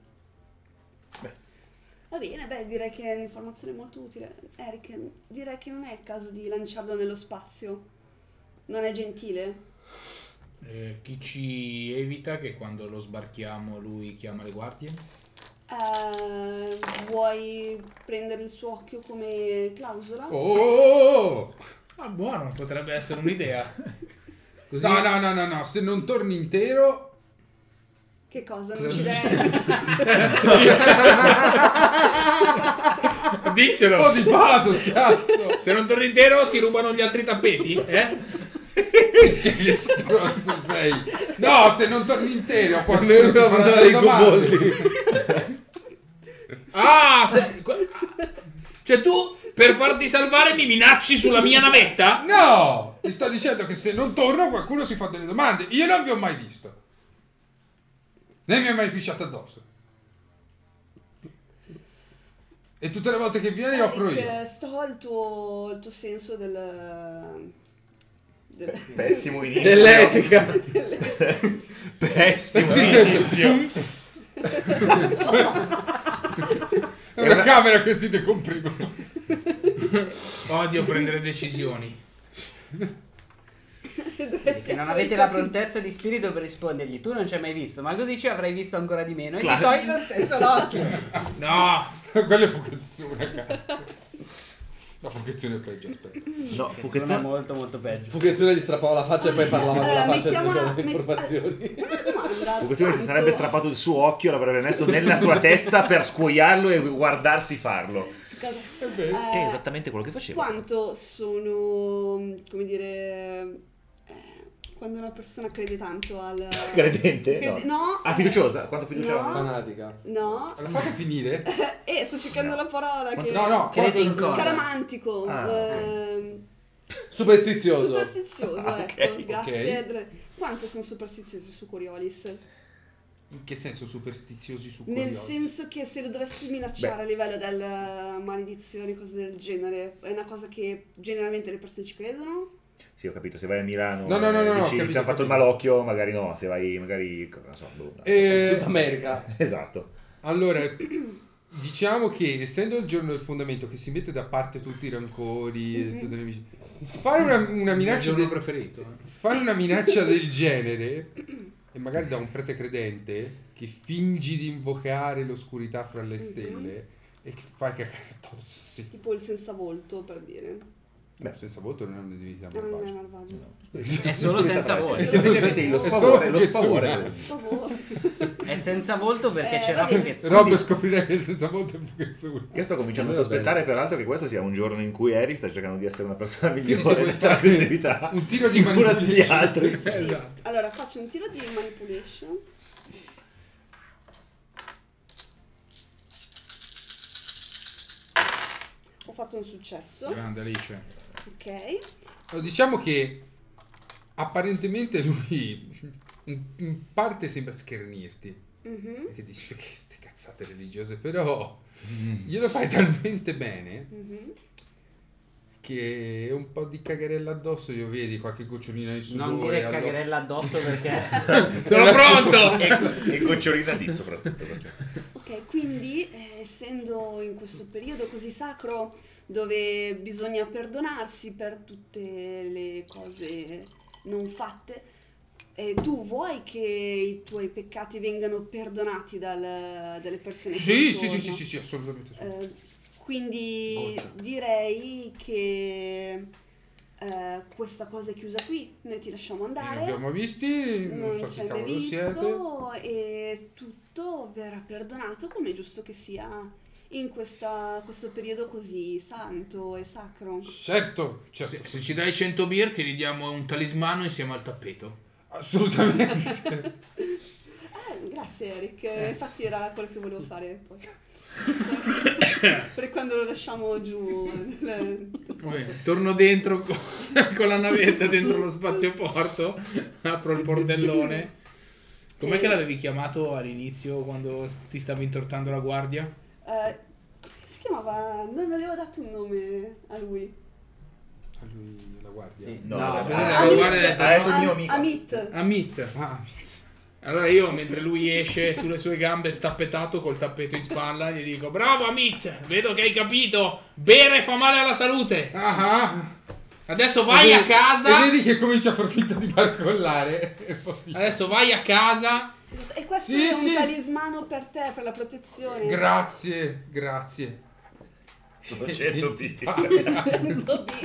Va bene, beh, direi che è un'informazione molto utile. Eric, direi che non è il caso di lanciarlo nello spazio. Non è gentile? Eh, chi ci evita che quando lo sbarchiamo lui chiama le guardie? Eh, vuoi prendere il suo occhio come clausola? Oh! Ah, buono, potrebbe essere un'idea. Così... No, no, no, no, no, se non torni intero... Che cosa? Non ci dai? Diccelo. Oh di pathos, cazzo! Se non torni intero ti rubano gli altri tappeti, eh? Che stronzo sei! No, se non torni intero, quando Noi si dobbiamo farà andare delle ai domande. coboldi. Ah, se... Cioè tu, per farti salvare, mi minacci sulla mia navetta? No! Ti sto dicendo che se non torno qualcuno si fa delle domande. Io non vi ho mai visto. Né mi ha mai pisciato addosso. E tutte le volte che vieni offro io. Eric, sto al tuo, il tuo senso del... del- Pessimo inizio. Dell'etica. Pessimo Si inizio. È una camera che si decomprime. Odio prendere decisioni. Che non avete la prontezza di spirito per rispondergli. Tu non ci hai mai visto, ma così ci avrai visto ancora di meno. E gli Claro. togli lo stesso l'occhio. No, Quella è Fukazzuna, cazzo. La Fukazzuna è peggio, aspetta. No, Che è Fukazzuna... molto molto peggio. Fugazzone gli strappava la faccia e poi parlava con la Allora, faccia e mettiamola- cercava le met- informazioni. Una domanda. Fukazzuna si quanto- sarebbe strappato il suo occhio, l'avrebbe messo nella sua testa per scuoiarlo e guardarsi farlo. cosa- Che è eh, esattamente quello che faceva. Quanto sono, come dire, eh, quando una persona crede tanto al... Credente? Crede- no. no, Ah, eh, fiduciosa? Quanto fiducia no. aveva? Fanatica. No, L'ha fatto finire? eh, sto cercando la parola che... No, no, Crede in quanto- cosa? Scaramantico, Ah, ehm, Superstizioso. superstizioso, Ah, ok, ecco, grazie. ok. Dre- Quanto sono superstiziosi su Coriolis? In che senso superstiziosi su Nel Coriolis? senso che se lo dovessi minacciare Beh. a livello del maledizione, cose del genere, è una cosa che generalmente le persone ci credono? Sì, ho capito, se vai a Milano No, no, no, no, e no, dici, capito, ci hanno fatto il capito. malocchio, magari no, se vai magari, non so, boh, no. Eh, Sud America. Esatto. Allora, diciamo che essendo il giorno del fondamento che si mette da parte tutti i rancori e tutte le amici, fare una, una Il minaccia giorno del, preferito. eh. fare una minaccia del genere e magari da un prete credente che fingi di invocare l'oscurità fra le stelle e che fai cagare addosso, sì. Tipo il senza volto, per dire. Beh, senza voto non è una divinità Ah, non è malvagia. malvagio. È solo senza volto. volto. È semplicemente lo È solo sfavore, lo Fukezzuna. sfavore. Per favore. È senza volto perché Eh, c'era vabbè. Fukezzuna. Rob scoprirà che il senza voto è Fukezzuna. Io sto cominciando a Allora, sospettare peraltro che questo sia un giorno in cui Eri sta cercando di essere una persona Quindi se migliore vuoi tra fare queste vita. un tiro di in cura degli manipulation. altri. Sì. Esatto. Allora faccio un tiro di manipulation. Ho fatto un successo. Grande Alice. Ok. Allora, diciamo che apparentemente lui in, in parte sembra schernirti. Mhm, Perché dici che queste cazzate religiose, però glielo fai talmente bene mhm. che un po' di cagherella addosso io vedi qualche gocciolina di sudore. Non dire allora- cagherella addosso perché Sono pronto! E, e gocciolina di soprattutto. perché- Ok, quindi eh, essendo in questo periodo così sacro dove bisogna perdonarsi per tutte le cose non fatte, eh, tu vuoi che i tuoi peccati vengano perdonati dal- dalle persone che Sì, sì, intorno? sì, sì, sì, sì, assolutamente. Sì. Eh, quindi Goccia. direi che eh, questa cosa è chiusa qui, noi ti lasciamo Non andare. abbiamo visti, non, Non so ci che hai mai cavolo siete. visto e tutto verrà perdonato come è giusto che sia in questa- questo periodo così santo e sacro. Certo, certo. Se, se ci dai cento beer ti ridiamo un talismano insieme al tappeto. Assolutamente. Eh, grazie Eric, infatti era quello che volevo fare poi. Per quando lo lasciamo giù. nel- Va bene, torno dentro con, con la navetta dentro lo spazioporto, apro il portellone. Com'è che l'avevi chiamato all'inizio quando ti stavi intortando la guardia? Eh, come si chiamava? Non non avevo dato un nome a lui. A lui la guardia. Sì. No, No, vabbè. vabbè, Ah, la Amit, guardia ha detto, ha detto no? il mio amico. Amit. Amit. Ah, Allora io, mentre lui esce sulle sue gambe stappetato col tappeto in spalla, gli dico: bravo Amit, vedo che hai capito, bere fa male alla salute. ah, ah. Adesso vai E a vedi- casa. E vedi che comincia a far finta di barcollare. E poi- Adesso vai a casa. E questo Sì, è un sì. talismano per te, per la protezione. Grazie, grazie. Sono cento tipi. Dobby.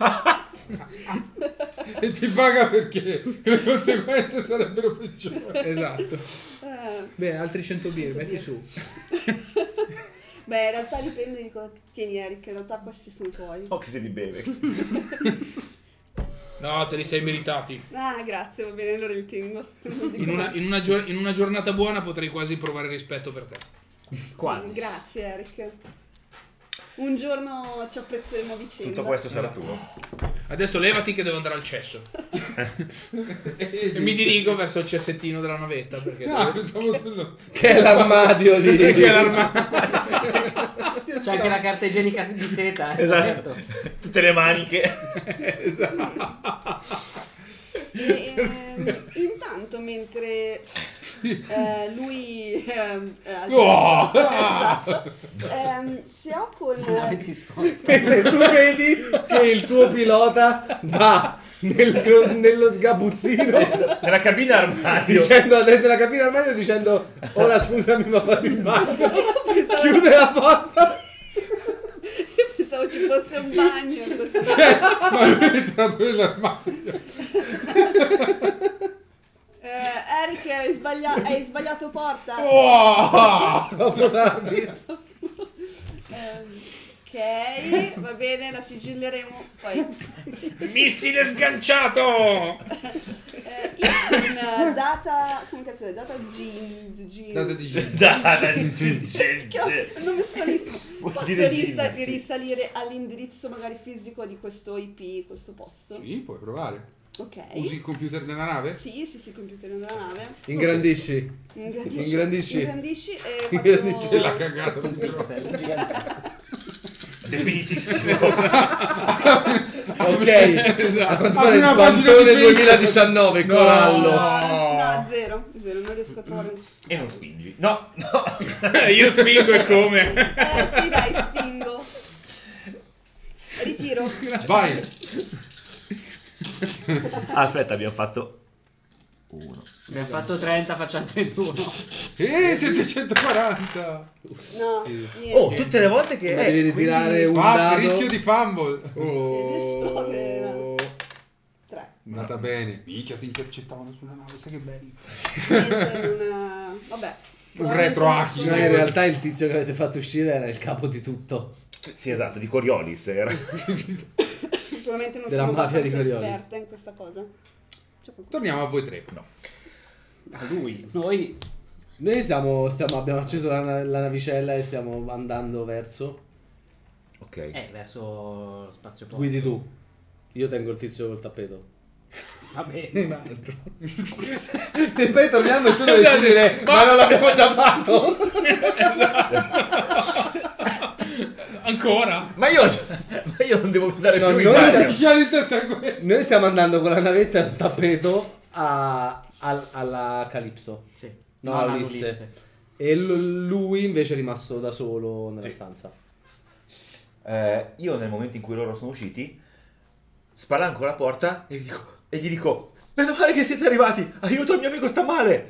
E ti paga perché le conseguenze sarebbero peggiori. Esatto. Eh, Bene, altri cento beer, metti su. beh, in realtà dipende di cosa tieni Eric, in realtà questi sono tuoi. O che se li beve. No, te li sei meritati. Ah, grazie, va bene, allora li tengo. Non dico In una, mai. in una gior- in una giornata buona potrei quasi provare rispetto per te. quasi. Grazie Eric. Un giorno ci apprezzeremo a vicenda. Tutto questo sarà tuo. Adesso levati che devo andare al cesso. E mi dirigo verso il cessettino della navetta perché No, pensavo solo... Che è l'armadio di... perché l'armadio. C'è anche la carta igienica di seta. eh, Esatto. certo. Tutte le maniche. E, ehm, intanto mentre eh, lui ehm, eh, al Oh! esatto, ehm, se ho con La nave si sposta. Mentre tu vedi che il tuo pilota va nel- nello sgabuzzino Nella cabina armadio. dicendo dentro la cabina armadio dicendo ora scusami ma vado in bagno, pensavo, chiude la porta. io pensavo ci fosse un bagno in questo- Cioè, ma lui è entrato nell'armadio. Eh, Eric hai, sbaglia- hai sbagliato porta. Oh! Troppo tardi. Ehm, ok, va bene, la sigilleremo poi. Missile sganciato! Eh, io con eh, data come cazzo è? Data G, G Data di gente. Dai, non mi salissimo. Vuol Posso dire risa- gin, sì. risalire all'indirizzo magari fisico di questo I P, questo posto? Sì, puoi provare. Ok. Usi il computer della nave? Sì, sì, sì, il computer nella nave. Ingrandisci. Ingrandisci. Ingrandisci. Ingrandisci e Ingrandisci faccio... L'ha cagato. Un pixel gigantesco. Definitissimo. Ok, Esatto. a quanto pare Oggi una pagina di Sbantone Facebook. duemiladiciannove, No. corallo. No, no, zero, zero, non riesco a trovare. E non spingi. No, no. Io spingo e come? Eh sì, dai, spingo. Ritiro. Vai. Aspetta, abbiamo fatto uno. Abbiamo fatto trenta, facciamo trentuno. Eh, settecentoquaranta. No, niente. Oh, tutte le volte che... Devi eh, ritirare un Ah, dado. rischio di fumble. Oh. Tre. È andata bene. Minchia, ti intercettavano sulla nave, sai che bello. Niente, non... Vabbè. Un retro hacking. No, in realtà il tizio che avete fatto uscire era il capo di tutto. quindi- Sì, esatto, di Coriolis era. Sicuramente non Della sono mafia di abbastanza Coriolis. esperta in questa cosa. C'è qualcuno? Torniamo a voi tre. No. A lui, noi Noi siamo, stiamo, abbiamo acceso la, la navicella e stiamo andando verso. Ok. eh verso spazio porto. Guidi tu. Io tengo il tizio col tappeto. Va bene, un altro. E poi torniamo e tu dovresti dire ma non l'abbiamo già fatto. Ancora? Ma io, ma io non devo andare No, più in noi bagno. siamo- Che chiaro in testa è questo? Noi stiamo andando con la navetta e il tappeto a, al- alla Calypso. Sì. No, No, a alla Ulisse. Ulisse. E l- lui invece è rimasto da solo nella Sì. stanza. Eh, io nel momento in cui loro sono usciti, spalanco la porta e gli dico, e gli dico meno male che siete arrivati, aiuto, il mio amico sta male.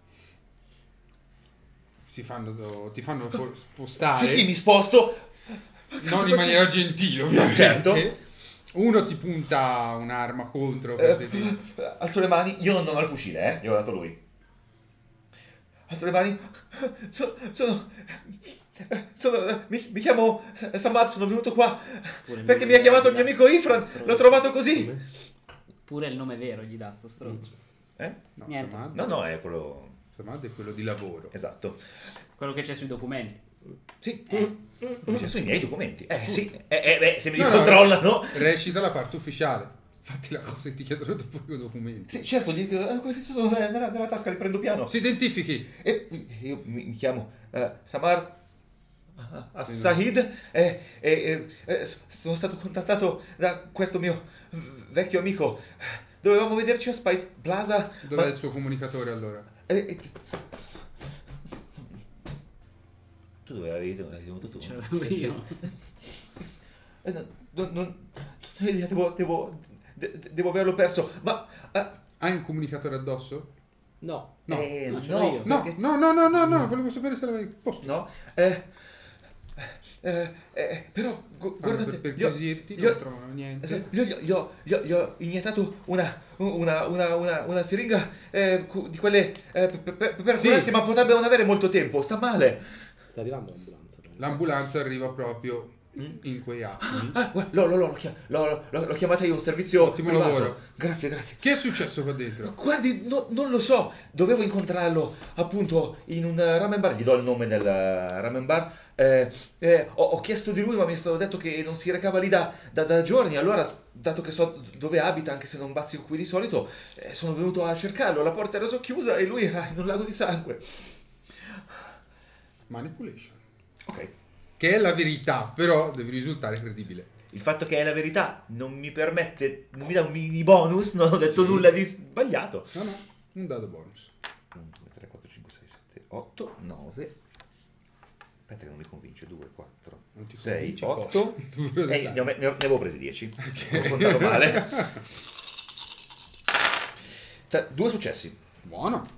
Si fanno, ti fanno po- spostare. Sì, sì, mi sposto. Non in maniera gentile, ovviamente. Certo. Uno ti punta un'arma contro. Eh, per vedere. alzo le mani, io non ho il fucile, eh, gliel'ho dato lui. Alzo le mani, sono, sono, sono mi, mi chiamo Samad, sono venuto qua Pure il perché nome mi ha chiamato il vero mio gli amico dà. Ifran, Stronzo. l'ho trovato così. Pure il nome vero gli dà sto stronzo. Eh? No, Niente. Samad, No, no, è quello... Samad è quello di lavoro. Esatto. Quello che c'è sui documenti. Sì, Eh. c'è sui miei documenti. Eh sì, eh, eh, beh, se mi No, li no, controllano... Recita la parte ufficiale. Fatti la cosa che ti chiedono dopo i documenti. Sì, certo, gli dico, eh, questi sono nella, nella tasca, li prendo piano. Si identifichi. E io mi, mi chiamo eh, Samar uh, Sahid e, e, e, e s- sono stato contattato da questo mio vecchio amico. Dovevamo vederci a Spice Plaza. Dov'è ma- il suo comunicatore allora? e- e- tu dove l'avevi l'avevi tenuto tu? Ce l'avevo io. Eh, non, non, non, non ho idea, devo, devo, de- de- devo averlo perso. Ma eh, Hai un comunicatore addosso? No. No. eh, no, ce l'ho no, io. No, perché- no, no, no, no, no, volevo sapere se l'avevi posto. No, eh, eh, eh, però gu- Ah, guardate, per, per gli ho- quesirti gli ho- non trovano niente. esatto, gli ho, gli ho- gli ho- gli ho iniettato una, una, una, una, una siringa eh, cu- di quelle eh, per, per, per Sì. curarsi, ma potrebbe non avere molto tempo, sta male. Sta arrivando l'ambulanza. L'ambulanza arriva proprio in quei attimi. Ah, guarda, l'ho, l'ho, l'ho, chi- l'ho, l'ho, l'ho chiamata io un servizio Ottimo privato. lavoro. Grazie, grazie. Che è successo qua dentro? Guardi, no- non lo so, dovevo incontrarlo appunto in un eh, ramen bar, gli do il nome del eh, ramen bar, eh, eh, ho, ho chiesto di lui ma mi è stato detto che non si recava lì da, da- da giorni, allora s- dato che so dove abita, anche se non bazzico qui di solito, eh, sono venuto a cercarlo, la porta era socchiusa e lui era in un lago di sangue. Manipulation. Ok, Che è la verità, però deve risultare credibile. il fatto che è la verità non mi permette, non mi dà un mini bonus, non ho detto Sì. nulla di sbagliato. No, no, un dado bonus. uno, due, tre, quattro, cinque, sei, sette, otto, nove. Aspetta che non mi convince. due, quattro, Non ti sei, convince otto. cosa? Eh, ne, ho- ne ho- ne avevo presi dieci. Ho contato male. Tre- due successi. Buono.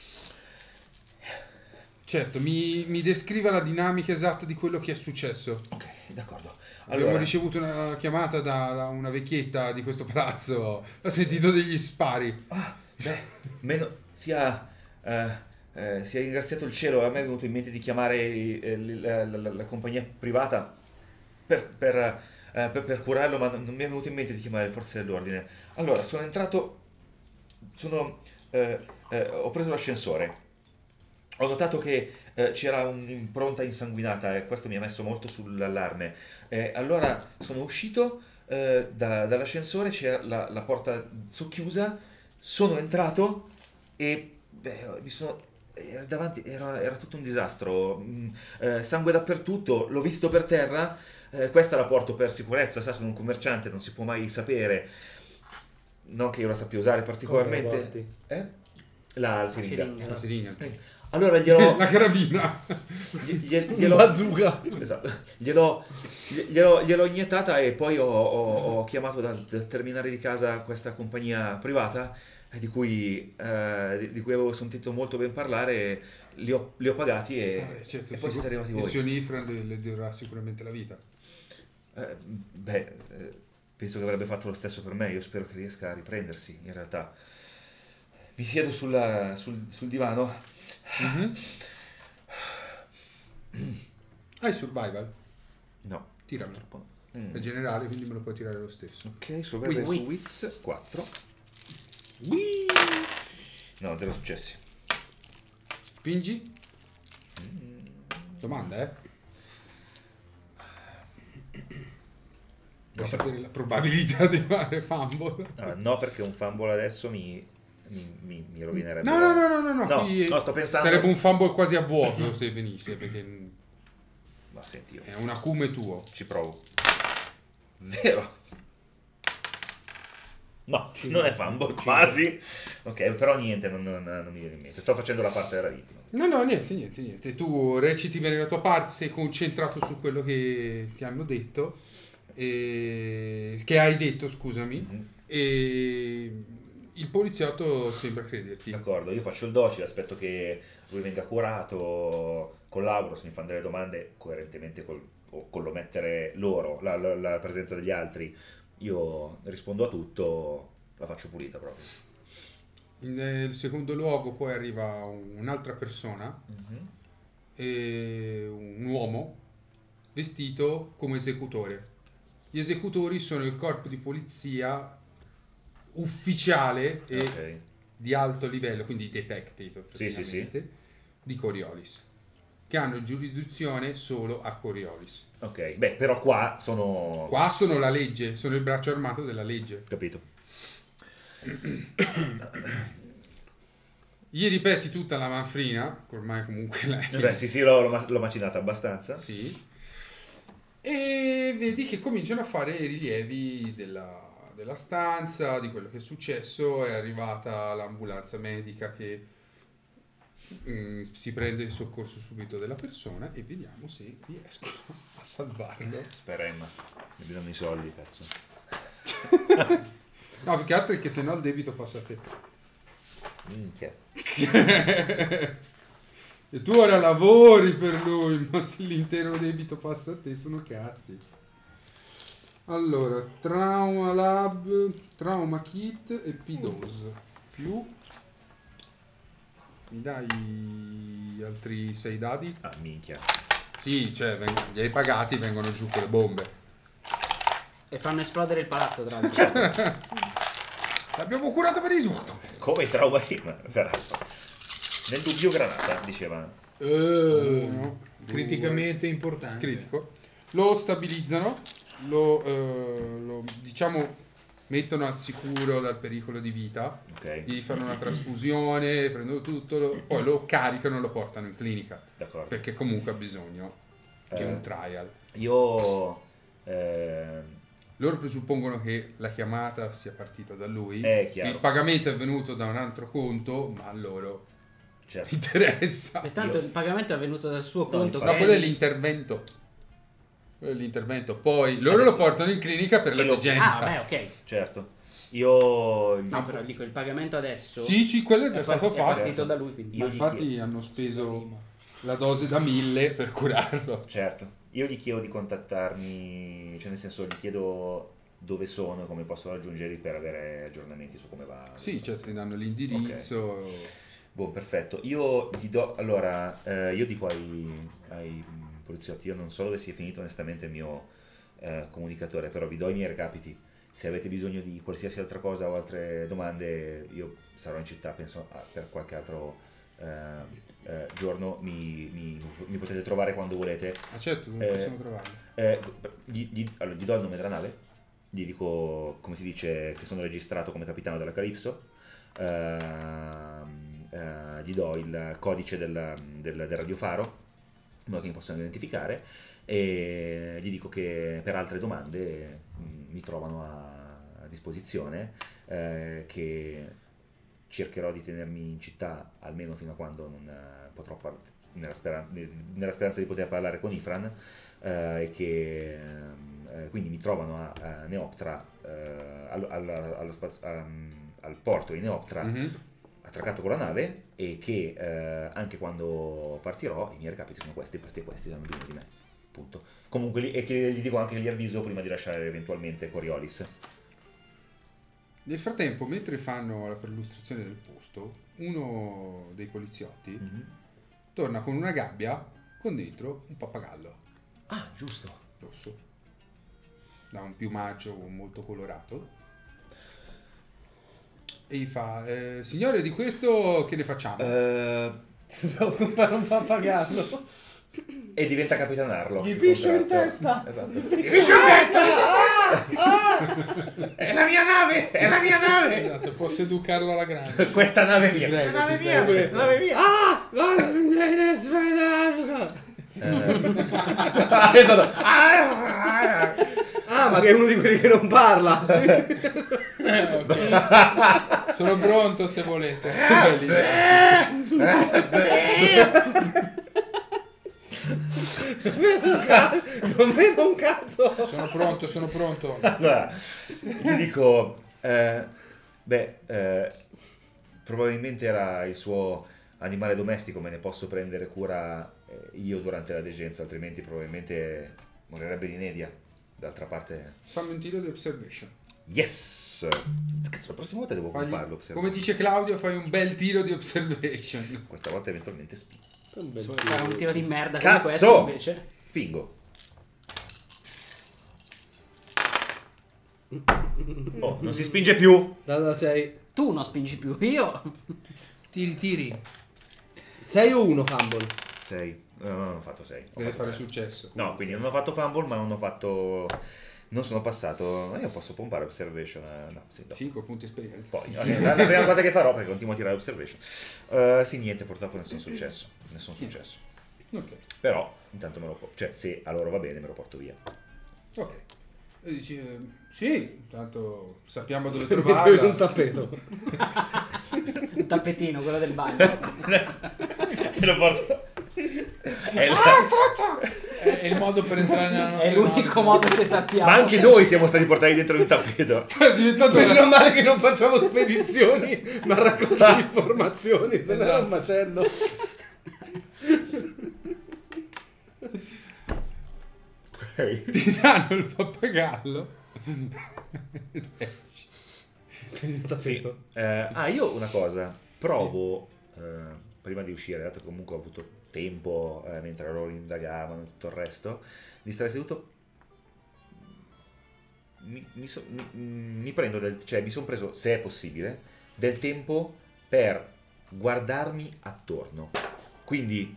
Certo, mi, mi descriva la dinamica esatta di quello che è successo. Ok, d'accordo. Abbiamo Allora, ricevuto una chiamata da da una vecchietta di questo palazzo. Ho sentito degli spari. ah, beh, meno, sia, eh, eh, sia ringraziato il cielo, a me è venuto in mente di chiamare eh, la, la- la- la compagnia privata per, per, eh, per- per curarlo, ma non mi è venuto in mente di chiamare le forze dell'ordine. Allora, sono entrato, sono, eh, eh, ho preso l'ascensore. Ho notato che eh, c'era un'impronta insanguinata e questo mi ha messo molto sull'allarme. Eh, allora sono uscito eh, da- dall'ascensore, c'era la, la porta socchiusa, sono entrato e beh, mi sono era davanti, era, era tutto un disastro, mm, eh, sangue dappertutto, l'ho visto per terra, eh, questa la porto per sicurezza, sa, sono un commerciante, non si può mai sapere, non che io la sappia usare particolarmente. Eh? La, la siringa. siringa. La siringa. Allora glielo... La carabina. Glie- glielo, bazooka. esatto. glielo, glielo, gliel'ho iniettata e poi ho, ho- ho chiamato dal, dal terminale di casa questa compagnia privata eh, di cui, eh, di, di cui avevo sentito molto ben parlare, li ho, li ho pagati e, Eh, certo, e poi siete arrivati il voi. signor Ifran le, le durerà sicuramente la vita. Eh, beh, eh, penso che avrebbe fatto lo stesso per me, io spero che riesca a riprendersi in realtà. Mi siedo sulla- sul, sul divano. Mhm. Hai survival? No. Tiralo. Mm. È generale, quindi me lo puoi tirare lo stesso. Ok, survival su Wits. Wits quattro. No, zero successi. Spingi? Domanda, eh? Vuoi sapere la probabilità di fare fumble? Ah, no, perché un fumble adesso mi, mi, mi, mi rovinerebbe. No, no, no, no, no, no, No, qui no, sto pensando- sarebbe un fumble quasi a vuoto se venisse, perché Ma senti, io è un acume tuo. ci provo. Zero. No, non è fumble, quasi. Ok, però niente, non, non- non mi viene in mente. Sto facendo la parte della vittima. No, no, niente, niente, niente. Tu reciti bene la tua parte, sei concentrato su quello che ti hanno detto, e... che hai detto, scusami, Mhm. e il poliziotto sembra crederti. D'accordo, io faccio il docile, aspetto che lui venga curato, collaboro, se mi fanno delle domande coerentemente col, o con l'omettere loro, la, la- la presenza degli altri, io rispondo a tutto, la faccio pulita proprio. Nel secondo luogo poi arriva un'altra persona, e un uomo vestito come esecutore. Gli esecutori sono il corpo di polizia ufficiale e Ok. di alto livello, quindi detective Sì, sì, sì. praticamente, di Coriolis, che hanno giurisdizione solo a Coriolis. Ok, beh, però qua sono... Qua sono la legge, sono il braccio armato della legge. Capito. Gli ripeti tutta la manfrina, che ormai comunque lei... Beh, sì, sì, l'ho, l'ho ma- l'ho macinata abbastanza. Sì. E vedi che cominciano a fare i rilievi della, della stanza, di quello che è successo. È arrivata l'ambulanza medica che mm, si prende il soccorso subito della persona e vediamo se riescono a salvarlo. Speremma. Mi danno i soldi, cazzo. No, più che altro è che se no il debito passa a te. Minchia. E tu ora lavori per lui, ma se l'intero debito passa a te sono cazzi. Allora, Trauma Lab, Trauma Kit e P-Dose. Più... Mi dai altri sei dadi? Ah, minchia. Sì, cioè, veng- li hai pagati, vengono giù con le bombe. E fanno esplodere il palazzo, tra l'altro. L'abbiamo curato benissimo. Come i trauma team, peraltro. Nel dubbio granata, diceva. Eh, Uno, criticamente importante. Critico. Lo stabilizzano, lo, eh, lo, diciamo mettono al sicuro dal pericolo di vita, Ok, gli fanno una trasfusione, prendono tutto, lo- poi lo caricano e lo portano in clinica, d'accordo. perché comunque ha bisogno di Eh. un trial. Io... eh, Loro presuppongono che la chiamata sia partita da lui, È chiaro. il pagamento è venuto da un altro conto, ma a loro certo. interessa. E tanto il pagamento è venuto dal suo conto. infatti. No, che quello è l'intervento. Quello è l'intervento. Poi loro Adesso- lo portano in clinica per la E lo- degenza. Ah, vabbè, ok. Certo. Io... No, però dico, il pagamento adesso Sì, sì, quello è già è, stato par- è fatto. partito da lui, quindi. Io Ma gli infatti hanno speso la dose da mille per curarlo. Certo. Io gli chiedo di contattarmi, cioè nel senso gli chiedo dove sono e come posso raggiungerli per avere aggiornamenti su come va. Sì, cioè ti danno l'indirizzo. Boh, perfetto. Io gli do... Allora, eh, io dico ai, ai poliziotti, io non so dove sia finito onestamente il mio eh, comunicatore, però vi do i miei recapiti. Se avete bisogno di qualsiasi altra cosa o altre domande, io sarò in città, penso, ah, per qualche altro eh, eh, giorno. Mi, mi- mi potete trovare quando volete. Ah certo, come Eh, possiamo trovarlo? Eh, gli, gli- allora, gli do il nome della nave, gli dico, come si dice, che sono registrato come capitano della Calypso, ehm, eh, gli do il codice del, del, del radiofaro, in modo che mi possano identificare, e gli dico che per altre domande mh, mi trovano a, a disposizione, eh, che cercherò di tenermi in città almeno fino a quando non eh, potrò par- nella, speran- nella speranza di poter parlare con Ifran, eh, e che eh, quindi mi trovano a, a Neoptra, eh, al, al, allo spazio, um, al porto di Neoptra, Mhm. attraccato con la nave, e che eh, anche quando partirò i miei recapiti sono questi, questi e questi hanno bisogno di me, punto. Comunque li- e che gli dico anche che li avviso prima di lasciare eventualmente Coriolis. Nel frattempo, mentre fanno la perlustrazione del posto, uno dei poliziotti Mhm. torna con una gabbia con dentro un pappagallo Ah, giusto. rosso. Da un piumaggio molto colorato. E gli fa, eh, signore, di questo che ne facciamo? Eh, Dobbiamo comprare un pappagallo. e diventa capitanarlo. Gli di piscio in contratto. testa. Esatto. Mi piscio in testa, piscio in testa! È la mia nave, è la mia nave! Esatto, posso educarlo alla grande. Questa nave è mia. Prego, Questa nave ti mia, prego. questa nave è mia! Ah! Non svegliarlo! Eh, esatto. Ah, Ah, ma che è uno di quelli che non parla. Eh, ok. Sono pronto se volete. Non vedo un cazzo. Sono pronto, sono pronto. allora, gli dico, eh, beh, eh, probabilmente era il suo animale domestico, me ne posso prendere cura eh, io durante la degenza, altrimenti probabilmente morirebbe di inedia. D'altra parte, Fammi un tiro di observation. yes! Cazzo, la prossima volta devo Fagli- farlo. come dice Claudio, fai un bel tiro di observation. Questa volta eventualmente sp- Vuoi fare un tiro di merda Cazzo! come questo invece? spingo. Oh, non si spinge più. Da sei. Tu non spingi più, io. Tiri, tiri. sei o uno fumble. sei. No, no, non ho fatto sei. Ho Deve fatto fare sei. successo. No, quindi non ho fatto fumble, ma non ho fatto. Non sono passato. Ma io posso pompare observation. eh, No, sì, dopo. cinque punti esperienza. Poi, ok, la, la prima cosa che farò, perché continuo a tirare observation. Eh, sì, niente, purtroppo nessun successo. Nessun successo. Ok, Però, intanto me lo po- Cioè, se a loro va bene, me lo porto via. ok. E dici, eh, sì, tanto sappiamo dove Mettevi un trovarla. tappeto. Un tappetino, quello del bagno. E lo porto. È la- È, è il modo per entrare nella nostra È l'unico nave. modo che sappiamo. Ma anche noi siamo stati portati dentro di un tappeto. È diventato Meno male che non facciamo spedizioni, ma raccontiamo informazioni, se no era un Esatto. macello. Ok. ti danno il pappagallo. Sì. Eh, ah, io una cosa, provo eh, prima di uscire, dato che comunque ho avuto tempo eh, mentre loro indagavano e tutto il resto, di stare seduto. Mi, mi, so- mi- mi prendo del, cioè mi sono preso, se è possibile, del tempo per guardarmi attorno. Quindi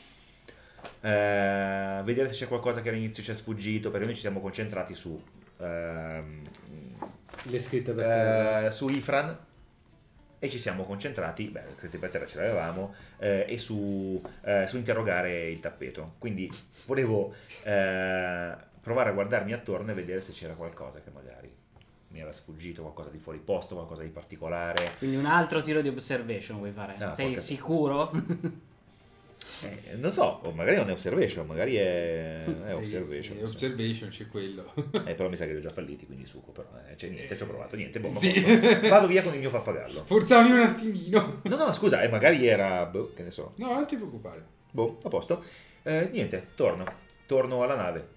eh, vedere se c'è qualcosa che all'inizio ci è sfuggito, perché noi ci siamo concentrati su ehm, Le scritte per terra. eh, su Ifran, e ci siamo concentrati, beh, scritte per terra ce l'avevamo, eh, e su, eh, su interrogare il tappeto. Quindi volevo eh, provare a guardarmi attorno e vedere se c'era qualcosa che magari mi era sfuggito, qualcosa di fuori posto, qualcosa di particolare. Quindi un altro tiro di observation vuoi fare? Ah, Sei porca- sicuro? Eh, non so, o magari non è observation, magari è, è observation. E non so. observation c'è quello. Eh, però mi sa che li ho già falliti, quindi suco, però eh, cioè, niente, ci ho provato, niente, boh, ma Sì. posso- vado via con il mio pappagallo. Forzavi un attimino. No, no, scusa, eh, magari era, boh, che ne so, No, non ti preoccupare. boh, a posto. Eh, niente, torno, torno alla nave.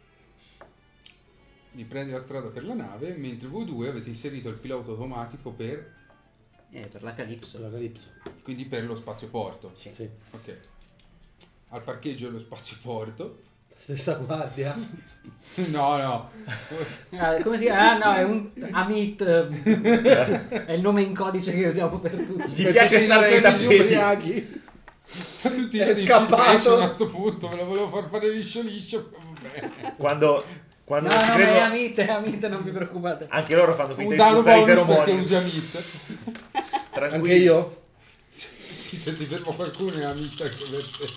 Riprendi la strada per la nave, mentre voi due avete inserito il pilota automatico per, Eh, per la Calypso. La Calypso. quindi per lo spazioporto. Sì. Ok. Al parcheggio dello spazioporto. Stessa guardia. No, no. Ah, come si chiama? Ah no, è un Amit. eh, È il nome in codice che usiamo per tutti. Ti piace stare nei tappeti? ubriachi. Tutti È dei scappato. filtration a sto punto, me lo volevo far fare liscio liscio. Vabbè. Quando, quando No, non ci no, credo, è Amit, è Amit, non vi preoccupate. anche loro fanno finta Un di dado spruzzare i bonus perché feromoni. usi Amit. Anche io? se ti fermo qualcuno è amica anche per te.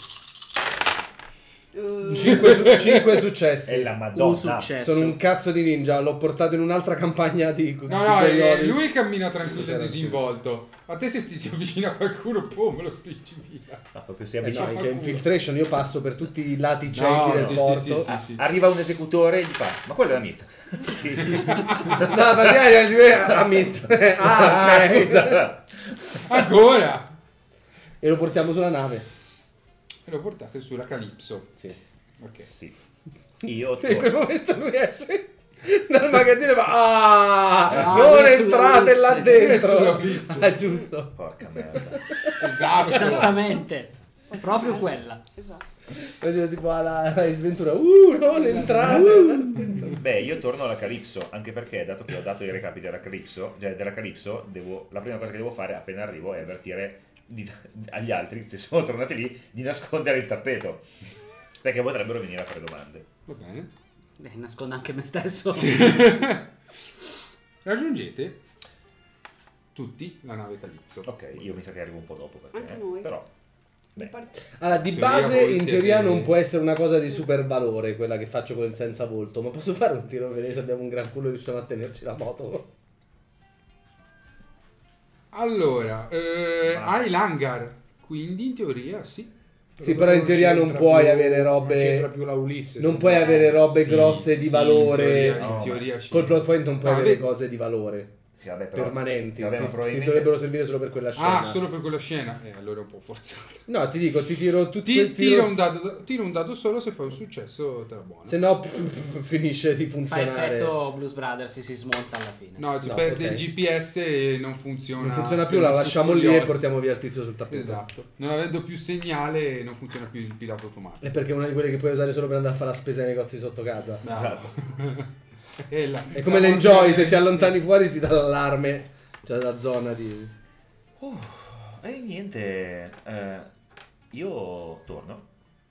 Uh, cinque, su- cinque successi. È la Un Madonna. successo. Sono un cazzo di ninja, l'ho portato in un'altra campagna di No, no, di è- Coriolis. lui cammina tranquillo e Super disinvolto. A te se ti si avvicina qualcuno, pum, me lo spingi via. No, proprio si Eh no, avvicina. è che infiltration io passo per tutti i lati ciechi No, del sì, porto. sì, sì, sì. Ah, arriva un esecutore e gli fa: ma quello è Amit. Sì. No, praticamente Amit. Ah, ok. Scusa. Ancora! E lo portiamo sulla nave. E lo portate sulla Calypso. Sì. Ok. Sì. Io E in quel torno. momento lui esce dal magazzino e fa: Ah, Ah, non lui è entrate sulla là Ulisse. dentro. È sulla Ulisse. Ah, giusto. Porca merda. Esatto. Esattamente. Proprio quella. esatto. Faccio tipo alla, alla sventura. Uh, non entrate. Beh, io torno alla Calypso, anche perché dato che ho dato i recapiti della Calypso, cioè della Calypso, devo, la prima cosa che devo fare appena arrivo è avvertire di- agli altri, se sono tornati lì, di nascondere il tappeto. Perché potrebbero venire a fare domande. Va bene. Beh, nascondo anche me stesso. Raggiungete tutti la nave Calypso. Ok, io mi sa che arrivo un po' dopo perché, Anche noi. però Mi beh, pare- Allora, di In teoria base, voi in siete- teoria non può essere una cosa di super valore quella che faccio con il senza volto. Ma posso fare un tiro per vedere se abbiamo un gran culo e riusciamo a tenerci la moto? Allora, eh, hai l'hangar, quindi in teoria sì. Sì, però in teoria non c'entra puoi più- avere robe- Non c'entra più la Ulisse. Non sì. puoi avere robe Sì, grosse di sì, valore. In teoria, No, in teoria ma- sì. Col plot point non puoi No, avere ve- cose di valore sì, vabbè, però, permanenti. sì, vabbè, ma ti, ti probabilmente dovrebbero servire solo per quella scena. Ah, solo per quella scena? Eh, allora è un po' forzato. No, ti dico, ti tiro tutti. Ti, tiro- tira, un dado, tira un dado solo, se fai un successo te la buona. Se no, p- p- finisce di Fa funzionare. effetto Blues Brothers e si smonta alla fine. No, ti No, perde ok. il G P S e non funziona. Non funziona se più, la non lasciamo sotto lì gli e occhi. portiamo via il tizio sul tappeto. Esatto. Non avendo più segnale non funziona più il pilota automatico. È perché è una di quelle che puoi usare solo per andare a fare la spesa nei negozi sotto casa. esatto. È, la- È come la l'enjoy, funzione- se ti allontani fuori ti dà l'allarme. Cioè la zona di... Uh, e niente, eh, io torno.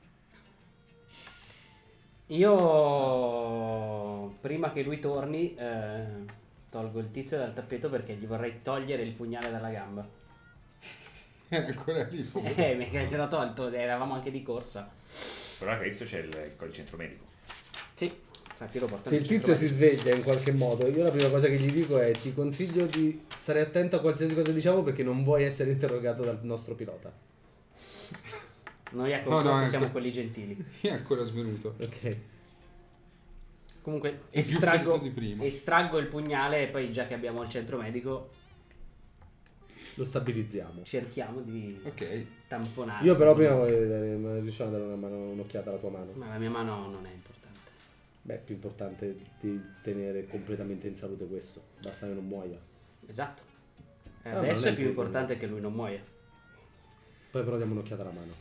Io prima che lui torni eh, tolgo il tizio dal tappeto perché gli vorrei togliere il pugnale dalla gamba. È ancora lì. Eh, mica gliel'ho tolto, eravamo anche di corsa. Però a Calypso c'è il, il, il centro medico. Sì, infatti lo porto Se il nel tizio centro si sveglia in qualche modo, io la prima cosa che gli dico è: ti consiglio di stare attento a qualsiasi cosa diciamo perché non vuoi essere interrogato dal nostro pilota. medico. Noi a No, confronto no, siamo ecco. quelli gentili. È ancora svenuto. Ok. Comunque È più estraggo, fritto di prima. estraggo il pugnale e poi già che abbiamo il centro medico Lo stabilizziamo. cerchiamo di Ok. tamponare. Io però prima voglio vedere, ma riusciamo a dare una mano, un'occhiata alla tua mano. Ma la mia mano non è importante. Beh, è più importante di tenere completamente in salute questo. Basta che non muoia. Esatto. E Ah, ma adesso non è è più più- importante che lui non muoia. Poi però diamo un'occhiata alla mano.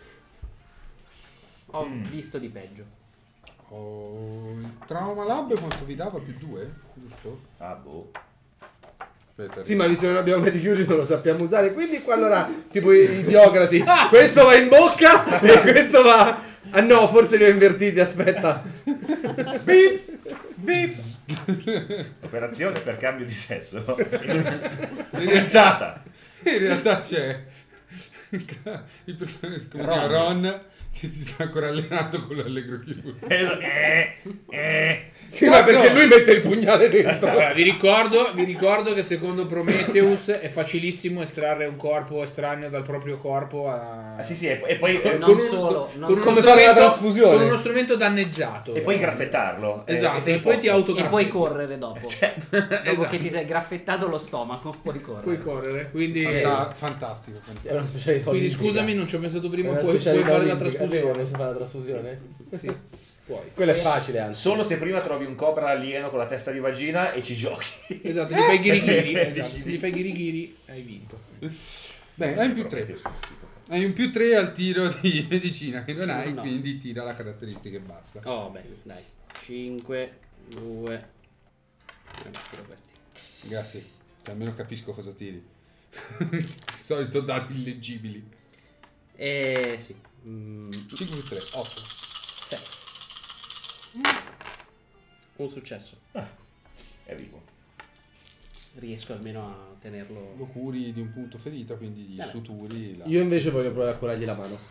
Ho visto di peggio. Oh, il trauma lab quanto vi dava? Più due? Giusto? Ah, boh. Aspetta, Sì, ma visto che non abbiamo Medicure non lo sappiamo usare, quindi qua allora, tipo i idiocrasi, questo va in bocca e questo va... Ah no, forse li ho invertiti, aspetta. Beep, beep. Operazione per cambio di sesso. Cominciata. in realtà c'è il personaggio come si chiama Ron. Ron che si sta ancora allenando con l'allegro chirurgo. Eh, eh. Sì, ma perché lui mette il pugnale dentro. Allora, vi ricordo, vi ricordo che secondo Prometheus è facilissimo estrarre un corpo estraneo dal proprio corpo a... Ah, sì, sì, e, e poi, Non e con un- solo, con- non con uno Come fare la strumento- trasfusione. Con uno strumento danneggiato. poi graffettarlo. eh, Esatto, sei e a poi posto. ti E autograffetti. puoi correre dopo. Dopo Esatto. che ti sei graffettato lo stomaco, puoi correre. Puoi correre, quindi... Fanta- fantastico, È fantastico. una specialità Quindi olimpica. scusami, non ci ho pensato È prima, una puoi, puoi specialità fare la olimpica. È vero, trasfusione. posso fare la trasfusione? Sì, puoi. Quello è facile, anzi. Solo se prima trovi un cobra alieno con la testa di vagina e ci giochi. Esatto, ti fai ghirigiri. Esatto, se ti fai ghirigiri hai vinto. Beh, hai un più tre. Prometheus, che schifo. Hai un più tre al tiro di medicina che non hai, No. quindi tira la caratteristica e basta. Oh, bene, dai. cinque, due... tiro questi. Grazie, che almeno capisco cosa tiri. Di solito dati illeggibili. E sì. Mm, cinque più tre, otto. sei. Un successo. È vivo. riesco almeno a tenerlo. Lo curi di un punto ferita, quindi gli Vabbè. suturi. La... Io invece voglio provare a curargli la mano.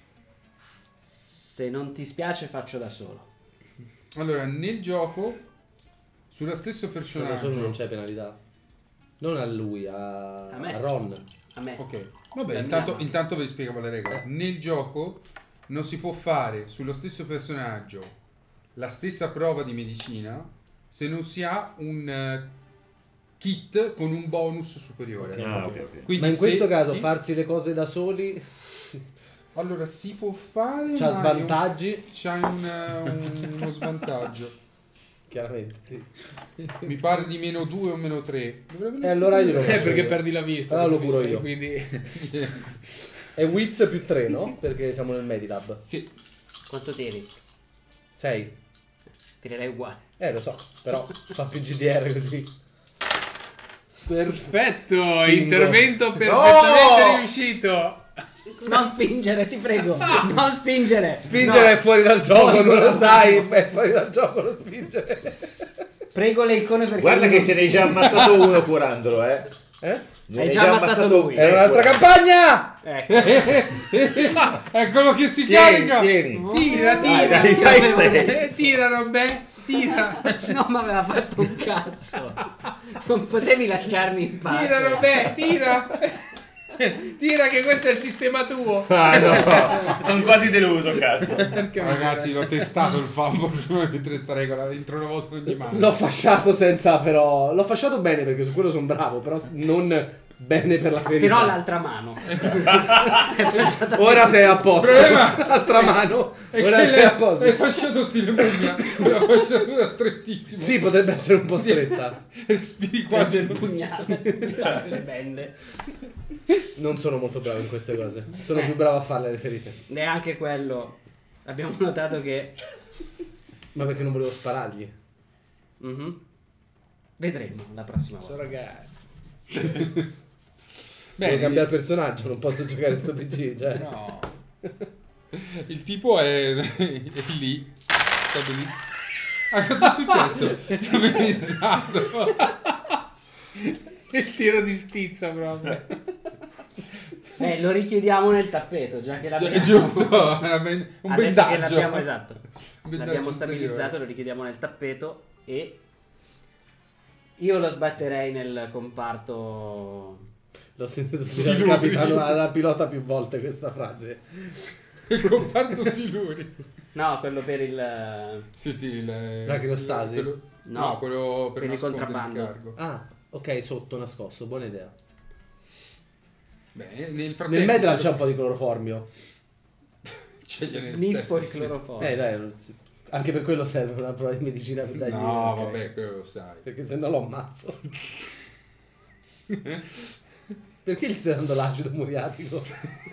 Se non ti spiace faccio da solo. Allora, nel gioco, sullo stesso Cioè, da solo personaggio. non c'è penalità. Non a lui, a, A me. a Ron. A me. Ok, vabbè, La intanto, mia- intanto vi spiegavo le regole. Nel gioco non si può fare sullo stesso personaggio la stessa prova di medicina se non si ha un eh, kit con un bonus superiore. Ah, ok, ok. Quindi Ma in se- questo caso sì, farsi le cose da soli allora si può fare, c'ha ma svantaggi. c'è un, eh, un- uno svantaggio. Chiaramente, sì. Mi pare di meno due o meno tre. E allora glielo Eh, faccio perché io. perdi la vista. Allora lo quindi- curo io. Quindi È Wiz più tre, no? Perché siamo nel Medilab. Sì, Quanto tiri? sei. Tirerei uguale. Eh, lo so, però fa più G D R così. perfetto, Spingo. intervento perfettamente Oh! riuscito. Non spingere, ti prego. Non spingere. Spingere è fuori dal gioco, non lo sai. È fuori dal gioco lo spingere. Prego le icone perché Guarda che te ne hai già ammazzato uno curandolo, eh. Eh? Ne Hai già ammazzato lui. È un'altra campagna! Ecco. eccolo che si Tieni, carica. tieni. Tira, Dai, tira. dai, dai, sei. Eh, tira, Robè, tira. Non mi aveva fatto un cazzo. Non potevi lasciarmi in pace. Tira, Robè, tira. Tira che questo è il sistema tuo. Ah no, sono quasi deluso, cazzo. Perché Ragazzi, l'ho testato il fumble prima di questa regola, entro una volta ogni mano. L'ho fasciato senza però... L'ho fasciato bene perché su quello sono bravo, però non bene per la ferita. Però l'altra mano. Ora sei a posto. Problema- L'altra mano. È Ora che sei a l'hai, posto. l'hai fasciato stile mogna, una fasciatura strettissima. Sì, potrebbe essere un po' stretta. Respiri Quasi quasi. il pugnale. Le bende. Non sono molto bravo in queste cose. Sono più bravo a farle le ferite. Neanche quello. Abbiamo notato che... Ma perché non volevo sparargli? Mhm. Vedremo la prossima Sono volta. ragazzi. Devo Beh, cambiare personaggio, non posso giocare sto P G, cioè. No. il tipo è, è lì. Stato lì. Ah, cosa è successo? Stabilizzato. Il tiro di stizza proprio. Eh, lo richiudiamo nel tappeto, già che Cioè, l'abbiamo... è giusto, una ben- un Adesso che bendaggio. l'abbiamo, esatto. Un bendaggio L'abbiamo ulteriore. stabilizzato, lo richiudiamo nel tappeto e... Io lo sbatterei nel comparto... L'ho sentito Sì, dire al lui. capitano, alla pilota più volte questa frase. Il comparto siluri. No, quello per il... Sì, sì, il, La crostasi? quello- No, no, quello per per il nascondere contrabbando. il cargo. Ah, ok, sotto nascosto, buona idea. Bene, nel frattempo Nel Medlab c'è un po' di cloroformio. c'è gli Sniffo il anestetici. cloroformio. Eh, dai, non si- anche per quello serve una prova di medicina per dargli No, ok. vabbè, quello lo sai. Perché se no lo ammazzo. Perché gli stai dando l'acido muriatico?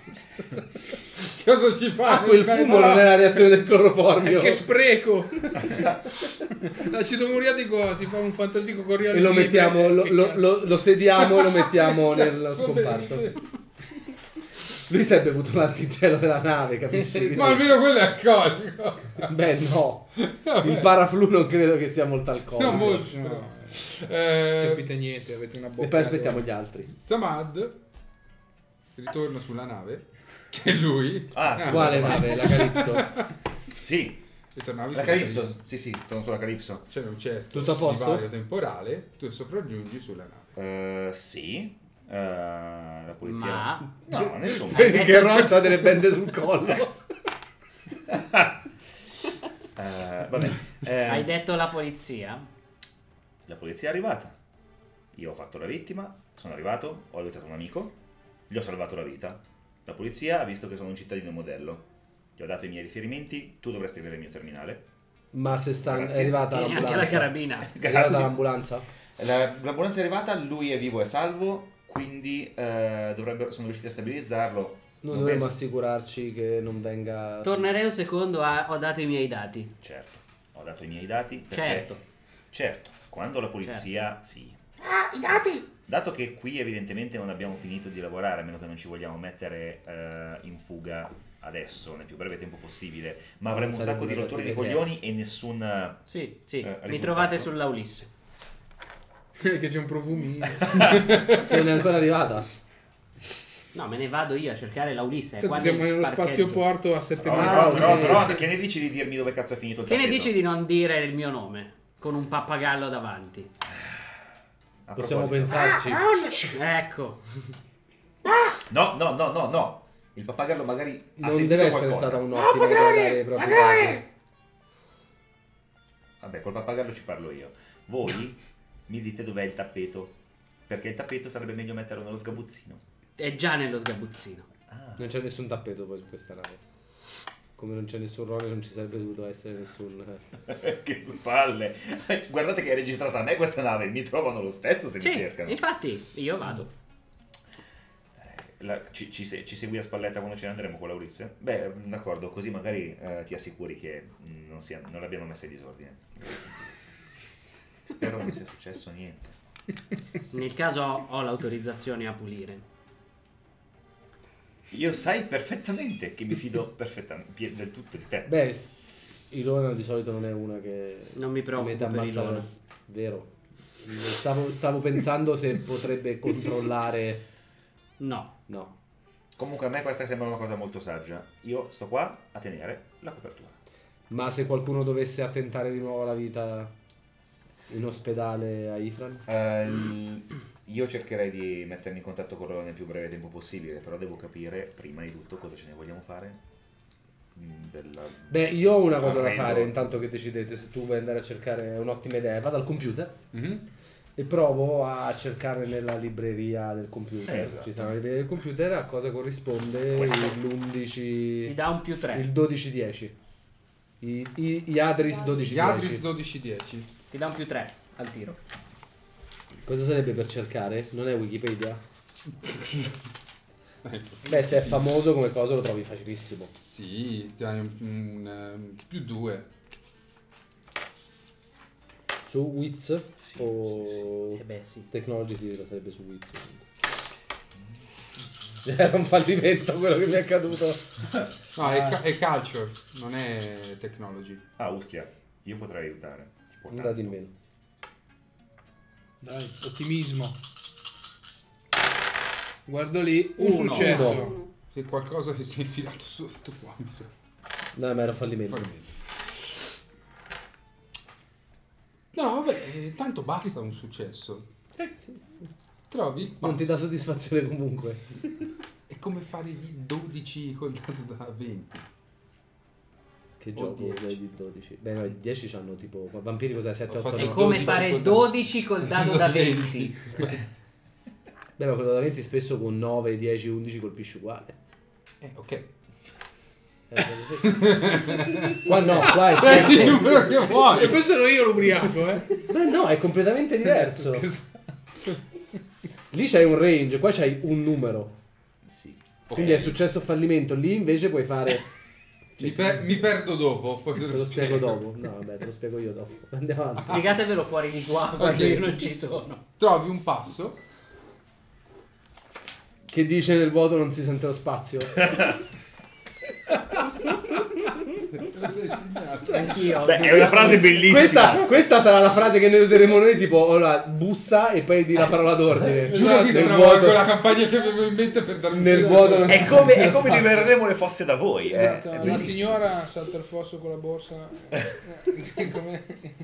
Cosa ci fa? Ah, quel nel fumo Medlab? non è la reazione del cloroformio. Che spreco. L'acido muriatico si fa un fantastico corriere. E lo mettiamo, lo, Che lo, cazzo. lo, lo sediamo e lo mettiamo nel Cazzo scomparto. vedi? Lui si è bevuto l'antigelo della nave, capisci? Ma almeno quello è alcolico. Beh, no. Il paraflu non credo che sia molto alcolico. Non molto. No, Eh, capite niente, avete una bocca. E poi aspettiamo gli altri. Samad ritorna sulla nave, che è lui. Ah, scusa, Quale insomma. nave? La Calypso. Sì, E tornavi la sulla Calypso. Calypso. Sì, sì, torno sulla Calypso. C'è un certo Tutto a posto? divario temporale, tu sopraggiungi sulla nave. Eh, sì. Eh, la polizia. Ma... No, nessuno. Vedi che Ron c'ha delle bende sul collo. Eh, vabbè. Eh, Hai detto la polizia? La polizia è arrivata. Io ho fatto la vittima, sono arrivato, ho aiutato un amico, gli ho salvato la vita. La polizia ha visto che sono un cittadino modello. Gli ho dato i miei riferimenti, tu dovresti avere il mio terminale. Ma se sta, è Grazie. arrivata Tieni anche la l'ambulanza. carabina. È arrivata Grazie. l'ambulanza? La- l'ambulanza è arrivata, lui è vivo e salvo, quindi eh, dovrebbero, sono riusciti a stabilizzarlo. Noi Non dovremmo penso- assicurarci che non venga... Tornerei un secondo a... Ho dato i miei dati. Certo, ho dato i miei dati. Perché, Certo. certo, quando la polizia... Sì. Ah, i dati! Dato che qui evidentemente non abbiamo finito di lavorare, a meno che non ci vogliamo mettere eh, in fuga adesso, nel più breve tempo possibile, ma avremo un Sarebbe sacco di una rotture di ottima idea. coglioni e nessun... Sì, sì. Eh, Mi risultato. trovate sulla Ulisse. Che c'è un profumino. Che non è ancora arrivata. No, me ne vado io a cercare la Ulisse. È Tanto quasi siamo il nello parcheggio. spazioporto a sette Però, Ah, però, ok. però, però, che ne dici di dirmi dove cazzo è finito il Che ne tappeto? dici di non dire il mio nome? Con un pappagallo davanti. A Possiamo proposito. pensarci. Ecco. No, no, no, no, no. Il pappagallo magari ha Non sentito deve essere qualcosa. stata un'ottima idea dare proprio casi. Vabbè, col pappagallo ci parlo io. Voi mi dite dov'è il tappeto. Perché il tappeto sarebbe meglio metterlo nello sgabuzzino. È già nello sgabuzzino. Ah. Non c'è nessun tappeto poi su questa nave. Come non c'è nessun ruolo, non ci sarebbe dovuto essere nessun. Che due palle. Guardate che è registrata a me questa nave. Mi trovano lo stesso se mi Sì, cercano. infatti, io vado. La- ci, ci se- ci segui a spalletta quando ce ne andremo con la Ulisse? Beh, d'accordo, così magari eh, ti assicuri che mm, non, sia, non l'abbiano messa in disordine. Spero non mi sia successo niente. Nel caso ho, ho l'autorizzazione a pulire. Io sai perfettamente che mi fido perfettamente del tutto di te. Beh, s- Ilona di solito non è una che Non mi si preoccupo mette a per ammazzare. Ilona. Vero. Stavo, stavo pensando se potrebbe controllare. No. No. Comunque a me questa sembra una cosa molto saggia. Io sto qua a tenere la copertura. Ma se qualcuno dovesse attentare di nuovo alla vita in ospedale a Ifran? Ehm, io cercherei di mettermi in contatto con loro nel più breve tempo possibile, però devo capire prima di tutto cosa ce ne vogliamo fare. Mm, Della... Beh, io ho una cosa da Arredo. fare intanto che decidete se tu vuoi andare a cercare un'ottima idea. Vado al computer Mhm. e provo a cercare nella libreria del computer. Eh, esatto. Ci sarà la libreria del computer a cosa corrisponde Questo. l'undici. Ti dà un più tre. Il dodici dieci. I, i, gli Adris dodici Yadris dieci. dodici dieci. Ti dà un più tre al tiro. Cosa sarebbe per cercare? Non è Wikipedia? Beh, se è famoso come cosa lo trovi facilissimo. Sì, ti hai un, un, ehm, più due. Su Wiz Sì, o Eh beh, sì. Technology sì, lo sarebbe su Wiz. Era un fallimento quello che mi è accaduto. No, è, ca- è culture, non è technology. Ah, Ustia, io potrei aiutare. Tipo Un tanto. dado in meno. Dai, ottimismo. Guardo lì, un Uno. successo. Uno. C'è qualcosa che si è infilato sotto qua, mi sa. No, ma era un fallimento. Fallimento. No, vabbè, eh, tanto basta un successo. Trovi il Non ti dà passo. soddisfazione comunque. È come fare di dodici col dato da venti. Che O gioco dieci. sei di dodici? Beh, no, i dieci hanno tipo. Vampiri cos'è? sette, Ho otto, fatto È nove? come dodici fare col- dodici col dado da venti. Beh, ma quello da venti spesso con nove, dieci, undici colpisci uguale. Eh, ok. Eh, sì. Qua no, qua è Prendi il sette. numero che E vuoi. poi sono io l'ubriaco, eh. Beh, no, è completamente diverso. Scherzando. Lì c'hai un range, qua c'hai un numero. Sì. Quindi è successo o fallimento. Lì invece puoi fare. Mi, per- mi perdo dopo, poi te Te lo, lo spiego dopo. No, vabbè, te lo spiego io dopo. Andiamo avanti. Spiegatevelo fuori di qua quando Ok. io non ci sono. Trovi un passo. Che dice nel vuoto non si sente lo spazio. Te lo sei segnato. Anch'io. Beh, è una frase bellissima. Questa, questa sarà la frase che noi useremo noi, tipo, ora bussa e poi di la parola d'ordine. Giuro che Nel stravolgo vuoto- la campagna che avevo in mente per darmi Nel senso. vuoto non È si come, sente è lo come spazio. libereremo le fosse da voi. eh. Esatto, È la bellissimo. signora salta il fosso con la borsa. Eh, come-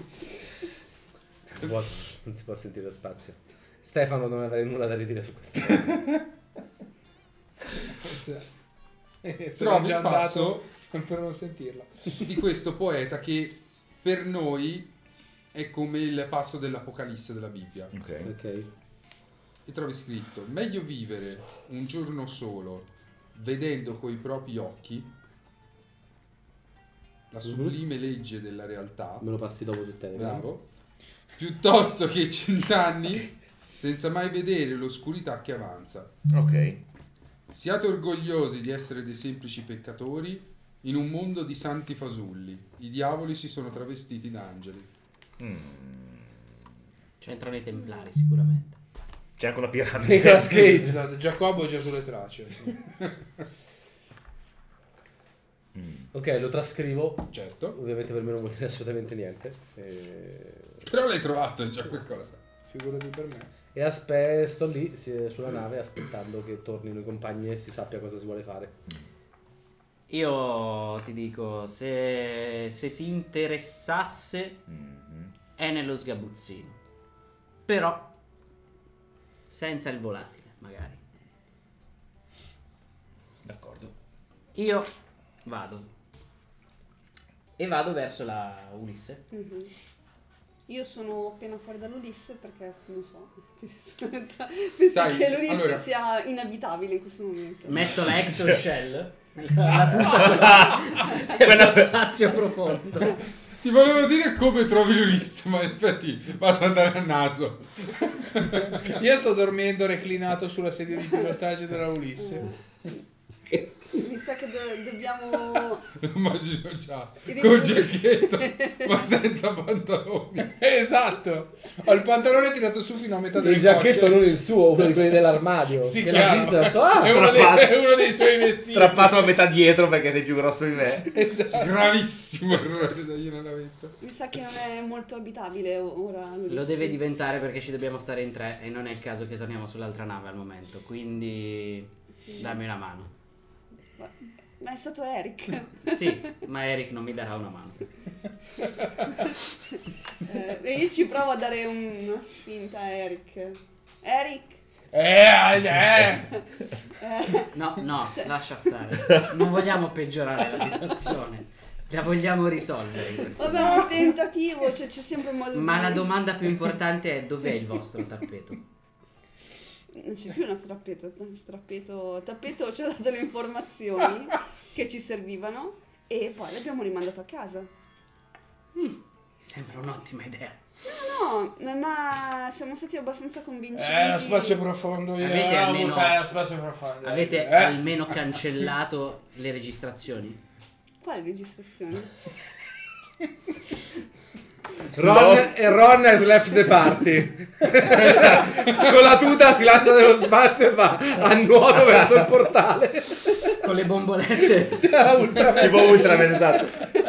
Nel vuoto non si può sentire lo spazio. Stefano non avrebbe nulla da ridire su questa cosa. Eh, Trovi sono già il passo andato per non sentirla. di questo poeta che per noi è come il passo dell'Apocalisse della Bibbia. Ok. Ok. E trovi scritto: meglio vivere un giorno solo vedendo coi propri occhi la sublime legge della realtà, Me lo passi dopo su Telegram. bravo, piuttosto che cent'anni senza mai vedere l'oscurità che avanza. Ok. Siate orgogliosi di essere dei semplici peccatori in un mondo di santi fasulli. I diavoli si sono travestiti da angeli. Mm. C'entrano i templari sicuramente. C'è anche una piramide. Nicolas Cage. Esatto, Giacobbo è già sulle tracce. Sì. Mm. Ok, lo trascrivo. Certo. Ovviamente per me non vuol dire assolutamente niente. E... Però l'hai trovato, è già qualcosa. figurati per me. E aspe- sto lì si- sulla nave aspettando che tornino i compagni e si sappia cosa si vuole fare. Io ti dico, se, se ti interessasse, Mhm. è nello sgabuzzino. Però senza il volatile, magari. D'accordo. Io vado. E vado verso la Ulisse. Mhm. Io sono appena fuori dall'Ulisse perché non so. Penso Sai, che l'Ulisse allora- sia inabitabile in questo momento. Metto la Exo Shell. La tuta per lo spazio profondo. Ti volevo dire come trovi l'Ulisse, ma in effetti basta andare al naso. Io sto dormendo reclinato sulla sedia di pilotaggio della Ulisse. Mi sa che do- dobbiamo. Lo immagino già, Il col ricovero- giacchetto, ma senza pantaloni. Esatto. Ho il pantalone tirato su fino a metà del Il giacchetto non il suo, uno di quelli dell'armadio. Sì, che chiaro. l'ha visto e ha detto, ah, è, uno dei, strappato. è uno dei suoi vestiti. Strappato a metà dietro perché sei più grosso di me. Esatto. Gravissimo errore da io non avetto. Mi sa che non è molto abitabile o- ora l'Ulisse. Lo deve diventare perché ci dobbiamo stare in tre e non è il caso che torniamo sull'altra nave al momento. Quindi dammi una mano. Ma- Ma è stato Eric. Sì, ma Eric non mi darà una mano. Eh, e io ci provo a dare un- una spinta a Eric. Eric. Eh, eh. Eh, No, no, lascia stare. Non vogliamo peggiorare la situazione. La vogliamo risolvere in questo vabbè, modo. un tentativo, cioè, c'è sempre un modo Ma di. la domanda più importante è: dov'è il vostro tappeto? Non c'è più una strappeto, strappeto, tappeto ci ha dato le informazioni che ci servivano e poi l'abbiamo rimandato a casa. Mi sembra un'ottima idea. No, no, ma siamo stati abbastanza convincenti. Eh, lo spazio profondo. Io Avete amo almeno- fare lo spazio profondo. Avete Eh. almeno cancellato le registrazioni? Quale registrazione? Ron, e Ron has left the party. Con la tuta si lancia nello spazio e va a nuoto verso il portale. Con le bombolette. Ultraman. Tipo Ultraman, esatto.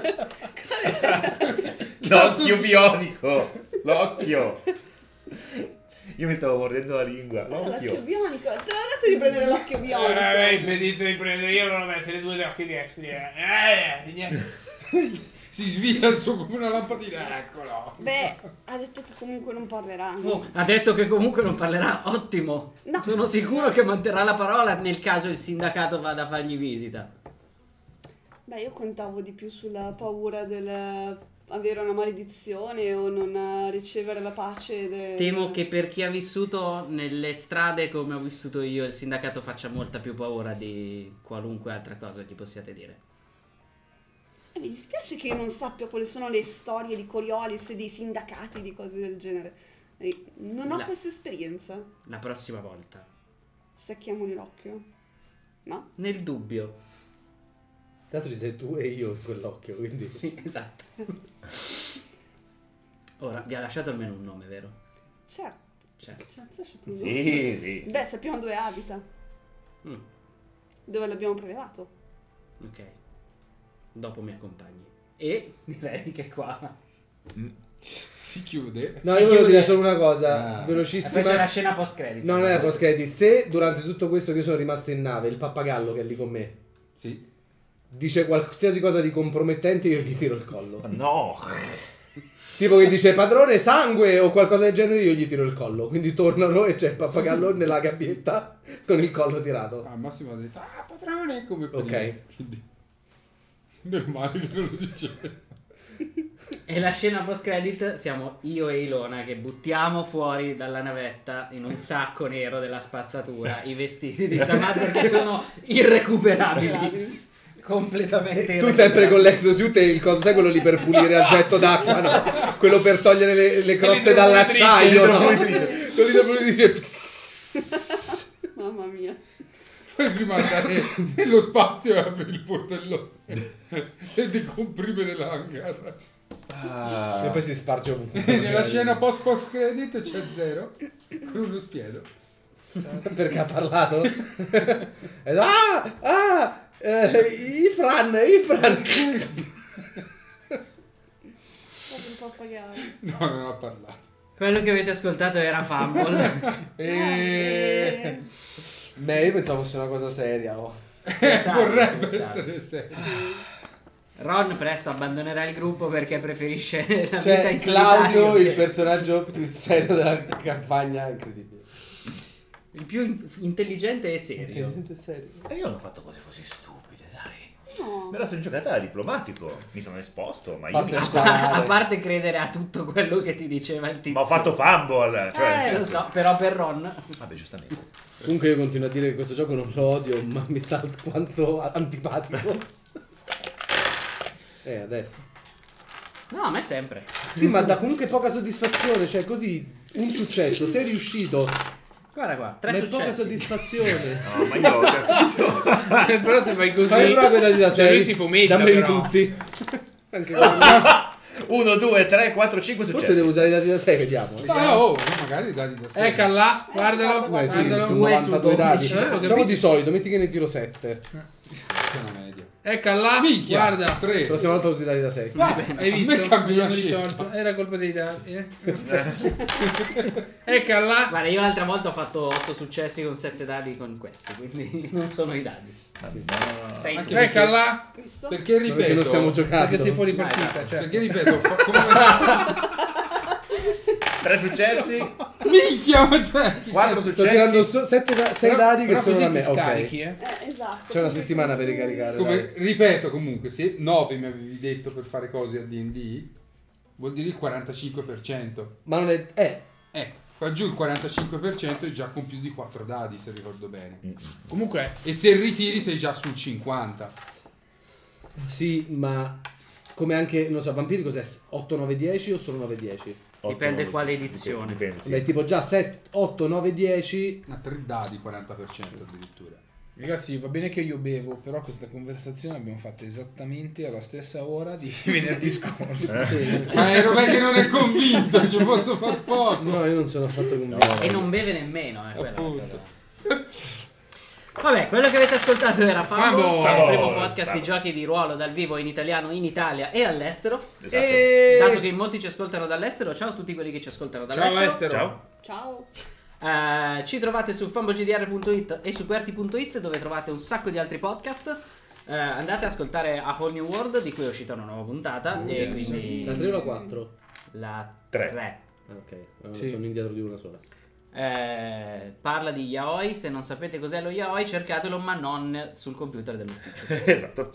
L'occhio bionico. L'occhio. Io mi stavo mordendo la lingua. L'occhio L'occhio. bionico. Te l'avevo detto di prendere l'occhio bionico. Eh, impedito di prendere, io non lo mettere due occhi di extra. Eh, eh, niente. Si svia il suo come una lampadina, eccolo. Beh, ha detto che comunque non parlerà. Oh, ha detto che comunque non parlerà. Ottimo. No. Sono sicuro che manterrà la parola nel caso il sindacato vada a fargli visita. Beh, io contavo di più sulla paura del avere una maledizione o non ricevere la pace. de- Temo che per chi ha vissuto nelle strade come ho vissuto io, il sindacato faccia molta più paura di qualunque altra cosa gli possiate dire. Eh, mi dispiace che io non sappia quali sono le storie di Coriolis e dei sindacati, di cose del genere. Eh, non ho La- questa esperienza. La prossima volta. Stacchiamoli l'occhio. No? Nel dubbio. Tanto ci sei tu e io in quell'occhio, quindi. Sì, esatto. Ora, vi ha lasciato almeno un nome, vero? Certo. Certo. certo, certo. Sì, sì. Beh, sappiamo dove abita. Mm, Dove l'abbiamo prelevato. ok. Dopo mi accompagni. E direi che qua. Si chiude. No, Si io volevo chiude. dire solo una cosa, Ah. E poi c'è velocissima. la scena post credit. No, non è post credit. Se durante tutto questo che io sono rimasto in nave, il pappagallo che è lì con me Sì. dice qualsiasi cosa di compromettente, io gli tiro il collo. No. Tipo che dice padrone sangue o qualcosa del genere, io gli tiro il collo. Quindi tornano e c'è il pappagallo nella gabbietta con il collo tirato. Al massimo ha detto, ah, padrone, come prima. Ok. Quindi, normale che non lo dice. E la scena post credit siamo io e Ilona che buttiamo fuori dalla navetta in un sacco nero della spazzatura i vestiti di Samad perché sono irrecuperabili. Completamente Tu irrecuperabili. sempre con l'exosuit e il coso, sai quello lì per pulire al getto d'acqua, no? Quello per togliere le, le croste dall'acciaio, no? Quello lì dice Mamma mia. Puoi prima andare nello spazio e aprire il portellone e decomprimere l'hangar. e poi si sparge ovunque. E nella scena post post credit c'è Zero con uno spiedo. Perché ha parlato? E, ah! Ah! Eh, Ifran! Ifran! Proprio un pappagallo. No, non ha parlato. Quello che avete ascoltato era Fumble. E... Beh, io pensavo fosse una cosa seria. Oh. Esatto, Vorrebbe esatto. essere serio. Ron presto abbandonerà il gruppo perché preferisce la vita Cioè, in Claudio, solitario. il personaggio più serio della campagna, incredibile. Il più in- intelligente e serio. Serio. E io non ho fatto cose così stupide, dai. No. Me la sono giocata da diplomatico. Mi sono esposto, ma io Parte mi a A sparare. parte credere a tutto quello che ti diceva il tizio. Ma ho fatto fumble. Cioè, nel Eh, lo senso- so, però per Ron. Vabbè, giustamente. Comunque io continuo a dire che questo gioco non lo odio, ma mi sta alquanto antipatico. Eh, adesso. No, a me sempre. Sì, ma dà comunque poca soddisfazione, cioè così un successo, sei riuscito, Guarda qua, tre ma è poca successi. soddisfazione. No, ma io ho capito. Però se fai così... Fai proprio da da Cioè, lui sei, si fomenta, dammeli però. tutti. Anche quello. uno, due, tre, quattro, cinque Forse successi. devo usare i dati da sei, vediamo. No, no, oh, no, magari dati da sé. Ecco là, guardalo, Beh, sì, guardalo. su Due novantadue su dati. dodici. Eh, ho Facciamo capito. di solito, metti che ne tiro sette. Buona media. Ecco là, Minchia, guarda. La tre. prossima volta usi i dati da sei. Va, Hai a visto? me cambia Abbiamo una scelta. risolto. Era colpa dei dati. Eh? Ecco là. Guarda, io l'altra volta ho fatto otto successi con sette dadi con questi, quindi non sono i dadi. Sei Anche tu. perché- Ecco là. Visto? Perché Perché ripeto, non stiamo giocando. Perché sei fuori Vai, partita. vai. Cioè. perché ripeto, fa- come Tre successi, minchia, ma cioè, quattro Sto tirando successi. sei Però- dadi che però sono così da me. ti Ok. scarichi, eh. Eh, esatto. C'è una settimana per ricaricare. come, dai. ripeto comunque, se nove mi avevi detto per fare cose a D and D, vuol dire il quarantacinque per cento. Ma non è. Eh. Eh, qua giù il quarantacinque per cento è già con più di quattro dadi, se ricordo bene. Comunque, E se ritiri sei già sul cinquanta. Sì, ma. Come anche, non so, Vampiri cos'è? otto, nove, dieci o solo nove, dieci? Dipende Otto, quale dipende, edizione. Dipende, sì. Beh, tipo già sette, otto, nove, dieci. A tre dadi, quaranta per cento addirittura. ragazzi, va bene che io bevo, però questa conversazione l'abbiamo fatta esattamente alla stessa ora di venerdì scorso. Sì. Ma ero perché non è convinto, ci posso far poco. No, io non sono affatto convinto. E non beve nemmeno, eh, quella è la Appunto. cosa. Vabbè, quello che avete ascoltato era Fumble, Fumble. che è il primo Fumble. podcast di Fumble. giochi di ruolo dal vivo in italiano in Italia e all'estero. Esatto. E dato che in molti ci ascoltano dall'estero, ciao a tutti quelli che ci ascoltano Ciao dall'estero. Estero. Ciao. Ciao. Eh, ci trovate su fumblegdr punto it e su qwerty punto it, dove trovate un sacco di altri podcast. Eh, andate ad ascoltare A Whole New World, di cui è uscita una nuova puntata. Oh, e yes. quindi La tre o la quattro? la Tre. tre. Ah, ok. Allora, Sì. sono indietro di una sola. Eh, parla di yaoi. Se non sapete cos'è lo yaoi, cercatelo, ma non sul computer dell'ufficio. Esatto.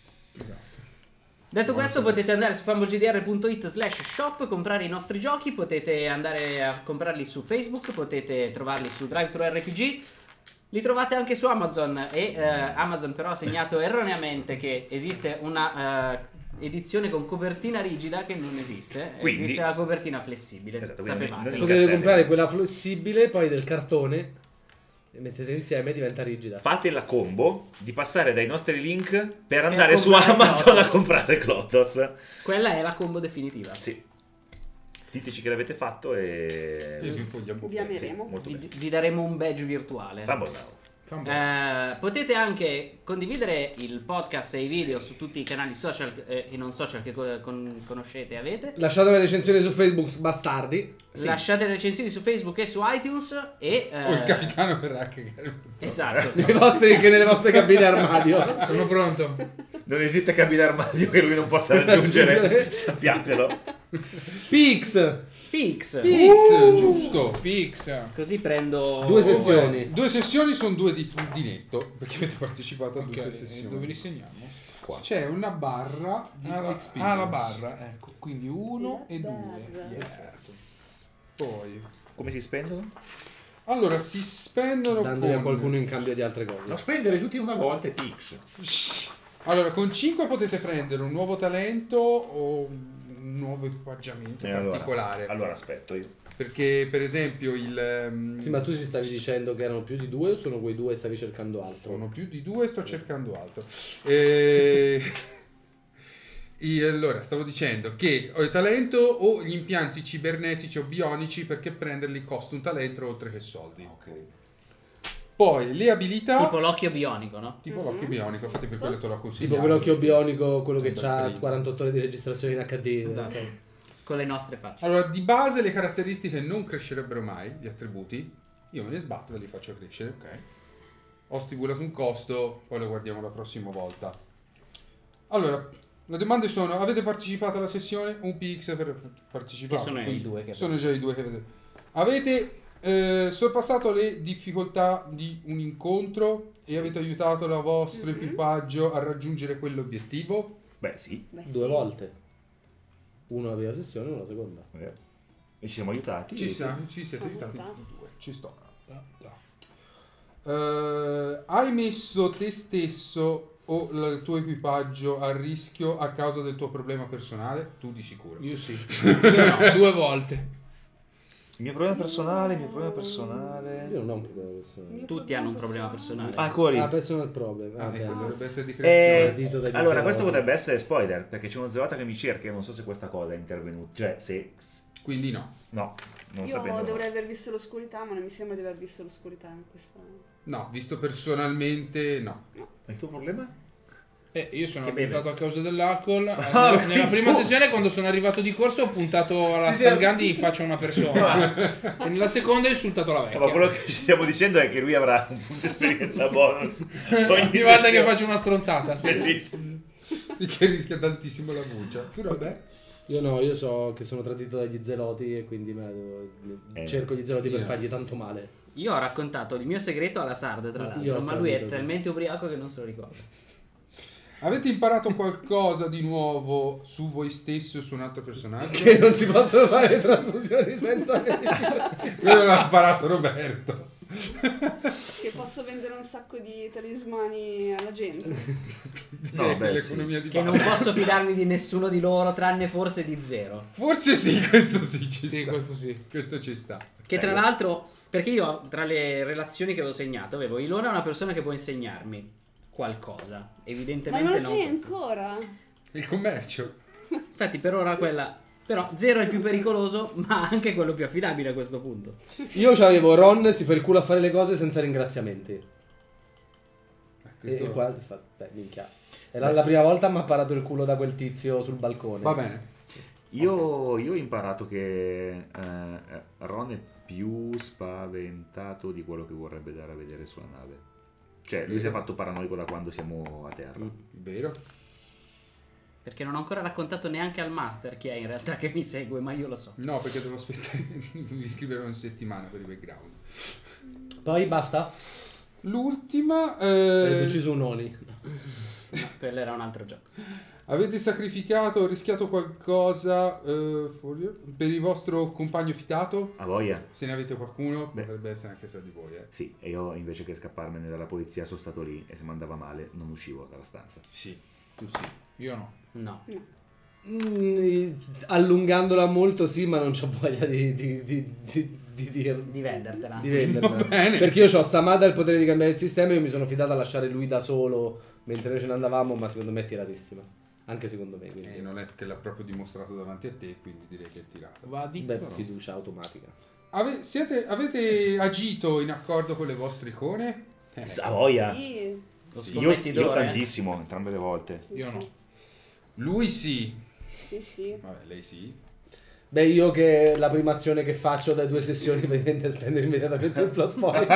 Detto questo, potete andare su fumblegdr punto it slash shop, comprare i nostri giochi, potete andare a comprarli su Facebook, potete trovarli su DriveThruRPG, li trovate anche su Amazon e eh, Amazon però ha segnato erroneamente che esiste una eh, edizione con copertina rigida che non esiste, Quindi- esiste la copertina flessibile, Esatto, quindi sapevate. non- Potete Incazzate. comprare quella flessibile, poi del cartone, e mettete insieme e diventa rigida. Fate la combo di passare dai nostri link per andare su comprare Amazon Clotos. a comprare Clotos. Quella è la combo definitiva. Sì. Diteci che l'avete fatto e... E vi infogliamo Vi bene. ameremo. Molto Vi, bene. vi daremo un badge virtuale. Fumble now. Fumble. Eh, potete anche condividere il podcast e i video su tutti i canali social eh, e non social che co- con- conoscete e avete. Lasciate una recensione su Facebook, bastardi. Sì. Lasciate recensioni su Facebook e su iTunes e eh, O il capitano verrà a cagare. esatto. Nei vostri, che nelle vostre cabine armadio. Sono pronto. Non esiste cabina armadio che lui non possa raggiungere, sappiatelo. Pix! Pix. X, giusto. Pix. Così prendo Due sessioni. Due sessioni sono due di, di netto, perché avete partecipato a Ok, due e sessioni. dove li segniamo? C'è una barra di Ah, la, experience. ah, la barra, ecco. Quindi uno e due. Yes. Poi, Come si spendono? allora si spendono Dandoli a con... qualcuno in cambio di altre cose. spendere tutti una volta e Pix. Shh. Allora, con cinque potete prendere un nuovo talento o un nuovo equipaggiamento E allora? particolare. Allora aspetto io. Perché, per esempio, il... ehm, Sì, ma tu ci stavi dicendo che erano più di due o sono quei due e stavi cercando altro? Sono più di due, sto cercando altro. E... e allora, stavo dicendo che ho il talento o gli impianti cibernetici o bionici, perché prenderli costa un talento oltre che soldi. Poi le abilità... tipo l'occhio bionico, no? Tipo l'occhio bionico, infatti per quello te l'ho consigliato. Tipo quell'occhio bionico, quello che Sempre ha prima. quarantotto ore di registrazione in acca di. Esatto. ok. con le nostre facce. Allora, di base le caratteristiche non crescerebbero mai, gli attributi. Io me ne sbatto e li faccio crescere. Ok. Ho stipulato un costo, poi lo guardiamo la prossima volta. Allora, le domande sono: avete partecipato alla sessione? Un P X per partecipare. Che sono i due che- Sono già i due che vedete. Avete eh, sorpassato le difficoltà di un incontro e avete aiutato il vostro Mhm. equipaggio a raggiungere quell'obiettivo? Beh, sì. Beh, Due sì. volte. Uno la prima sessione e uno la seconda. Eh. E ci siamo aiutati. Ci, Sì. sta, ci siete aiutati Aiutati. tutti e due. Ci sto. Eh, hai messo te stesso o il tuo equipaggio a rischio a causa del tuo problema personale? Tu di sicuro. Io sì. Io no, due volte. Il mio problema personale, il mio problema personale. Io non ho un problema personale. Mio Tutti hanno un problema personale. Ah, quelli. Ah, personal problem. Ah, Ah, ok. ecco, dovrebbe essere di Eh, creazione. Dito dagli allora, zero. questo potrebbe essere spoiler, perché c'è uno zerata che mi cerca e non so se questa cosa è intervenuta. Cioè, se... Quindi no. No, non Io sapendo. dovrei aver visto l'oscurità, ma non mi sembra di aver visto l'oscurità in questa. No, visto personalmente no. È il tuo problema? Eh, io sono Che beve. avventato a causa dell'alcol. Ah, nella, nella prima tu. sessione, quando sono arrivato di corsa, ho puntato alla Sì, sì, Stan Gun in faccia a una persona. E nella seconda ho insultato la No, vecchia. ma quello che ci stiamo dicendo è che lui avrà un punto esperienza bonus ogni Ogni volta che sessione. faccio una stronzata, sì. Bellissimo. Che rischia tantissimo la buccia. Tu vabbè. Io no, io so che sono tradito dagli zeloti e quindi me devo- Eh, cerco gli zeloti per io- fargli tanto male. Io ho raccontato il mio segreto alla Sard, tra Io l'altro, ho ma lui è capito. talmente ubriaco che non se lo ricorda. Avete imparato qualcosa di nuovo su voi stesso o su un altro personaggio? Che non si possono fare le trasfusioni senza medici. Quello l'ha imparato Roberto. Che posso vendere un sacco di talismani alla gente. No, Eh, beh, l'economia di Che non base. posso fidarmi di nessuno di loro, tranne forse di Zero. Forse sì, questo sì ci Sì, sta. questo sì. Questo ci sta. Che tra Bello. l'altro, perché io tra le relazioni che avevo segnato, avevo Ilona è una persona che può insegnarmi qualcosa. Ma Evidentemente non lo non sai questo. ancora? Il commercio. Infatti per ora quella... Però Zero è il più pericoloso, ma anche quello più affidabile a questo punto. Io c'avevo Ron, si fa il culo a fare le cose senza ringraziamenti. Eh, E, questo- e qua si fa, beh, minchia. Era la prima volta mi ha parato il culo da quel tizio sul balcone. Va bene. Io, io ho imparato che eh, Ron è più spaventato di quello che vorrebbe dare a vedere sulla nave. Cioè, lui si è fatto paranoico da quando siamo a terra. Vero? Perché non ho ancora raccontato neanche al master chi è in realtà che mi segue, ma io lo so. No, perché devo aspettare di scrivere una settimana per i background. Poi basta? L'ultima... Hai Eh, ucciso un Oni. No, quello era un altro gioco. avete sacrificato o rischiato qualcosa eh, fuori- per il vostro compagno fidato? A voglia? Se ne avete qualcuno, Beh. potrebbe essere anche tra di voi. Eh. Sì, e io invece che scapparmene dalla polizia sono stato lì e se mi andava male non uscivo dalla stanza. Sì, tu sì. Io no. No. Mm, allungandola molto sì, ma non c'ho voglia di, di, di, di, di, dir- Di vendertela. di venderla. Va bene. Perché io ho Samada il potere di cambiare il sistema e io mi sono fidato a lasciare lui da solo mentre noi ce ne andavamo, ma secondo me è tiratissima. Anche secondo me. Quindi. E non è che l'ha proprio dimostrato davanti a te, quindi direi che è tirato. Vadi. Beh, no. fiducia automatica. Ave- siete- avete agito in accordo con le vostre icone? Eh, A voglia? Sì. Lo Sì. Io, scommettitore. io tantissimo, entrambe le volte. Sì, Io sì. no. Lui sì. Sì, sì. Vabbè, lei sì. Beh, io che la prima azione che faccio da due sessioni praticamente è spendere immediatamente il plot point.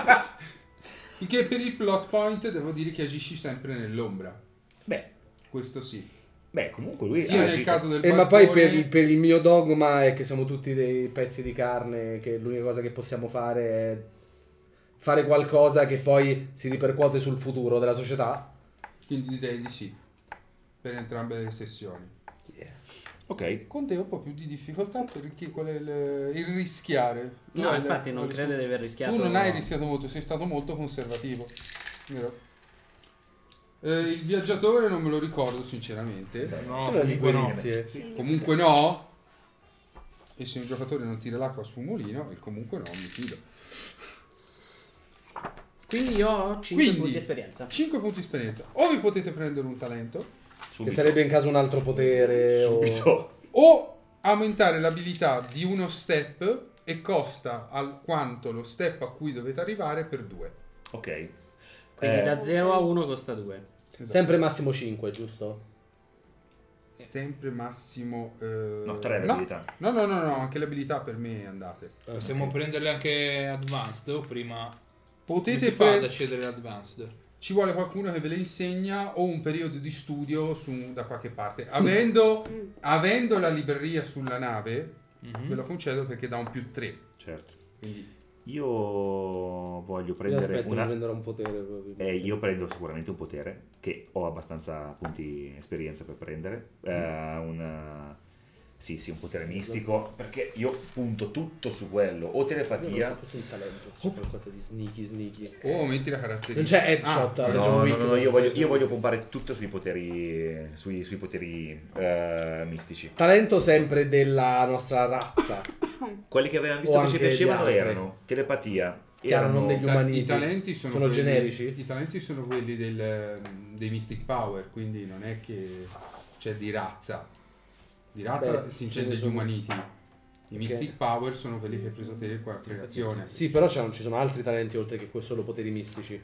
Che per il plot point devo dire che agisci sempre nell'ombra. Beh, Questo sì. beh, comunque lui Sia ha nel agito- caso del Eh, ma poi balcone- per il, per il mio dogma è che siamo tutti dei pezzi di carne, che l'unica cosa che possiamo fare è fare qualcosa che poi si ripercuote sul futuro della società. Quindi direi di sì. Per entrambe le sessioni. Ok. Con te ho un po' più di difficoltà perché qual è il, il rischiare. Tu No, hai- infatti non hai- credo di aver rischiato. Tu non hai rischiato molto, sei stato molto conservativo. Vero? Eh, il viaggiatore non me lo ricordo sinceramente. No, Sono le comunque no. liquidizie. Sì. Comunque no. E se un giocatore non tira l'acqua sul mulino, il comunque no, mi fido. Quindi io ho cinque Quindi- punti di esperienza. cinque punti di esperienza. O vi potete prendere un talento, Che Subito. sarebbe in caso un altro potere. o- Subito. o aumentare l'abilità di uno step e costa al quanto lo step a cui dovete arrivare per due. Ok. Quindi Eh, da zero a uno costa due. Esatto. Sempre massimo cinque, giusto? sempre massimo... eh, No, tre no. abilità. No, no, no, no, anche le abilità per me andate. Possiamo prenderle anche advanced o prima? Come Potete si fa ad pre- accedere all'advanced? Ci vuole qualcuno che ve le insegna o un periodo di studio su, da qualche parte. Avendo, avendo la libreria sulla nave, Mhm. ve lo concedo perché dà un più tre. Certo. Quindi Io voglio Io prendere aspetto di una... prendere un potere. probabilmente. Eh, io prendo sicuramente un potere, che ho abbastanza punti esperienza per prendere. Eh, un... Sì, sì, un potere mistico, perché io punto tutto su quello. O Io telepatia... non so, forse un talento, se c'è qualcosa di sneaky sneaky. o metti la caratteristica. Non c'è headshot, Ah, ha No, ragione no, Wick. no, no, io voglio, io voglio pompare tutto sui poteri, sui, sui poteri eh, mistici. Talento sempre della nostra razza. Quelli che avevamo O visto che ci anche gli piacevano altri. erano telepatia. Chiaro, erano- non degli Ta- umaniti. I talenti sono, Sono quelli- generici? I talenti sono quelli del, dei Mystic Power, quindi non è che c'è di razza. Di razza Beh, si ce ne incende gli sono- umaniti. I Ok. Mystic Power sono quelli che hai preso te per qua creazione. Sì, però c'è- non ci sono altri talenti oltre che que- solo poteri mistici.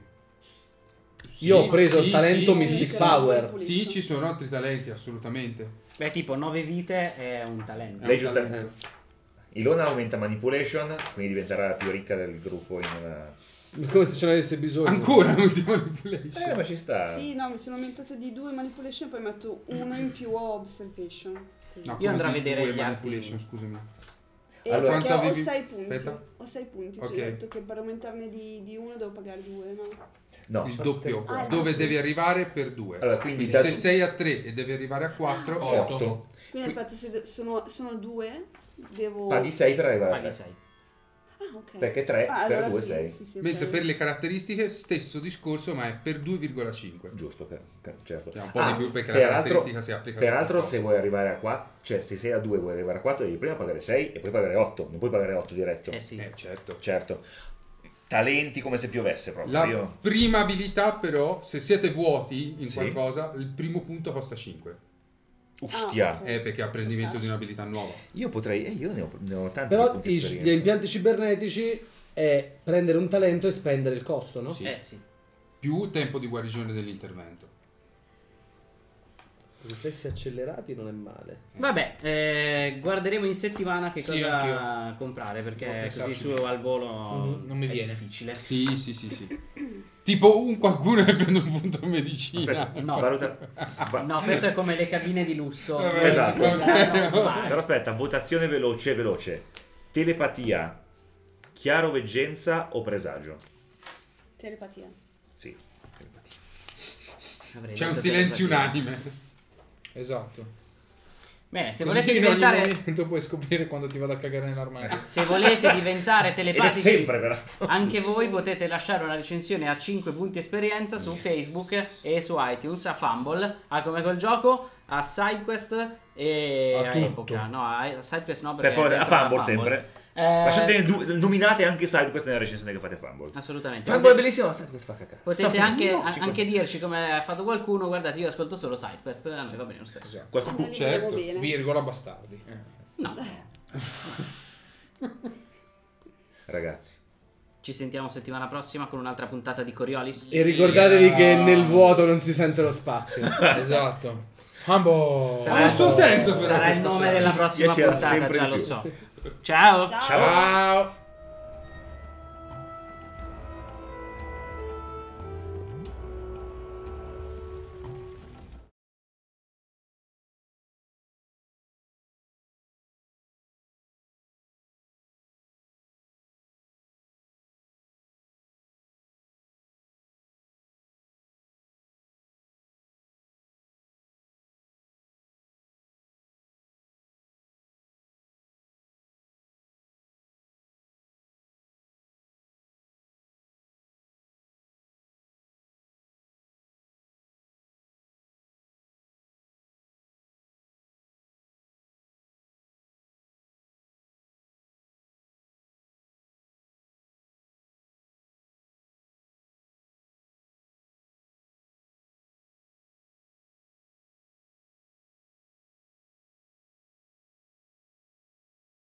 Sì, Io ho preso sì, il talento sì, Mystic sì, Power. sì. Sì, ci sono altri talenti, assolutamente. Beh, tipo nove vite è un talento. È Lei un giusta- talento. Ilona aumenta manipulation, quindi diventerà la più ricca del gruppo in una... Come se ce n'avesse bisogno. Ancora non ti Eh, manipulation. ma ci sta. Sì, no, mi sono aumentate di due manipulation, poi metto uno in più a observation. No, Io andrò a come di vedere due gli altri. manipulation, scusami. E Allora, perché quanto ho avevi- sei punti. Aspetta. Ho sei punti. Ok. Ti ho detto che per aumentarne di, di uno devo pagare due, no? No. Il doppio, Ah, il dove doppio. devi arrivare per due. Allora, quindi Quindi da- se sei a tre e devi arrivare a quattro, Ah, è otto. otto. Quindi aspetta, se de- sono, sono due, devo... Paghi sei per arrivare a Paghi tre. sei. Ah, ok. Perché tre Ah, per allora due sì, sei. sì, sì, ok. Mentre per le caratteristiche, stesso discorso, ma è per due virgola cinque. Giusto, che- che- certo. Che è un po' Ah, di più perché la peraltro- caratteristica si applica Peraltro, su se vuoi arrivare a quattro, cioè se sei a due e vuoi arrivare a quattro, devi prima pagare sei e poi pagare otto. Non puoi pagare otto diretto. Eh sì. Eh, certo. Certo. Talenti come se piovesse proprio. La Io... prima abilità, però, se siete vuoti in Sì. qualcosa, il primo punto costa cinque. Ustia. Ah, ok. È perché è apprendimento di un'abilità nuova. Io potrei... Eh, io ne ho, ne ho tanti di Però punti i- esperienza. gli impianti cibernetici è prendere un talento e spendere il costo, no? Sì. Eh sì. Più tempo di guarigione dell'intervento. Riflessi accelerati non è male. Vabbè, eh, guarderemo in settimana che Sì, cosa anch'io. comprare, Devo perché pensarci così su bene. al volo Mhm. Non mi è viene. difficile. Sì, sì, sì, sì. Tipo un qualcuno che prende un punto a medicina. Aspetta, No. valuta... va- No, questo è come le cabine di lusso. Vabbè, Non si esatto. comprano mai. Però aspetta, votazione veloce, veloce. Telepatia, chiaroveggenza o presagio? Telepatia. Sì, telepatia. Avrei C'è un detto silenzio telepatia. unanime. Esatto. Bene, se Così volete in ogni diventare momento puoi scoprire quando ti vado a cagare nell'armadio. se volete diventare Ed è telepatici sempre però. anche voi potete lasciare una recensione a cinque punti esperienza su Facebook e su iTunes a Fumble, a Come Col Gioco, a SideQuest e A a, tutto. Epoca. No, a SideQuest no Per perché favore, è a dentro Fumble la sempre. Eh, Lasciate du- nominate anche SideQuest nella recensione che fate a Fumble. assolutamente. Fumble è Potete, bellissimo, SideQuest fa cacà. potete anche, No, a- ci anche dirci come ha fatto qualcuno, guardate io ascolto solo SideQuest, a noi va bene lo stesso. Esatto. Qualcuno... Li certo. vedevo bene. Virgola bastardi. Eh. No, Ragazzi. ci sentiamo settimana prossima con un'altra puntata di Coriolis. E ricordatevi che nel vuoto non si sente lo spazio. Esatto. Hambo. Sarà- Ha un suo senso però Sarà il questa nome frase. della prossima Io c'era puntata, sempre già di lo più. so. Ciao. Ciao. Ciao.